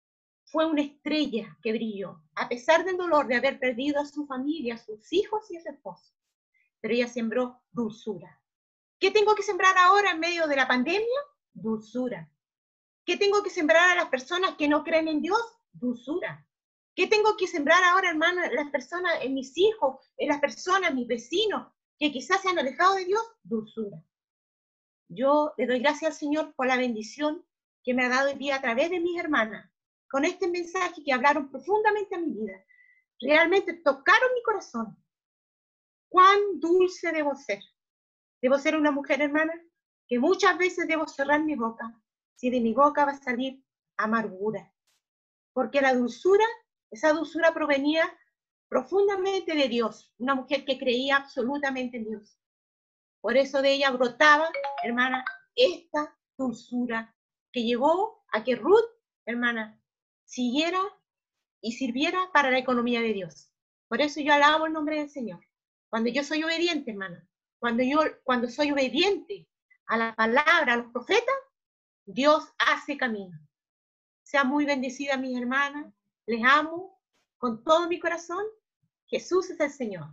fue una estrella que brilló, a pesar del dolor de haber perdido a su familia, a sus hijos y a su esposo. Pero ella sembró dulzura. ¿Qué tengo que sembrar ahora en medio de la pandemia? Dulzura. ¿Qué tengo que sembrar a las personas que no creen en Dios? Dulzura. ¿Qué tengo que sembrar ahora, hermano, en las personas, en mis hijos, en las personas, mis vecinos, que quizás se han alejado de Dios? Dulzura. Yo le doy gracias al Señor por la bendición que me ha dado hoy día a través de mis hermanas, con este mensaje que hablaron profundamente a mi vida. Realmente tocaron mi corazón. Cuán dulce debo ser. Debo ser una mujer, hermana, que muchas veces debo cerrar mi boca, si de mi boca va a salir amargura. Porque la dulzura, esa dulzura provenía profundamente de Dios, una mujer que creía absolutamente en Dios. Por eso de ella brotaba, hermana, esta dulzura que llegó a que Ruth, hermana, siguiera y sirviera para la economía de Dios. Por eso yo alabo el nombre del Señor. Cuando yo soy obediente, hermana, cuando yo cuando soy obediente a la palabra, a los profetas, Dios hace camino. Sea muy bendecida, mis hermanas. Les amo con todo mi corazón. Jesús es el Señor.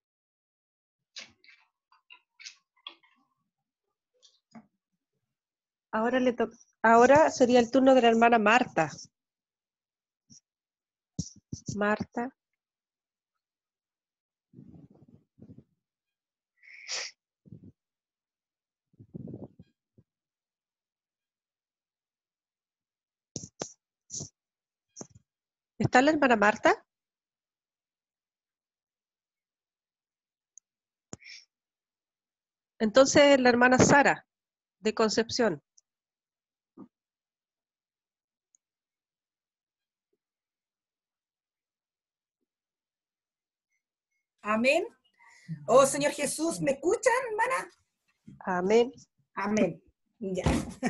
Ahora, le to- Ahora sería el turno de la hermana Marta. Marta. ¿Está la hermana Marta? Entonces la hermana Sara, de Concepción. Amén. Oh, Señor Jesús, ¿me escuchan, hermana? Amén. Amén. Ya.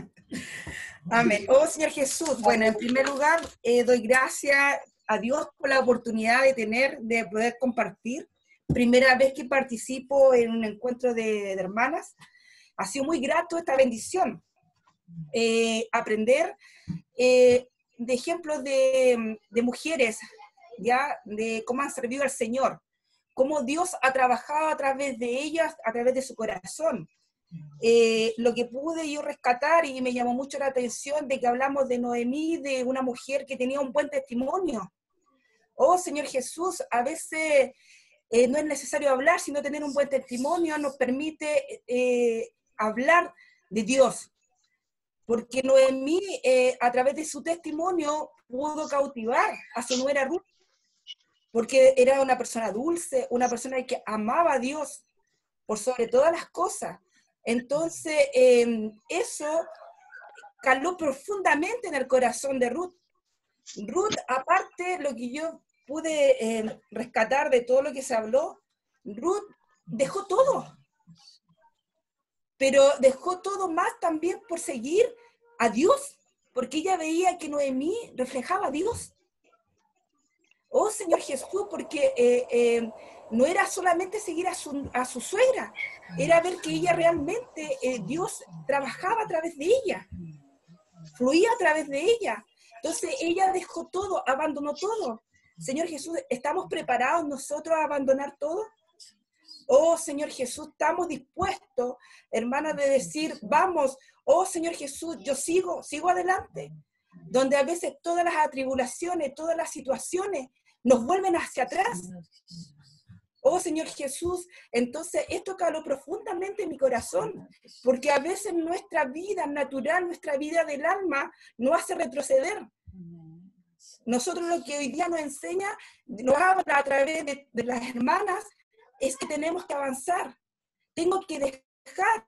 Amén. Oh, Señor Jesús, bueno, en primer lugar, eh, doy gracias a Dios por la oportunidad de tener, de poder compartir. Primera vez que participo en un encuentro de, de hermanas. Ha sido muy grato esta bendición. Eh, aprender eh, de ejemplos de, de mujeres, ya, de cómo han servido al Señor, cómo Dios ha trabajado a través de ellas, a través de su corazón. Eh, lo que pude yo rescatar, y me llamó mucho la atención, de que hablamos de Noemí, de una mujer que tenía un buen testimonio. Oh, Señor Jesús, a veces eh, no es necesario hablar, sino tener un buen testimonio nos permite eh, hablar de Dios. Porque Noemí, eh, a través de su testimonio, pudo cautivar a su nuera Ruth, porque era una persona dulce, una persona que amaba a Dios por sobre todas las cosas. Entonces, eh, eso caló profundamente en el corazón de Ruth. Ruth, aparte, lo que yo pude eh, rescatar de todo lo que se habló, Ruth dejó todo. Pero dejó todo más también por seguir a Dios, porque ella veía que Noemí reflejaba a Dios. Oh, Señor Jesús, porque eh, eh, no era solamente seguir a su, a su suegra, era ver que ella realmente, eh, Dios trabajaba a través de ella, fluía a través de ella. Entonces ella dejó todo, abandonó todo. Señor Jesús, ¿estamos preparados nosotros a abandonar todo? Oh, Señor Jesús, estamos dispuestos, hermanas, de decir, vamos, oh, Señor Jesús, yo sigo, sigo adelante. Donde a veces todas las atribulaciones, todas las situaciones nos vuelven hacia atrás. Oh, Señor Jesús, entonces esto caló profundamente en mi corazón, porque a veces nuestra vida natural, nuestra vida del alma, nos hace retroceder. Nosotros lo que hoy día nos enseña, nos habla a través de, de las hermanas, es que tenemos que avanzar. Tengo que dejar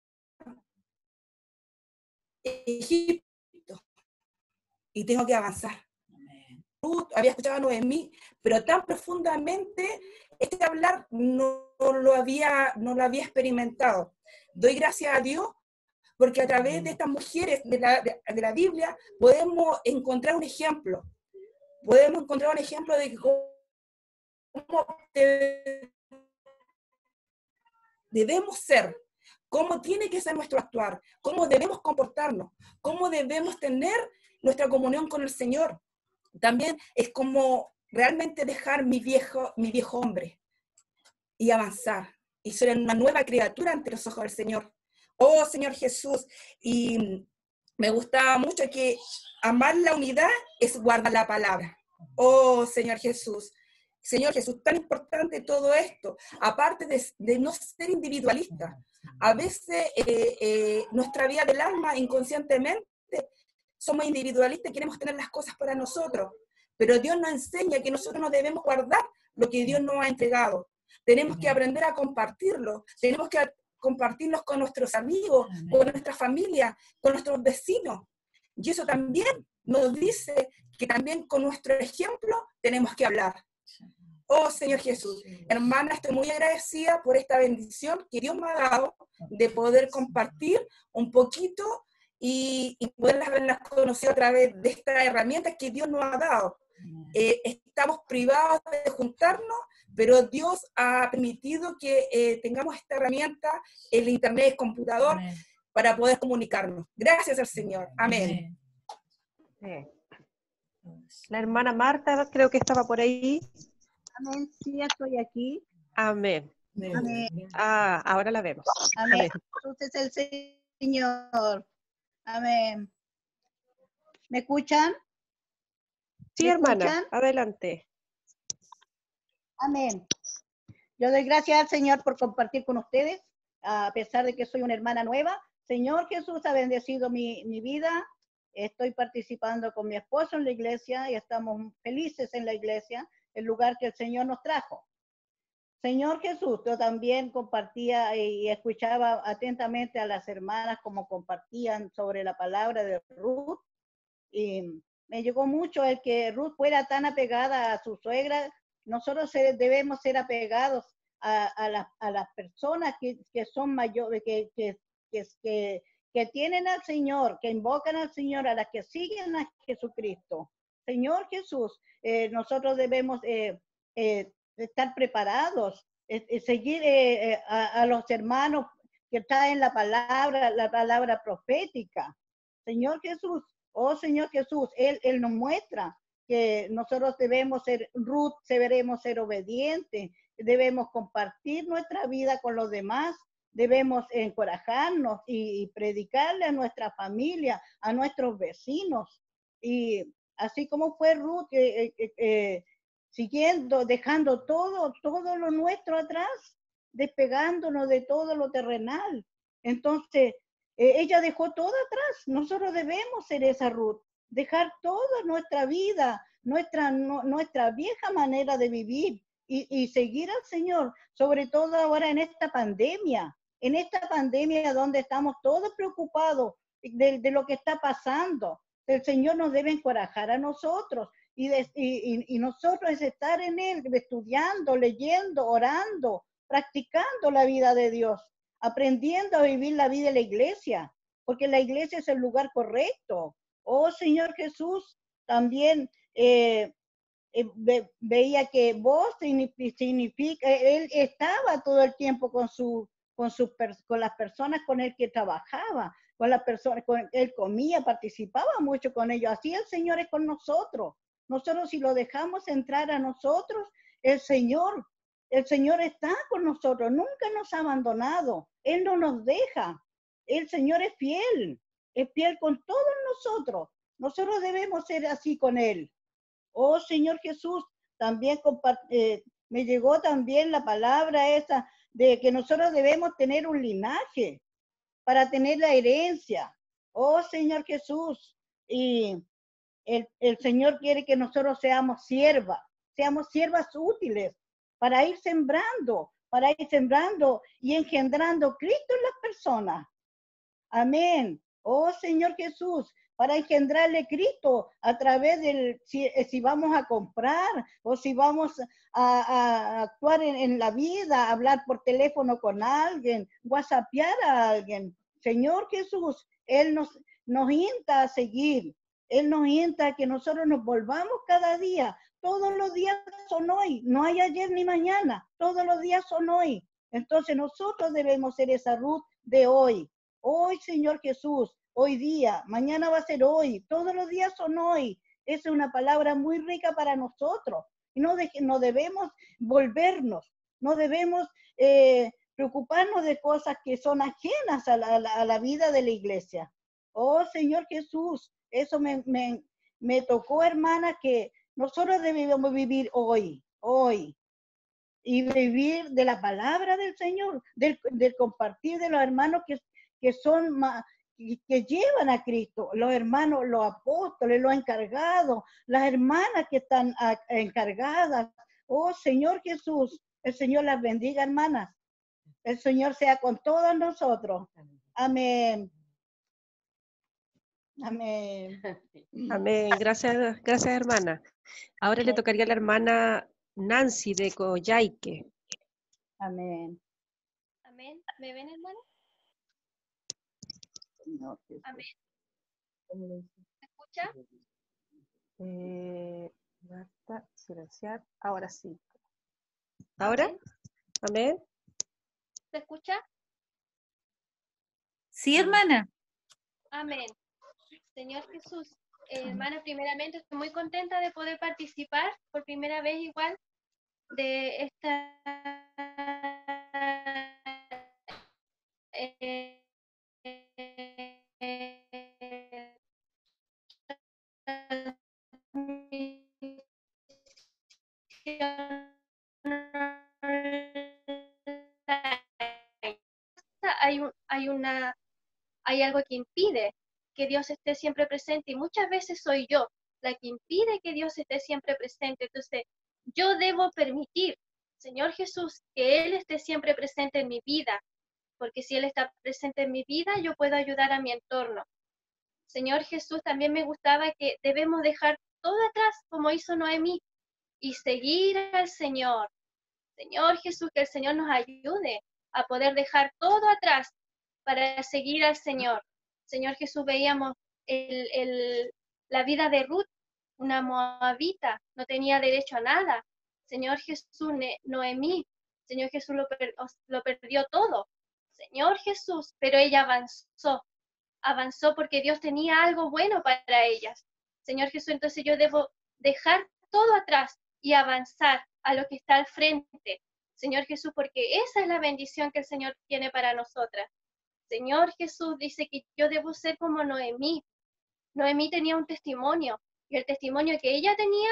Egipto y tengo que avanzar. Ruth había escuchado a Noemí, pero tan profundamente este hablar no, no, lo había, no lo había experimentado. Doy gracias a Dios porque a través de estas mujeres de la, de, de la Biblia podemos encontrar un ejemplo. Podemos encontrar un ejemplo de cómo te, debemos ser, cómo tiene que ser nuestro actuar, cómo debemos comportarnos, cómo debemos tener nuestra comunión con el Señor. también es como realmente dejar mi viejo, mi viejo hombre y avanzar y ser una nueva criatura ante los ojos del Señor. Oh, Señor Jesús, y me gustaba mucho que amar la unidad es guardar la palabra. Oh, Señor Jesús, Señor Jesús, tan importante todo esto, aparte de, de no ser individualista. A veces eh, eh, nuestra vida del alma inconscientemente somos individualistas y queremos tener las cosas para nosotros, pero Dios nos enseña que nosotros no debemos guardar lo que Dios nos ha entregado. Tenemos que aprender a compartirlo, tenemos que compartirnos con nuestros amigos, con nuestra familia, con nuestros vecinos. Y eso también nos dice que también con nuestro ejemplo tenemos que hablar. Oh, Señor Jesús, hermana, estoy muy agradecida por esta bendición que Dios me ha dado de poder compartir un poquito y, y poderlas haberlas conocido a través de estas herramientas que Dios nos ha dado. Eh, estamos privados de juntarnos, pero Dios ha permitido que eh, tengamos esta herramienta, el internet, el computador, Amén, para poder comunicarnos. Gracias al Señor. Amén. Amén. La hermana Marta creo que estaba por ahí. Amén, sí, estoy aquí. Amén. Amén. Ah, ahora la vemos. Amén. Jesús es el Señor. Amén. ¿Me escuchan? Sí, ¿Me hermana, escuchan? adelante. Amén. Yo doy gracias al Señor por compartir con ustedes, a pesar de que soy una hermana nueva. Señor Jesús ha bendecido mi, mi vida. Estoy participando con mi esposo en la iglesia y estamos felices en la iglesia, el lugar que el Señor nos trajo. Señor Jesús, yo también compartía y escuchaba atentamente a las hermanas como compartían sobre la palabra de Ruth, y me llegó mucho el que Ruth fuera tan apegada a su suegra. Nosotros debemos ser apegados a, a, la, a las personas que, que son mayores, que, que, que, que, que tienen al Señor, que invocan al Señor, a las que siguen a Jesucristo. Señor Jesús, eh, nosotros debemos eh, eh, estar preparados, eh, eh, seguir eh, eh, a, a los hermanos que traen la palabra, la palabra profética. Señor Jesús, oh Señor Jesús, Él, Él nos muestra que nosotros debemos ser, Ruth, debemos ser obedientes, debemos compartir nuestra vida con los demás, debemos encorajarnos y, y predicarle a nuestra familia, a nuestros vecinos. Y así como fue Ruth, eh, eh, eh, siguiendo, dejando todo, todo lo nuestro atrás, despegándonos de todo lo terrenal. Entonces, eh, ella dejó todo atrás. Nosotros debemos ser esa Ruth, dejar toda nuestra vida, nuestra, no, nuestra vieja manera de vivir y, y seguir al Señor, sobre todo ahora en esta pandemia, en esta pandemia donde estamos todos preocupados de, de lo que está pasando. El Señor nos debe encorajar a nosotros y, de, y, y nosotros es estar en Él, estudiando, leyendo, orando, practicando la vida de Dios, aprendiendo a vivir la vida de la iglesia, porque la iglesia es el lugar correcto. Oh Señor Jesús, también eh, eh, ve, veía que vos significa, Él estaba todo el tiempo con, su, con, su, con las personas con el que trabajaba, con las personas, con Él comía, participaba mucho con ellos. Así el Señor es con nosotros. Nosotros si lo dejamos entrar a nosotros, el Señor, el Señor está con nosotros, nunca nos ha abandonado, Él no nos deja. El Señor es fiel, es fiel con todos nosotros. Nosotros debemos ser así con Él. Oh Señor Jesús, también eh, me llegó también la palabra esa de que nosotros debemos tener un linaje para tener la herencia. Oh Señor Jesús, y el, el Señor quiere que nosotros seamos siervas, seamos siervas útiles para ir sembrando, para ir sembrando y engendrando Cristo en las personas. Amén. Oh Señor Jesús, para engendrarle Cristo a través del, si, si vamos a comprar o si vamos a, a actuar en, en la vida, hablar por teléfono con alguien, whatsappear a alguien. Señor Jesús, Él nos, nos insta a seguir, Él nos insta a que nosotros nos volvamos cada día. Todos los días son hoy, no hay ayer ni mañana, todos los días son hoy. Entonces nosotros debemos ser esa Ruth de hoy. Hoy, Señor Jesús, hoy día, mañana va a ser hoy, todos los días son hoy. Esa es una palabra muy rica para nosotros. Y no, de, no debemos volvernos, no debemos eh, preocuparnos de cosas que son ajenas a la, a, la, a la vida de la iglesia. Oh, Señor Jesús, eso me, me, me tocó, hermana, que nosotros debemos vivir hoy, hoy, y vivir de la palabra del Señor, del, del compartir de los hermanos que, que son más, que, que llevan a Cristo, los hermanos, los apóstoles, los encargados, las hermanas que están a, encargadas. Oh, Señor Jesús, el Señor las bendiga, hermanas. El Señor sea con todos nosotros. Amén. Amén. Amén. Gracias, gracias, hermana. Ahora le tocaría a la hermana Nancy de Coyhaique. Amén. Amén. ¿Me ven, hermano? No, Amén. ¿Me escucha? Eh, Marta, silenciar. Ahora sí. ¿Ahora? Amén. Amén. ¿Se escucha? Sí, hermana. Amén. Señor Jesús, eh, hermana, primeramente estoy muy contenta de poder participar por primera vez igual de esta eh, hay un, hay una hay algo que impide que Dios esté siempre presente y muchas veces soy yo la que impide que Dios esté siempre presente. Entonces, yo debo permitir, Señor Jesús, que Él esté siempre presente en mi vida, porque si Él está presente en mi vida, yo puedo ayudar a mi entorno. Señor Jesús, también me gustaba que debemos dejar todo atrás, como hizo Noemí, y seguir al Señor. Señor Jesús, que el Señor nos ayude a poder dejar todo atrás para seguir al Señor. Señor Jesús, veíamos el, el, la vida de Ruth, una moabita, no tenía derecho a nada. Señor Jesús, Noemí, Señor Jesús lo, per, lo perdió todo. Señor Jesús, pero ella avanzó, avanzó porque Dios tenía algo bueno para ellas. Señor Jesús, entonces yo debo dejar todo atrás y avanzar a lo que está al frente. Señor Jesús, porque esa es la bendición que el Señor tiene para nosotras. Señor Jesús dice que yo debo ser como Noemí. Noemí tenía un testimonio y el testimonio que ella tenía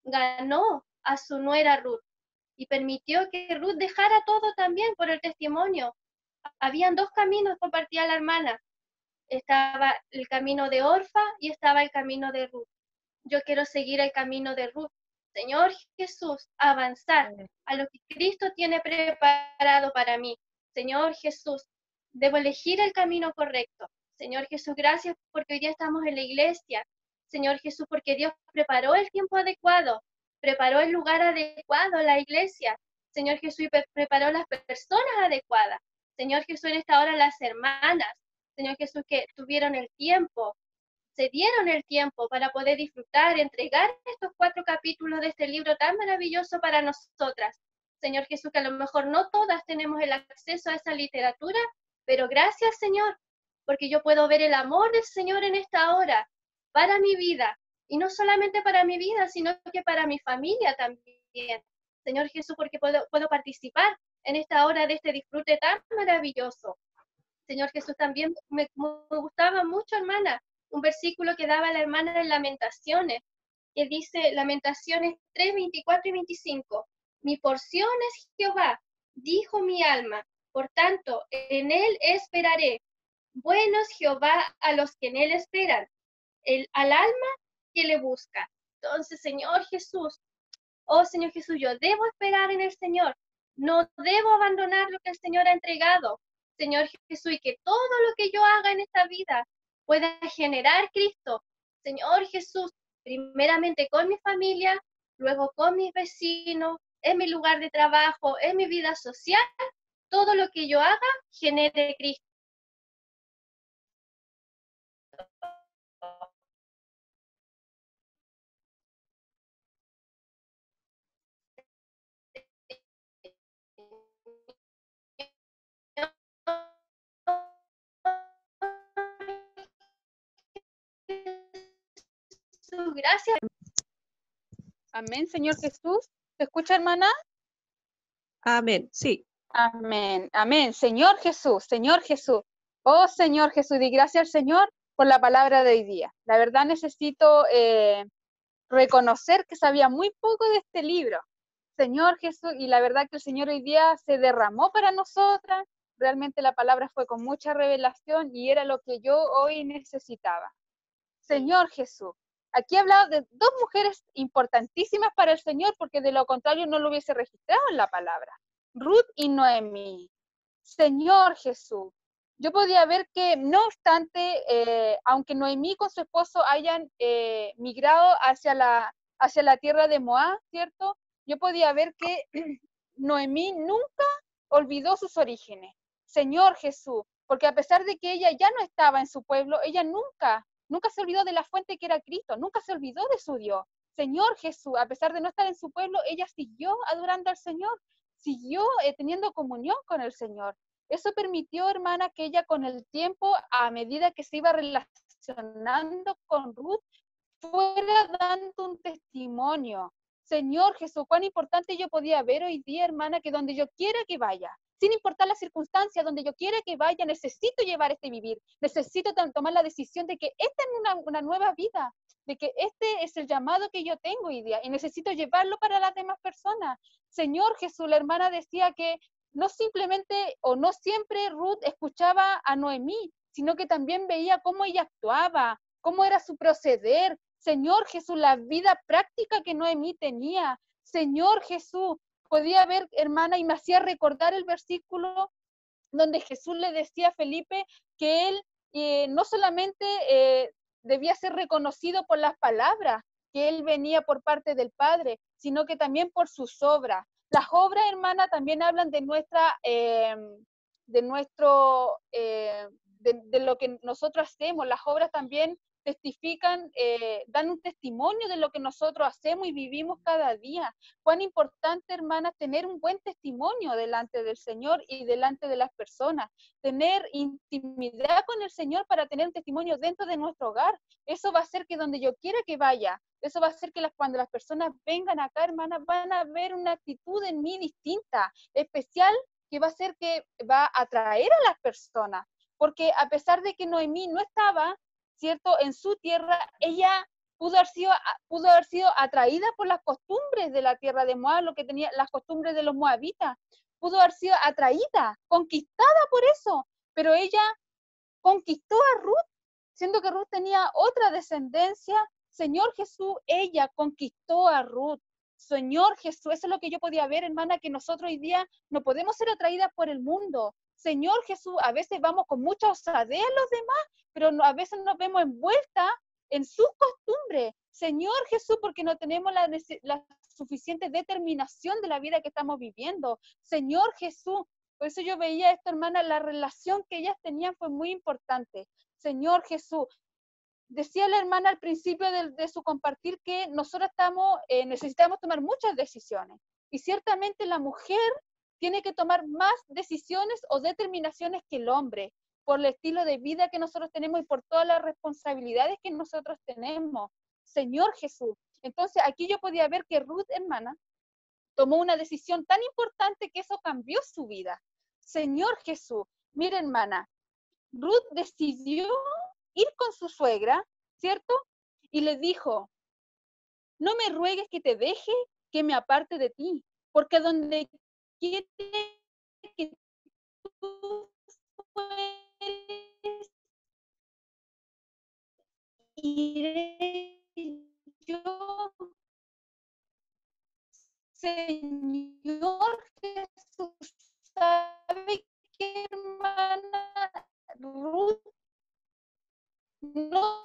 ganó a su nuera Ruth y permitió que Ruth dejara todo también por el testimonio. Habían dos caminos, compartía la hermana. Estaba el camino de Orfa y estaba el camino de Ruth. Yo quiero seguir el camino de Ruth. Señor Jesús, avanzar a lo que Cristo tiene preparado para mí. Señor Jesús, debo elegir el camino correcto. Señor Jesús, gracias porque hoy día estamos en la iglesia. Señor Jesús, porque Dios preparó el tiempo adecuado, preparó el lugar adecuado, la iglesia. Señor Jesús, y preparó las personas adecuadas. Señor Jesús, en esta hora las hermanas. Señor Jesús, que tuvieron el tiempo, se dieron el tiempo para poder disfrutar, entregar estos cuatro capítulos de este libro tan maravilloso para nosotras. Señor Jesús, que a lo mejor no todas tenemos el acceso a esa literatura, pero gracias, Señor, porque yo puedo ver el amor del Señor en esta hora, para mi vida, y no solamente para mi vida, sino que para mi familia también. Señor Jesús, porque puedo, puedo participar en esta hora de este disfrute tan maravilloso. Señor Jesús, también me, me gustaba mucho, hermana, un versículo que daba la hermana en Lamentaciones, que dice, Lamentaciones tres, veinticuatro y veinticinco, mi porción es Jehová, dijo mi alma, por tanto, en él esperaré. Bueno es Jehová a los que en él esperan, el, al alma que le busca. Entonces, Señor Jesús, oh Señor Jesús, yo debo esperar en el Señor, no debo abandonar lo que el Señor ha entregado. Señor Jesús, y que todo lo que yo haga en esta vida pueda generar Cristo. Señor Jesús, primeramente con mi familia, luego con mis vecinos, en mi lugar de trabajo, en mi vida social, todo lo que yo haga genere Cristo. Jesús, gracias. Amén, Señor Jesús. ¿Se escucha, hermana? Amén. Sí. Amén, amén. Señor Jesús, Señor Jesús. Oh, Señor Jesús, y gracias al Señor por la palabra de hoy día. La verdad necesito eh, reconocer que sabía muy poco de este libro. Señor Jesús, y la verdad que el Señor hoy día se derramó para nosotras. Realmente la palabra fue con mucha revelación y era lo que yo hoy necesitaba. Señor Jesús, aquí he hablado de dos mujeres importantísimas para el Señor, porque de lo contrario no lo hubiese registrado en la palabra. Ruth y Noemí. Señor Jesús, yo podía ver que no obstante, eh, aunque Noemí con su esposo hayan eh, migrado hacia la, hacia la tierra de Moab, ¿cierto? Yo podía ver que Noemí nunca olvidó sus orígenes. Señor Jesús, porque a pesar de que ella ya no estaba en su pueblo, ella nunca, nunca se olvidó de la fuente que era Cristo, nunca se olvidó de su Dios. Señor Jesús, a pesar de no estar en su pueblo, ella siguió adorando al Señor, siguió eh, teniendo comunión con el Señor. Eso permitió, hermana, que ella con el tiempo, a medida que se iba relacionando con Ruth, fuera dando un testimonio. Señor Jesús, cuán importante yo podía ver hoy día, hermana, que donde yo quiera que vaya, sin importar las circunstancias, donde yo quiera que vaya, necesito llevar este vivir, necesito tomar la decisión de que esta es una, una nueva vida, de que este es el llamado que yo tengo hoy día y necesito llevarlo para las demás personas. Señor Jesús, la hermana decía que no simplemente o no siempre Ruth escuchaba a Noemí, sino que también veía cómo ella actuaba, cómo era su proceder. Señor Jesús, la vida práctica que Noemí tenía. Señor Jesús, podía ver, hermana, y me hacía recordar el versículo donde Jesús le decía a Felipe que él eh, no solamente eh, debía ser reconocido por las palabras, que él venía por parte del Padre, sino que también por sus obras. Las obras, hermana, también hablan de nuestra, eh, de nuestro, eh, de, de lo que nosotros hacemos. Las obras también testifican, eh, dan un testimonio de lo que nosotros hacemos y vivimos cada día. Cuán importante, hermana, tener un buen testimonio delante del Señor y delante de las personas. Tener intimidad con el Señor para tener un testimonio dentro de nuestro hogar. Eso va a hacer que donde yo quiera que vaya, eso va a hacer que las, cuando las personas vengan acá, hermana, van a ver una actitud en mí distinta, especial, que va a hacer que va a atraer a las personas. Porque a pesar de que Noemí no estaba, ¿cierto?, en su tierra, ella pudo haber sido, pudo haber sido atraída por las costumbres de la tierra de Moab, lo que tenía las costumbres de los moabitas, pudo haber sido atraída, conquistada por eso, pero ella conquistó a Ruth, siendo que Ruth tenía otra descendencia. Señor Jesús, ella conquistó a Ruth. Señor Jesús, eso es lo que yo podía ver, hermana, que nosotros hoy día no podemos ser atraídas por el mundo. Señor Jesús, a veces vamos con mucha osadía a los demás, pero no, a veces nos vemos envueltas en sus costumbres. Señor Jesús, porque no tenemos la, la suficiente determinación de la vida que estamos viviendo. Señor Jesús, por eso yo veía esto, hermana, la relación que ellas tenían fue muy importante. Señor Jesús, decía la hermana al principio de, de su compartir que nosotros estamos, eh, necesitamos tomar muchas decisiones. Y ciertamente la mujer tiene que tomar más decisiones o determinaciones que el hombre, por el estilo de vida que nosotros tenemos y por todas las responsabilidades que nosotros tenemos. Señor Jesús. Entonces aquí yo podía ver que Ruth, hermana, tomó una decisión tan importante que eso cambió su vida. Señor Jesús. Mira, hermana, Ruth decidió ir con su suegra, ¿cierto? Y le dijo, no me ruegues que te deje, que me aparte de ti, porque donde quiere que tú fueres, iré yo. Señor Jesús, ¿sabe qué, hermana Ruth? No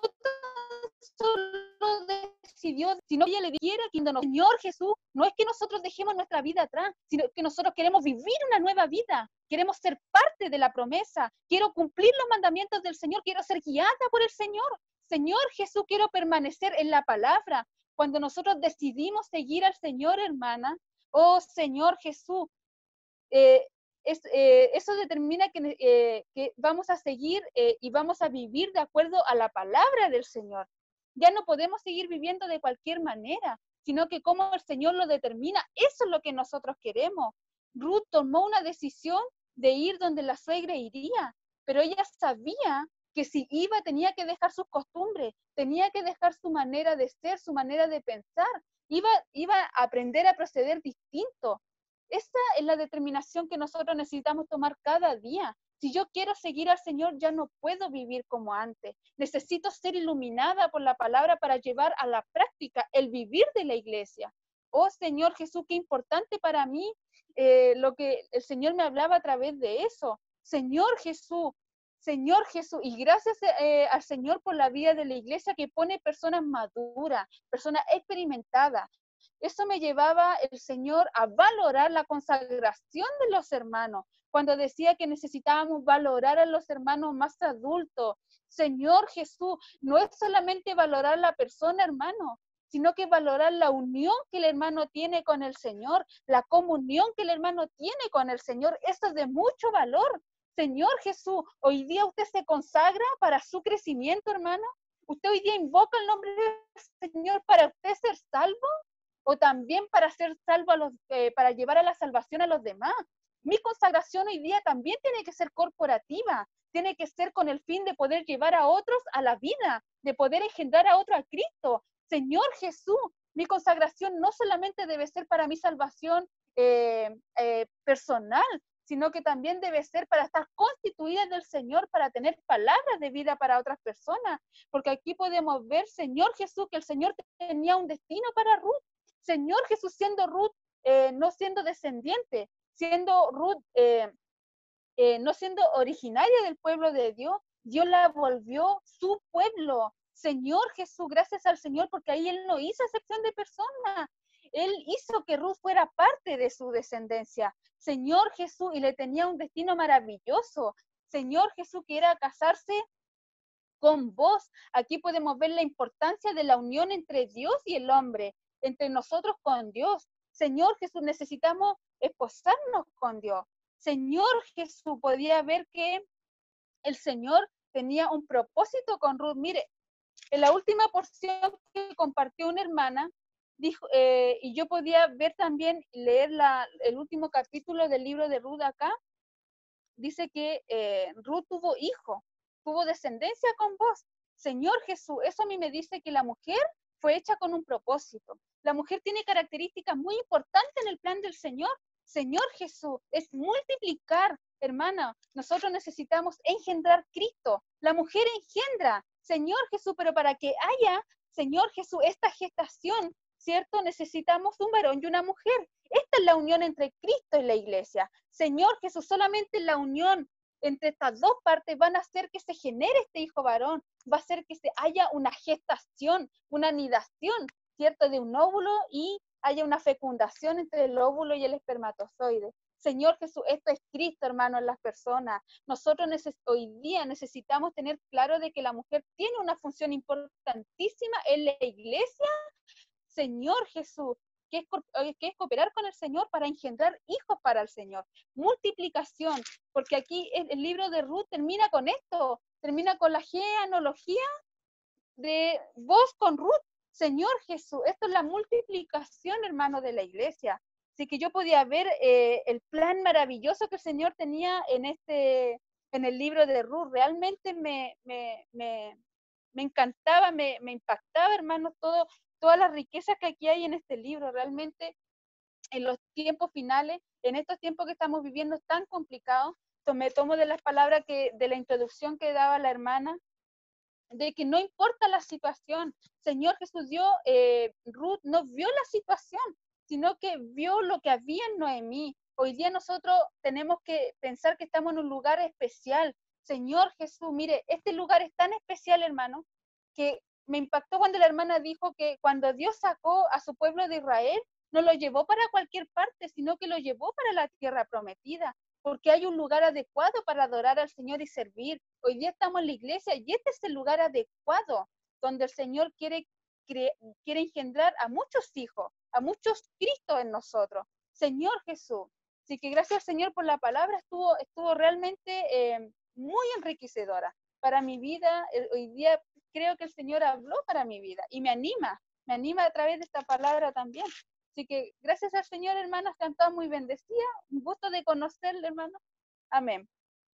solo decidió, sino que ella le dijera que no, Señor Jesús, no es que nosotros dejemos nuestra vida atrás, sino que nosotros queremos vivir una nueva vida, queremos ser parte de la promesa, quiero cumplir los mandamientos del Señor, quiero ser guiada por el Señor. Señor Jesús, quiero permanecer en la palabra. Cuando nosotros decidimos seguir al Señor, hermana, oh Señor Jesús, eh, Es, eh, eso determina que, eh, que vamos a seguir eh, y vamos a vivir de acuerdo a la palabra del Señor. Ya no podemos seguir viviendo de cualquier manera, sino que como el Señor lo determina, eso es lo que nosotros queremos. Ruth tomó una decisión de ir donde la suegra iría, pero ella sabía que si iba tenía que dejar sus costumbres, tenía que dejar su manera de ser, su manera de pensar, iba, iba a aprender a proceder distinto. Esa es la determinación que nosotros necesitamos tomar cada día. Si yo quiero seguir al Señor, ya no puedo vivir como antes. Necesito ser iluminada por la palabra para llevar a la práctica el vivir de la iglesia. Oh Señor Jesús, qué importante para mí eh, lo que el Señor me hablaba a través de eso. Señor Jesús, Señor Jesús, y gracias eh, al Señor por la vida de la iglesia que pone personas maduras, personas experimentadas. Eso me llevaba el Señor a valorar la consagración de los hermanos, cuando decía que necesitábamos valorar a los hermanos más adultos. Señor Jesús, no es solamente valorar la persona, hermano, sino que valorar la unión que el hermano tiene con el Señor, la comunión que el hermano tiene con el Señor. Eso es de mucho valor. Señor Jesús, hoy día usted se consagra para su crecimiento, hermano. ¿Usted hoy día invoca el nombre del Señor para usted ser salvo? ¿O también para ser salvo a los, eh, para llevar a la salvación a los demás? Mi consagración hoy día también tiene que ser corporativa, tiene que ser con el fin de poder llevar a otros a la vida, de poder engendrar a otros a Cristo. Señor Jesús, mi consagración no solamente debe ser para mi salvación eh, eh, personal, sino que también debe ser para estar constituida del Señor, para tener palabras de vida para otras personas, porque aquí podemos ver, Señor Jesús, que el Señor tenía un destino para Ruth. Señor Jesús, siendo Ruth, eh, no siendo descendiente, siendo Ruth, eh, eh, no siendo originaria del pueblo de Dios, Dios la volvió su pueblo. Señor Jesús, gracias al Señor, porque ahí Él no hizo excepción de personas. Él hizo que Ruth fuera parte de su descendencia. Señor Jesús, y le tenía un destino maravilloso. Señor Jesús, que era casarse con vos. Aquí podemos ver la importancia de la unión entre Dios y el hombre, entre nosotros con Dios. Señor Jesús, necesitamos esposarnos con Dios. Señor Jesús, podía ver que el Señor tenía un propósito con Ruth. Mire, en la última porción que compartió una hermana, dijo, eh, y yo podía ver también, leer la, el último capítulo del libro de Ruth acá, dice que eh, Ruth tuvo hijo, tuvo descendencia con vos. Señor Jesús, eso a mí me dice que la mujer fue hecha con un propósito. La mujer tiene características muy importantes en el plan del Señor. Señor Jesús, es multiplicar, hermana. Nosotros necesitamos engendrar Cristo. La mujer engendra, Señor Jesús, pero para que haya, Señor Jesús, esta gestación, ¿cierto? Necesitamos un varón y una mujer. Esta es la unión entre Cristo y la iglesia. Señor Jesús, solamente la unión entre estas dos partes van a hacer que se genere este hijo varón, va a hacer que se haya una gestación, una anidación, ¿cierto? De un óvulo y haya una fecundación entre el óvulo y el espermatozoide. Señor Jesús, esto es Cristo, hermano, en las personas. Nosotros neces- hoy día necesitamos tener claro de que la mujer tiene una función importantísima en la iglesia. Señor Jesús, que es, que es cooperar con el Señor para engendrar hijos para el Señor. Multiplicación, porque aquí el, el libro de Ruth termina con esto, termina con la genealogía de vos con Ruth. Señor Jesús, esto es la multiplicación, hermano, de la iglesia. Así que yo podía ver eh, el plan maravilloso que el Señor tenía en, este, en el libro de Ruth. Realmente me, me, me, me encantaba, me, me impactaba, hermano, todo, todas las riquezas que aquí hay en este libro. Realmente, en los tiempos finales, en estos tiempos que estamos viviendo tan complicados, me tomo de las palabras que, de la introducción que daba la hermana, de que no importa la situación. Señor Jesús, dio, eh, Ruth no vio la situación, sino que vio lo que había en Noemí. Hoy día nosotros tenemos que pensar que estamos en un lugar especial. Señor Jesús, mire, este lugar es tan especial, hermano, que me impactó cuando la hermana dijo que cuando Dios sacó a su pueblo de Israel, no lo llevó para cualquier parte, sino que lo llevó para la tierra prometida, porque hay un lugar adecuado para adorar al Señor y servir. Hoy día estamos en la iglesia y este es el lugar adecuado donde el Señor quiere, quiere, quiere engendrar a muchos hijos, a muchos Cristos en nosotros. Señor Jesús, así que gracias al Señor por la palabra, estuvo, estuvo realmente eh, muy enriquecedora para mi vida. Hoy día creo que el Señor habló para mi vida y me anima, me anima a través de esta palabra también. Así que gracias al Señor, hermanas, están todas muy bendecidas. Un gusto de conocerle, hermano. Amén.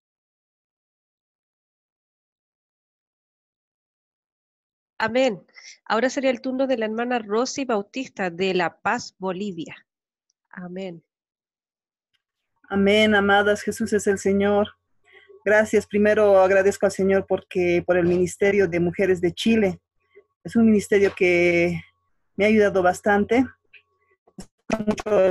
Amén. Ahora sería el turno de la hermana Rosy Bautista de La Paz, Bolivia. Amén. Amén, amadas, Jesús es el Señor. Gracias. Primero agradezco al Señor porque por el Ministerio de Mujeres de Chile. Es un ministerio que me ha ayudado bastante. Mucho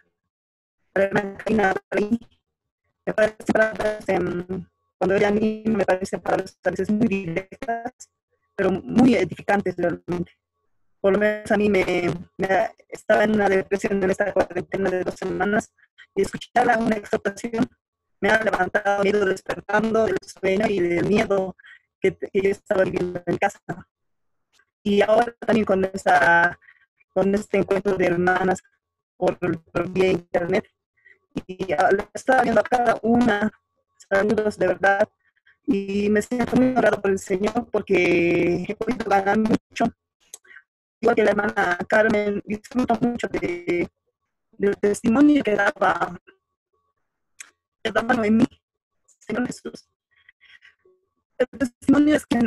me parece palabras, um, cuando ella a mí me parece palabras a veces muy directas, pero muy edificantes realmente. Por lo menos a mí me, me estaba en una depresión en esta cuarentena de dos semanas y escucharla una exhortación me ha levantado, me ha ido despertando del sueño y del miedo que, que yo estaba viviendo en casa. Y ahora también con, esta, con este encuentro de hermanas por, por vía internet, y uh, le estaba viendo a cada una, saludos de verdad, y me siento muy honrado por el Señor porque he podido ganar mucho. Igual que la hermana Carmen, disfruto mucho de, del testimonio que daba, que daba Noemí, Señor Jesús. El testimonio es que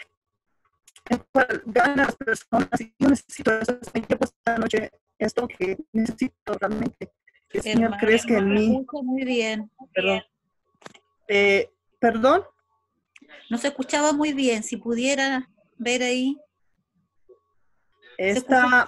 gana a las personas y yo necesito eso. Me llevo esta noche esto que necesito realmente. Que el Señor Hermana, crezca en no se mí. escucha muy bien. Perdón. Eh, ¿Perdón? No se escuchaba muy bien. Si pudiera ver ahí. Esta...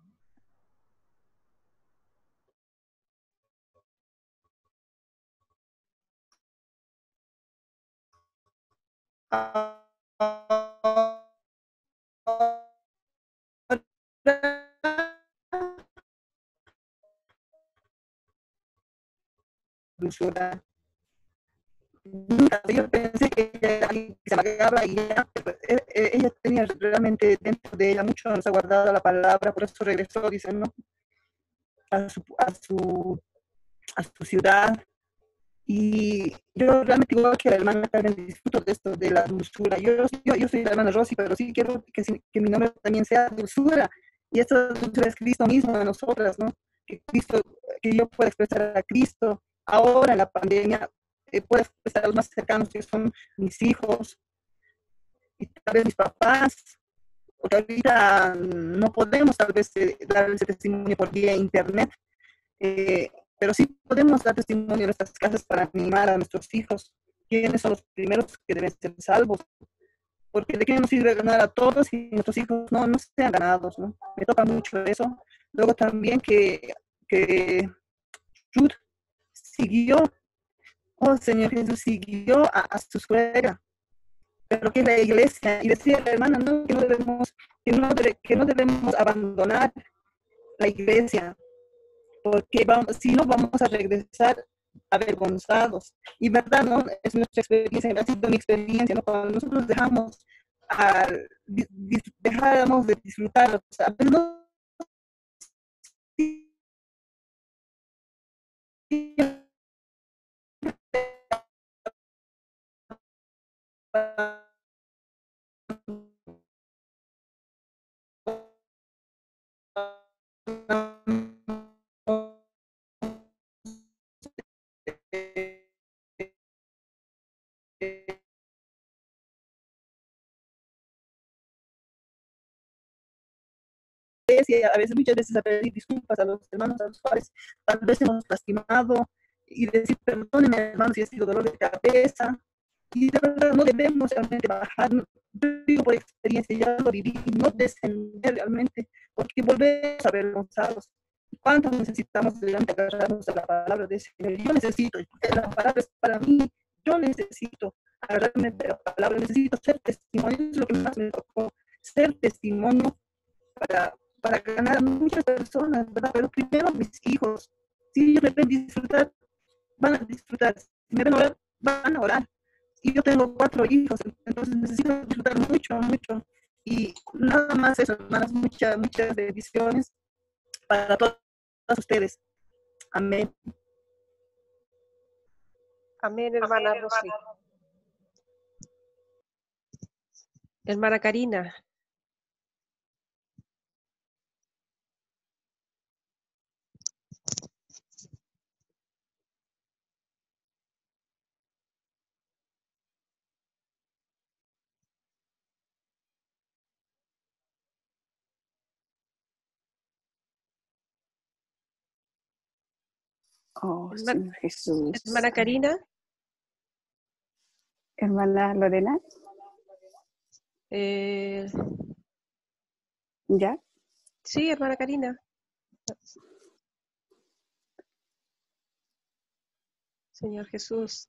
dulzura. Nunca, yo pensé que ella era alguien que se amagaba y ya, pero ella tenía realmente dentro de ella mucho, nos ha guardado la palabra, por eso regresó, dice, ¿no? A su, a su, a su ciudad. Y yo realmente igual que la hermana Carmen disfruto de esto, de la dulzura. Yo, yo, yo soy la hermana Rosy, pero sí quiero que, que mi nombre también sea dulzura. Y esta dulzura es Cristo mismo a nosotras, ¿no? Que, Cristo, que yo pueda expresar a Cristo ahora en la pandemia, eh, pueda expresar a los más cercanos que son mis hijos y tal vez mis papás, porque ahorita no podemos tal vez eh, dar ese testimonio por vía internet. Eh, pero sí podemos dar testimonio en nuestras casas para animar a nuestros hijos, quiénes son los primeros que deben ser salvos, porque de qué nos sirve ganar a todos si nuestros hijos no, no sean ganados, ¿no? Me toca mucho eso. Luego también que, que Ruth siguió, oh Señor Jesús, siguió a, a su suegra, pero que la iglesia, y decía la hermana, ¿no? Que, no debemos, que, no debe, que no debemos abandonar la iglesia, porque vamos, si no vamos a regresar avergonzados. Y verdad, ¿no? Es nuestra experiencia, ha sido mi experiencia, ¿no? Cuando nosotros dejamos, a, dejamos de disfrutar, o sea, no, a veces, muchas veces a pedir disculpas a los hermanos, a los padres, tal vez hemos lastimado y decir perdónenme hermanos si ha sido dolor de cabeza, y de verdad no debemos realmente bajar, yo digo por experiencia, ya lo viví, y no descender realmente, porque volvemos avergonzados. ¿Cuánto necesitamos realmente agarrarnos a la palabra de Señor? Yo necesito, la palabra es para mí, yo necesito agarrarme de la palabra, necesito ser testimonio, es lo que más me tocó, ser testimonio para para ganar a muchas personas, ¿verdad? Pero primero mis hijos, si ellos me ven disfrutar, van a disfrutar, si me ven orar, van a orar. Y yo tengo cuatro hijos, entonces necesito disfrutar mucho, mucho. Y nada más eso, hermanas, muchas, muchas bendiciones para todos ustedes. Amén. Amén, hermana, Amén, hermana Rosy. Hermana Karina. Oh, Herma- Señor Jesús. Hermana Karina. Hermana Lorena, Eh, ¿ya? sí, hermana Karina. Señor Jesús.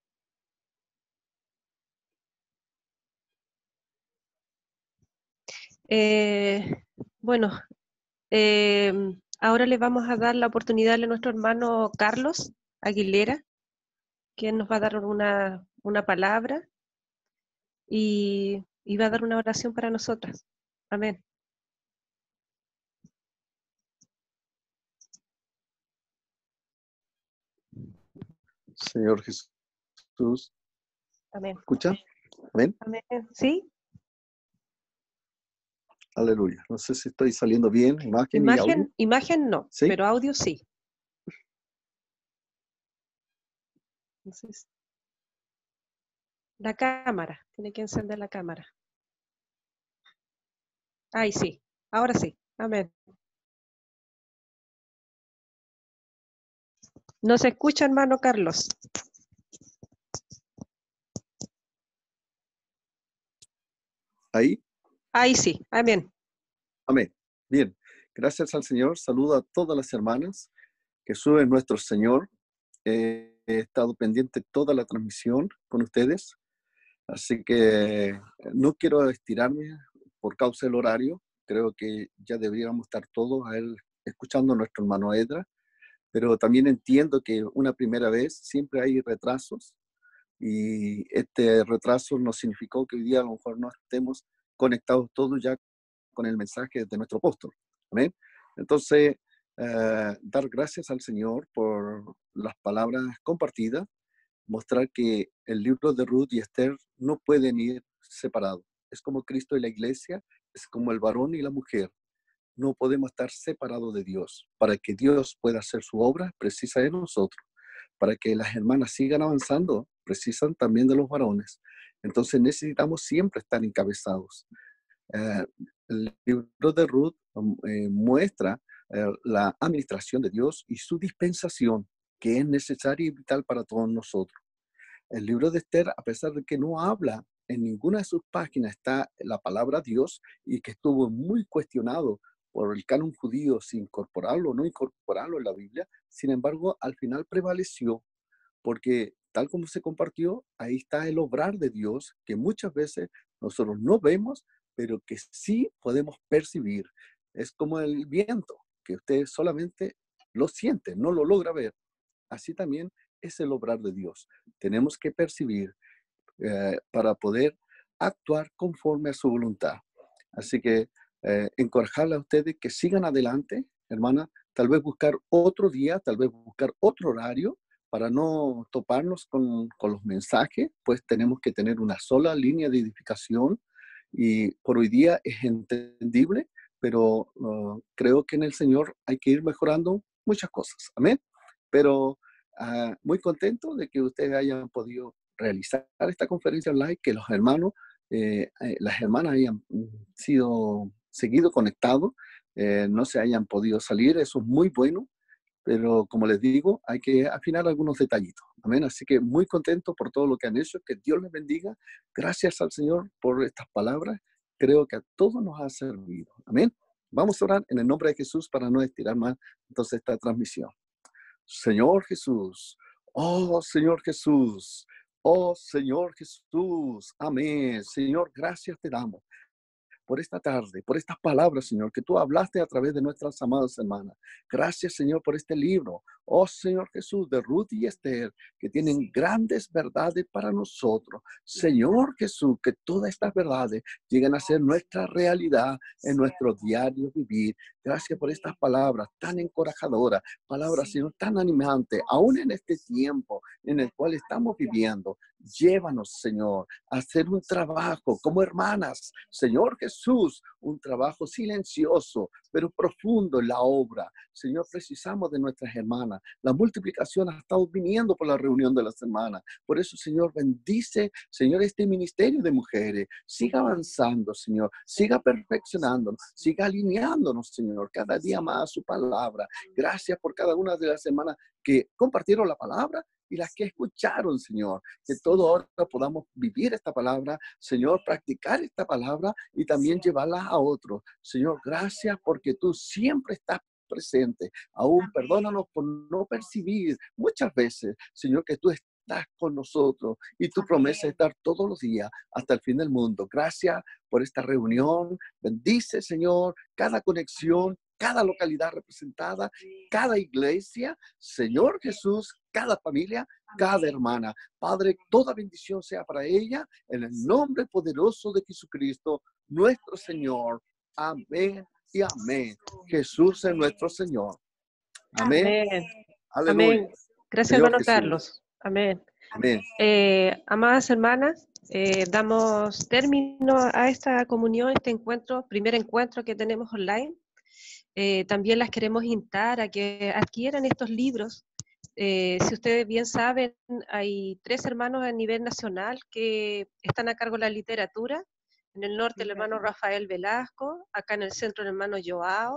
Eh, bueno, eh, ahora le vamos a dar la oportunidad a nuestro hermano Carlos Aguilera, quien nos va a dar una, una palabra y, y va a dar una oración para nosotras. Amén. Señor Jesús, Amén. ¿escucha? Amén. Amén. ¿Sí? Aleluya. No sé si estoy saliendo bien, imagen y audio. Imagen, imagen no, ¿Sí? pero audio sí. Entonces, la cámara, tiene que encender la cámara. Ahí sí, ahora sí. Amén. ¿No se escucha, hermano Carlos? Ahí. Ahí sí, amén. Amén. Bien. Gracias al Señor. Saludo a todas las hermanas. Jesús es nuestro Señor. Eh, he estado pendiente toda la transmisión con ustedes. Así que no quiero estirarme por causa del horario. Creo que ya deberíamos estar todos a él, escuchando a nuestro hermano Edra. Pero también entiendo que una primera vez siempre hay retrasos. Y este retraso nos significó que hoy día a lo mejor no estemos conectados todos ya con el mensaje de nuestro apóstol. ¿Amén? Entonces, eh, dar gracias al Señor por las palabras compartidas, mostrar que el libro de Ruth y Esther no pueden ir separados. Es como Cristo y la iglesia, es como el varón y la mujer. No podemos estar separados de Dios. Para que Dios pueda hacer su obra, precisa de nosotros. Para que las hermanas sigan avanzando, precisan también de los varones. Entonces necesitamos siempre estar encabezados. Eh, el libro de Ruth eh, muestra eh, la administración de Dios y su dispensación, que es necesaria y vital para todos nosotros. El libro de Esther, a pesar de que no habla, en ninguna de sus páginas está la palabra Dios y que estuvo muy cuestionado por el canon judío si incorporarlo o no incorporarlo en la Biblia, sin embargo, al final prevaleció, porque tal como se compartió, ahí está el obrar de Dios, que muchas veces nosotros no vemos, pero que sí podemos percibir. Es como el viento, que usted solamente lo siente, no lo logra ver. Así también es el obrar de Dios. Tenemos que percibir eh, para poder actuar conforme a su voluntad. Así que eh, encorajarle a ustedes que sigan adelante, hermana, tal vez buscar otro día, tal vez buscar otro horario para no toparnos con, con los mensajes, pues tenemos que tener una sola línea de edificación y por hoy día es entendible, pero uh, creo que en el Señor hay que ir mejorando muchas cosas. Amén. Pero uh, muy contento de que ustedes hayan podido realizar esta conferencia online, que los hermanos, eh, eh, las hermanas hayan sido seguido conectados, eh, no se hayan podido salir, eso es muy bueno, pero como les digo, hay que afinar algunos detallitos. Amén. Así que muy contento por todo lo que han hecho, que Dios les bendiga. Gracias al Señor por estas palabras. Creo que a todos nos ha servido. Amén. Vamos a orar en el nombre de Jesús para no estirar más entonces esta transmisión. Señor Jesús, oh Señor Jesús, oh Señor Jesús, amén. Señor, gracias te damos por esta tarde, por estas palabras, Señor, que tú hablaste a través de nuestras amadas hermanas. Gracias, Señor, por este libro, oh Señor Jesús, de Ruth y Esther, que tienen grandes verdades para nosotros. Señor Jesús, que todas estas verdades lleguen a ser nuestra realidad en nuestro diario vivir. Gracias por estas palabras tan encorajadoras, palabras, Señor, tan animantes, aún en este tiempo en el cual estamos viviendo. Llévanos, Señor, a hacer un trabajo como hermanas, Señor Jesús, un trabajo silencioso, pero profundo en la obra. Señor, precisamos de nuestras hermanas. La multiplicación ha estado viniendo por la reunión de las hermanas. Por eso, Señor, bendice, Señor, este ministerio de mujeres. Siga avanzando, Señor. Siga perfeccionándonos. Siga alineándonos, Señor, cada día más a su palabra. Gracias por cada una de las hermanas que compartieron la palabra y las que escucharon, Señor. Que todos ahora podamos vivir esta palabra, Señor, practicar esta palabra y también llevarla a otros. Señor, gracias porque tú siempre estás presente. Aún perdónanos por no percibir muchas veces, Señor, que tú estás con nosotros y tu promesa es estar todos los días hasta el fin del mundo. Gracias por esta reunión. Bendice, Señor, cada conexión, cada localidad representada, cada iglesia, Señor Jesús, cada familia, cada hermana. Padre, toda bendición sea para ella, en el nombre poderoso de Jesucristo, nuestro Señor. Amén y amén. Jesús es nuestro Señor. Amén. Amén. Aleluya. Amén. Gracias, Señor hermano Jesús. Carlos. Amén. Amén. Eh, amadas hermanas, eh, damos término a esta comunión, este encuentro, primer encuentro que tenemos online. Eh, también las queremos instar a que adquieran estos libros. Eh, si ustedes bien saben, hay tres hermanos a nivel nacional que están a cargo de la literatura. En el norte el hermano Rafael Velasco, acá en el centro el hermano Joao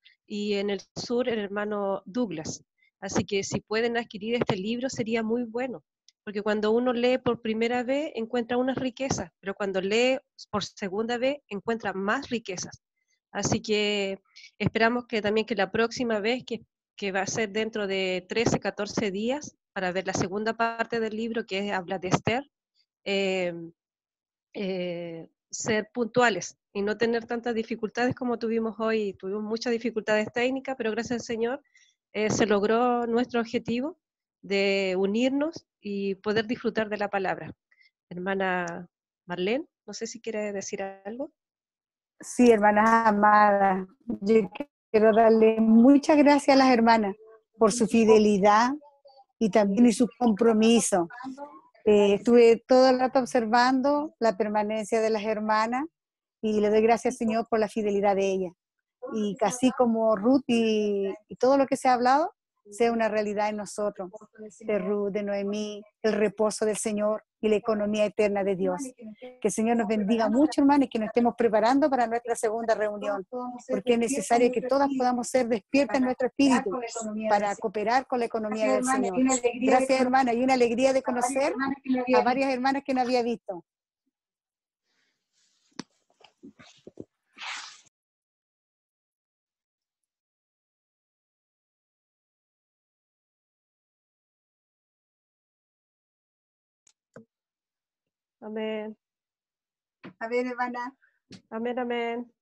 y en el sur el hermano Douglas. Así que si pueden adquirir este libro sería muy bueno, porque cuando uno lee por primera vez encuentra unas riquezas, pero cuando lee por segunda vez encuentra más riquezas. Así que esperamos que también que la próxima vez, que, que va a ser dentro de trece, catorce días, para ver la segunda parte del libro que habla de Esther, eh, eh, ser puntuales y no tener tantas dificultades como tuvimos hoy. Tuvimos muchas dificultades técnicas, pero gracias al Señor eh, se logró nuestro objetivo de unirnos y poder disfrutar de la palabra. Hermana Marlene, no sé si quiere decir algo. Sí, hermanas amadas, yo quiero darle muchas gracias a las hermanas por su fidelidad y también y su compromiso. Eh, estuve todo el rato observando la permanencia de las hermanas y le doy gracias, Señor, por la fidelidad de ellas. Y así como Ruth y, y todo lo que se ha hablado, sea una realidad en nosotros, de Ruth, de Noemí, el reposo del Señor y la economía eterna de Dios. Que el Señor nos bendiga mucho, hermanos, y que nos estemos preparando para nuestra segunda reunión, porque es necesario que todas podamos ser despiertas en nuestro espíritu para cooperar con la economía del Señor. Gracias, hermana, y una alegría de conocer a varias hermanas que no había visto. Amén. Amén, hermana. Amén, amén.